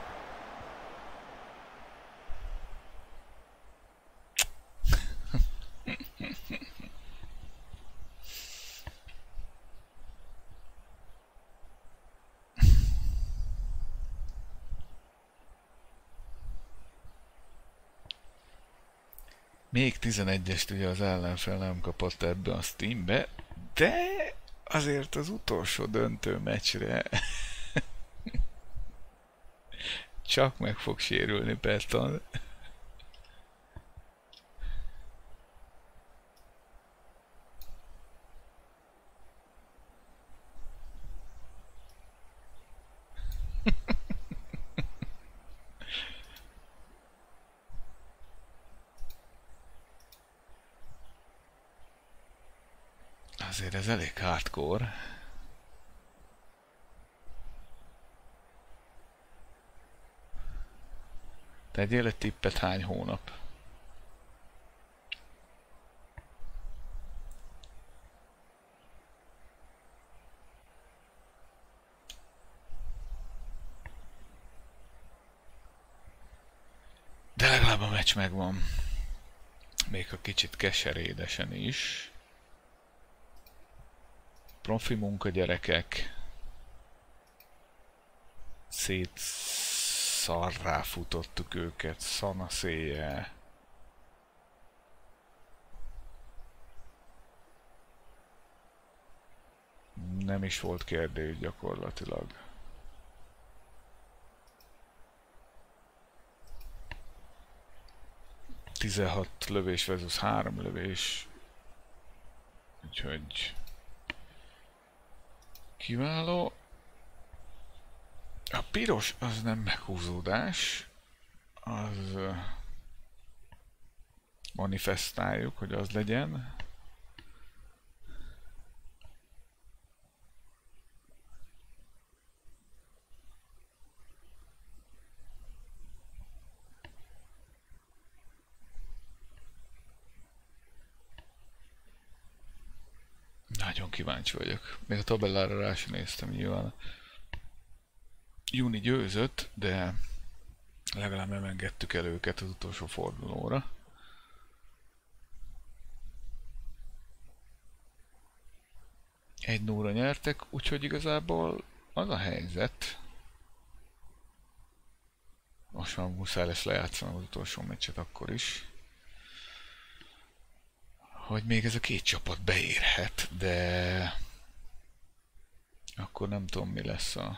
Még 11-est ugye az ellenfél nem kapott ebbe a Steambe, de azért az utolsó döntő meccsre csak meg fog sérülni Patton. Azért ez elég hardcore. Tegyél egy tippet, hány hónap? De legalább a meccs megvan. Még a kicsit keserédesen is. Profi munka, gyerekek. Szarrá futottuk őket, szanaszéjjel. Nem is volt kérdés gyakorlatilag. ...16 lövés versus 3 lövés. Úgyhogy... kiváló. A piros az nem meghúzódás. Az... manifestáljuk, hogy az legyen. Nagyon kíváncsi vagyok. Még a tabellára rá sem néztem nyilván. Juni győzött, de legalább nem engedtük el őket az utolsó fordulóra. Egy 0-ra nyertek, úgyhogy igazából az a helyzet. Most már muszáj lesz lejátszanom az utolsó meccset akkor is. Hogy még ez a két csapat beérhet, de akkor nem tudom mi lesz a...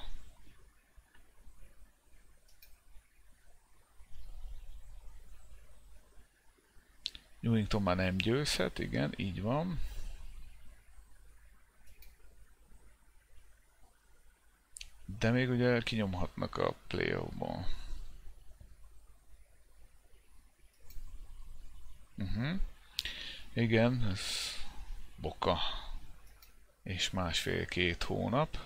Newington már nem győzhet, igen, így van. De még ugye kinyomhatnak a playoffból. Igen, ez boka. És másfél-két hónap.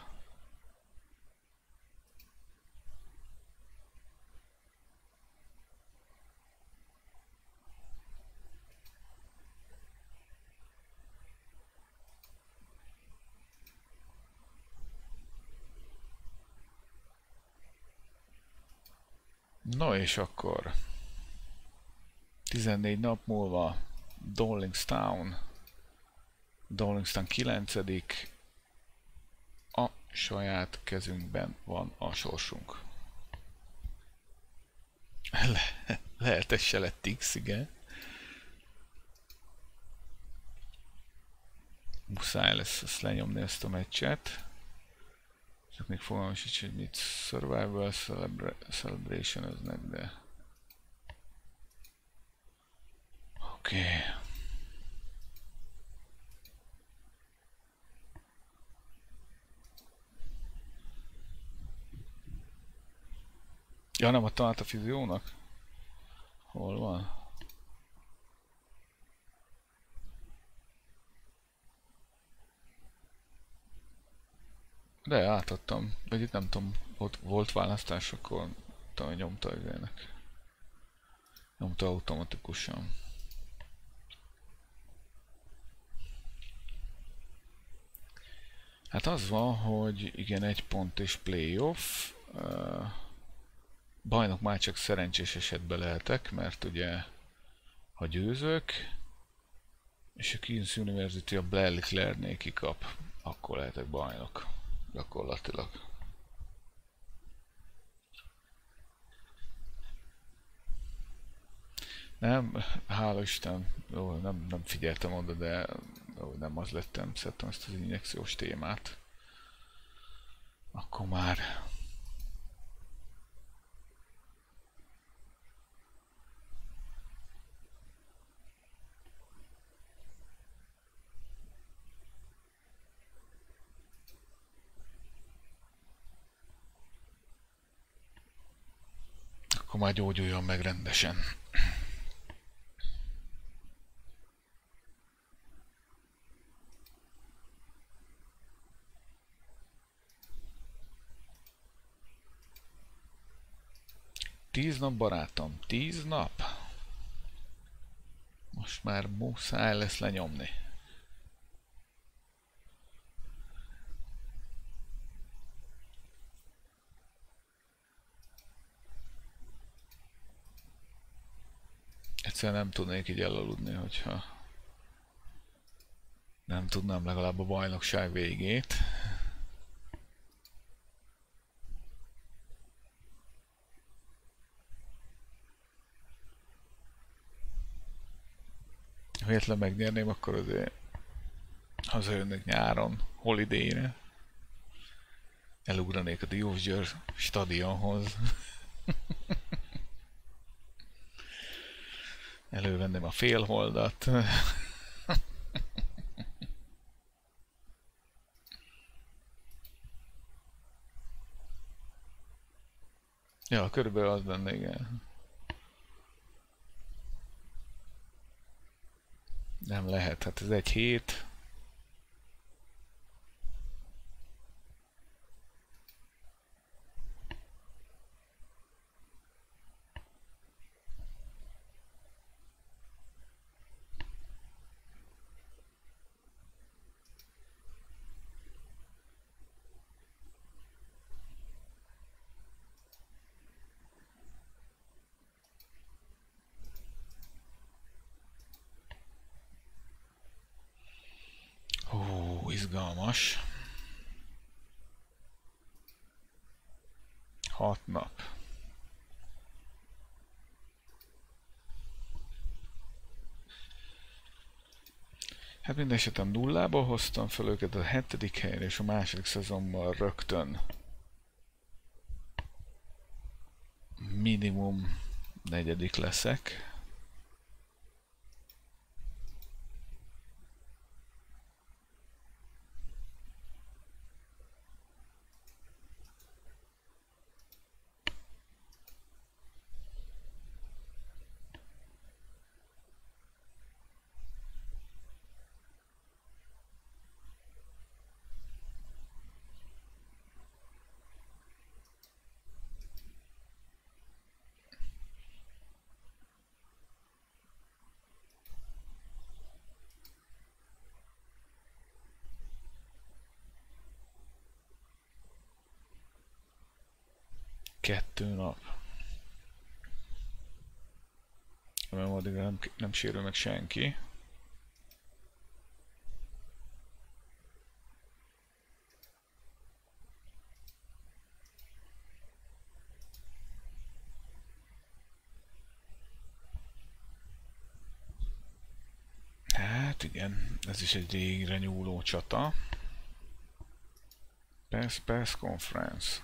No és akkor 14 nap múlva Darlingstown 9. A saját kezünkben van a sorsunk. Lehet ez se lett X, igen. Muszáj lesz ezt lenyomni, ezt a meccset. Csak még fogalmam sincs, hogy mit Survival Celebration eznek, de... Oké. Ja, nem adtam át a fiziónak? Hol van? De átadtam, vagy itt nem tudom, ott volt választás, akkor talán nyomta izének. Nyomta automatikusan. Hát az van, hogy igen, 1 pont és playoff. Bajnok már csak szerencsés esetben lehetek, mert ugye ha győzök, és a Queen's University a Blair Leclerc-nél kikap, akkor lehetek bajnok. Gyakorlatilag. Nem, hála Isten, jó, nem figyeltem oda, de jó, nem az lettem, szedtem ezt az injekciós témát. Akkor már... Akkor már gyógyuljon meg rendesen. Tíz nap, barátom, 10 nap. Most már muszáj lesz lenyomni. egyszerűen nem tudnék így elaludni, hogyha nem tudnám legalább a bajnokság végét. Ha véletlen megnyerném, akkor azért hazajönnék nyáron, holiday-re. Elugranék a Diósgyőr stadionhoz. Elővenném a félholdat. Ja, körülbelül az lenne, igen. Nem lehet, hát ez egy hét. Ó, izgalmas. 6 nap. Hát mindesetem nullából hoztam fel őket a 7. helyre, és a második szezonban rögtön minimum 4. leszek. Kettő nap. Mert addig nem sérül meg senki. Hát igen, ez is egy régre nyúló csata. PES Conference.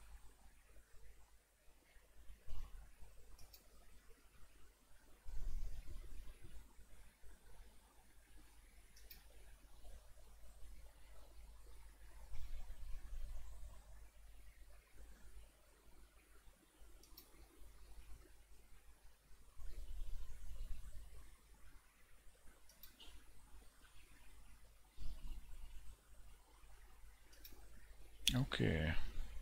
Oké.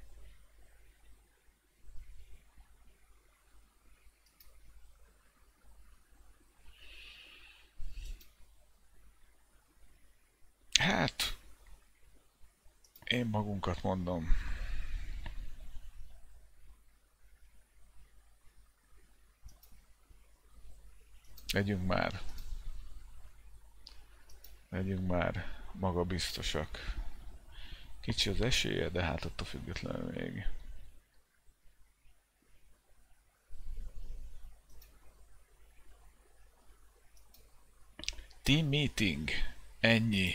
Hát, én magunkat mondom. Legyünk már magabiztosak. Kicsi az esélye, de hát attól függetlenül még. Team meeting. Ennyi.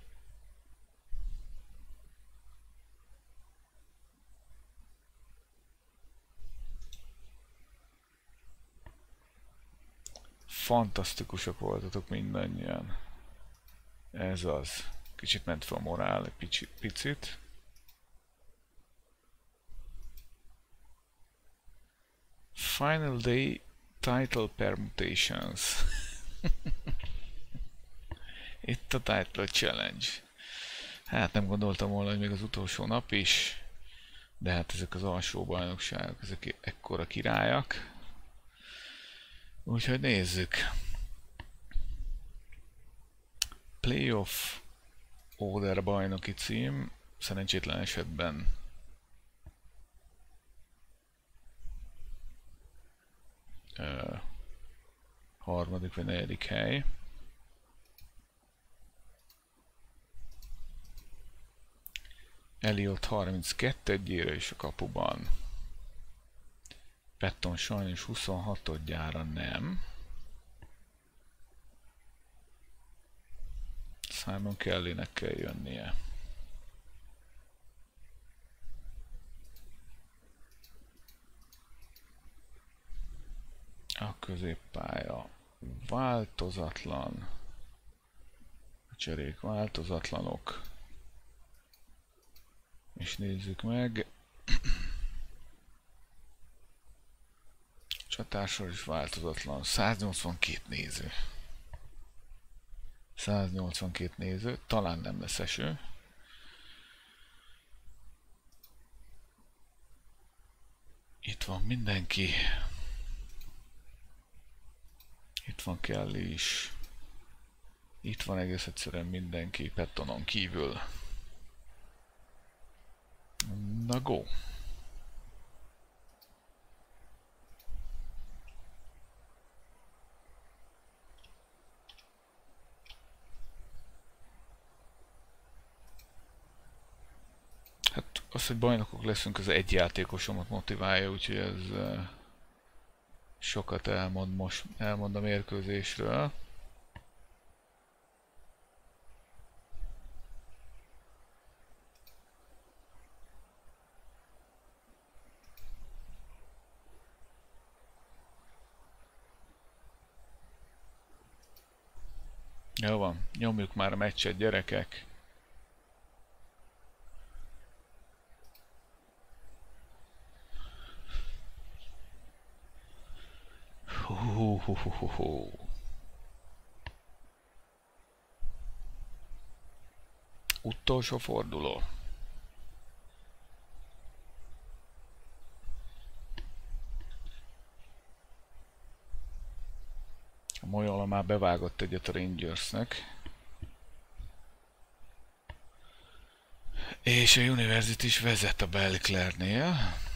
Fantasztikusak voltatok mindannyian. Ez az. Kicsit ment fel a morál, egy picit. Final day title permutations. Itt a title challenge. Hát nem gondoltam volna, hogy még az utolsó nap is. De hát ezek az alsó bajnokságok, ezek ekkora királyak. Úgyhogy nézzük. Playoff Order bajnoki cím, szerencsétlen esetben harmadik vagy negyedik hely. Elliott 32-ére is a kapuban. Patton sajnos 26-odjára nem. Simon Kellynek kell jönnie. A középpálya változatlan. A cserék változatlanok. És nézzük meg. Csatársor is változatlan. 182 néző. 182 néző. Talán nem lesz eső. Itt van mindenki. Itt van Kelly is. Itt van egész egyszerűen mindenki Pattonon kívül. Na go! Hát az, hogy bajnokok leszünk, az egy játékosomat motiválja, úgyhogy ez sokat elmond a mérkőzésről. Jó van, nyomjuk már a meccset, gyerekek! Utolsó forduló. A Moyola már bevágott egyet a Rangersnek. És a University is vezet a Belclairnél.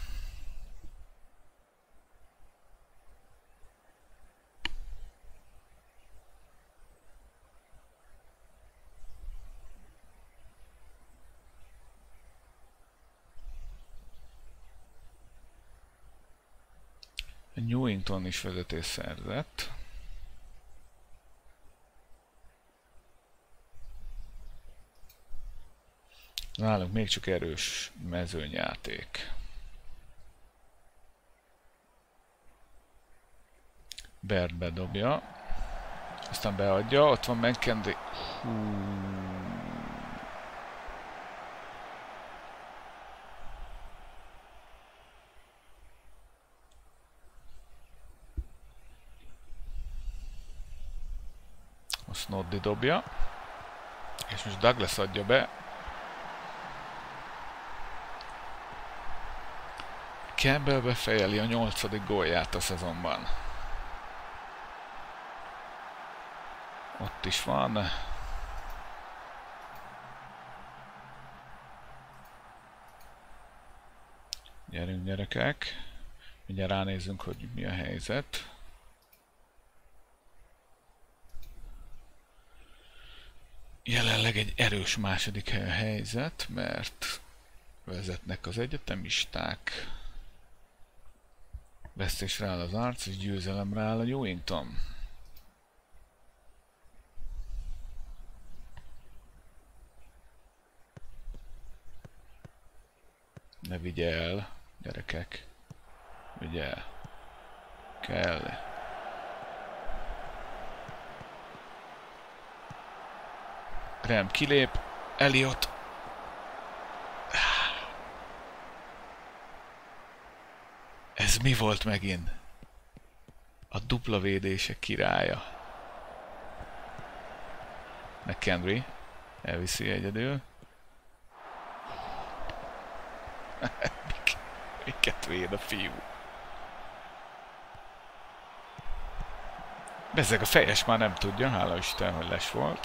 A Newington is vezetés szerzett. Nálunk még csak erős mezőnyjáték. Baird bedobja. Aztán beadja, ott van McKenzie. A Snoddy dobja. És most Douglas adja be. Campbell befejeli a 8. gólját a szezonban. Ott is van. Gyerünk, gyerekek. Mindjárt ránézzünk, hogy mi a helyzet. Jelenleg egy erős második hely a helyzet, mert vezetnek az egyetemisták. Vesztésre áll az Arts, és győzelemre áll a Newington. Ne vigye el, gyerekek. Vigye el. Kell. Graham kilép. Elliott. Ez mi volt megint? A dupla védések királya. McHenry elviszi egyedül. Miket véd a fiú? Bezzeg a fejes már nem tudja, hála Isten, hogy les volt.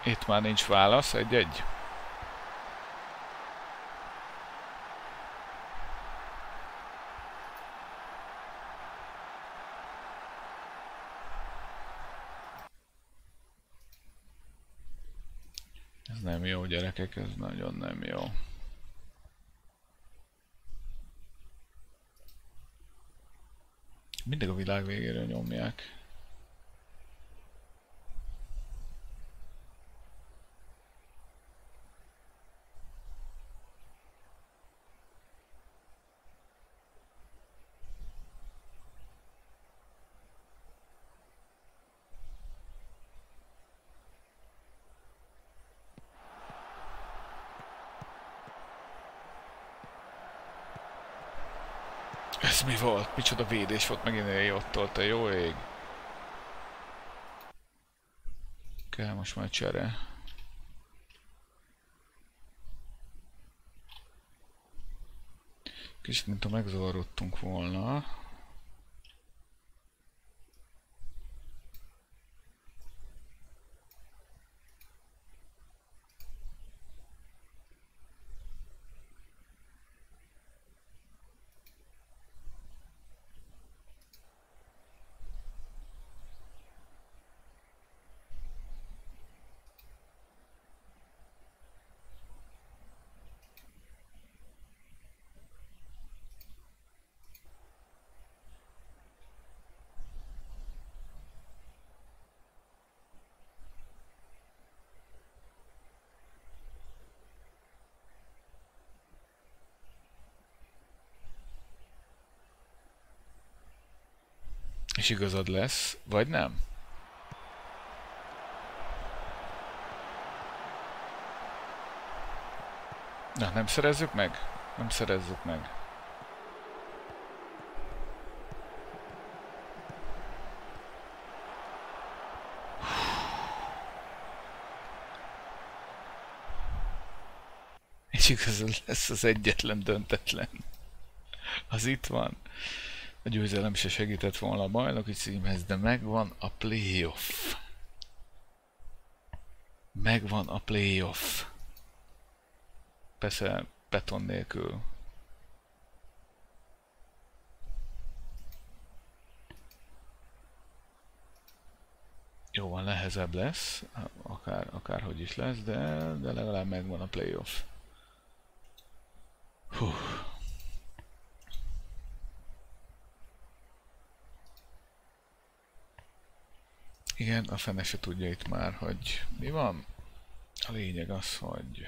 Itt már nincs válasz, 1-1. Ez nem jó, gyerekek, ez nagyon nem jó. Mindig a világ végéről nyomják. Ez mi volt? Micsoda védés volt megint ott tolta, jó ég. Kell most már csere. Kicsit mintha megzavarodtunk volna. És igazad lesz, vagy nem? Na, nem szerezzük meg? Nem szerezzük meg. És igazad lesz az egyetlen döntetlen. Az itt van. A győzelem se segített volna a bajnoki címhez, de megvan a playoff. Megvan a playoff. Persze beton nélkül. Jó van, nehezebb lesz, akárhogy is lesz, de legalább megvan a playoff. Hú. Igen, a fene se tudja itt már, hogy mi van. A lényeg az, hogy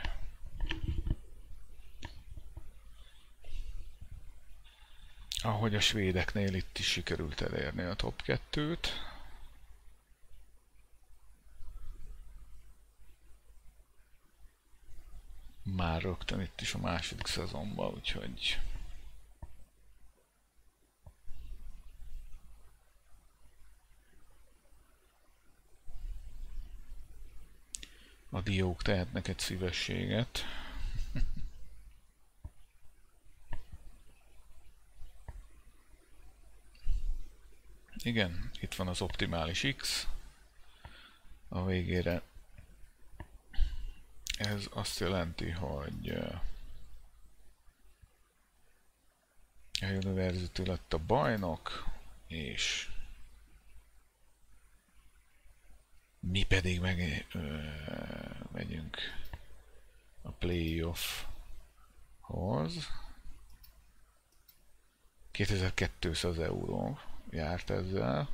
ahogy a svédeknél itt is sikerült elérni a top 2-t. Már rögtön itt is a második szezonban, úgyhogy a diók tehetnek egy szívességet. Igen, itt van az optimális X. A végére ez azt jelenti, hogy a University lett a bajnok, és mi pedig megyünk a playoffhoz. 2200 euró járt ezzel.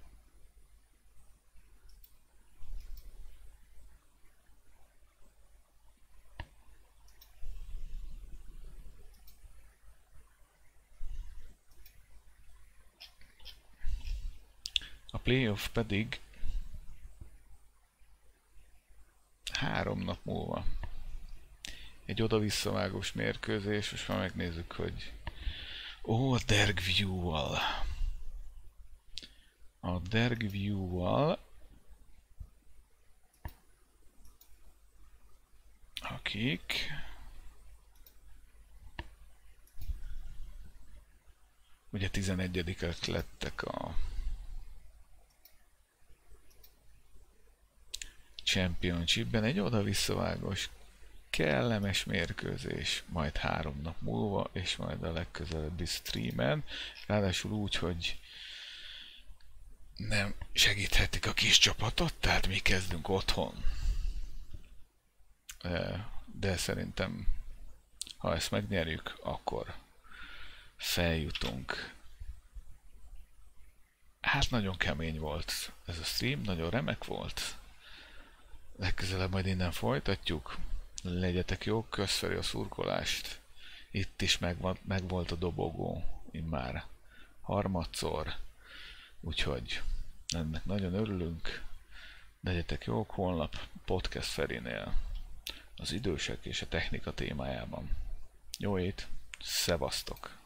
A playoff pedig 3 nap múlva. Egy oda-visszavágós mérkőzés, most már megnézzük, hogy a Dergview-val. A Dergview-val, akik ugye 11-ek lettek a Championshipben egy oda-visszavágós kellemes mérkőzés, majd 3 nap múlva, és majd a legközelebbi streamen, ráadásul úgy, hogy nem segíthetik a kis csapatot, tehát mi kezdünk otthon. De szerintem, ha ezt megnyerjük, akkor feljutunk. Hát nagyon kemény volt ez a stream, nagyon remek volt. Legközelebb majd innen folytatjuk. Legyetek jók, köszferi a szurkolást. Itt is megvolt a dobogó, immár harmadszor. Úgyhogy ennek nagyon örülünk. Legyetek jók, holnap Podcast Ferinél az idősek és a technika témájában. Jó ét, szevasztok!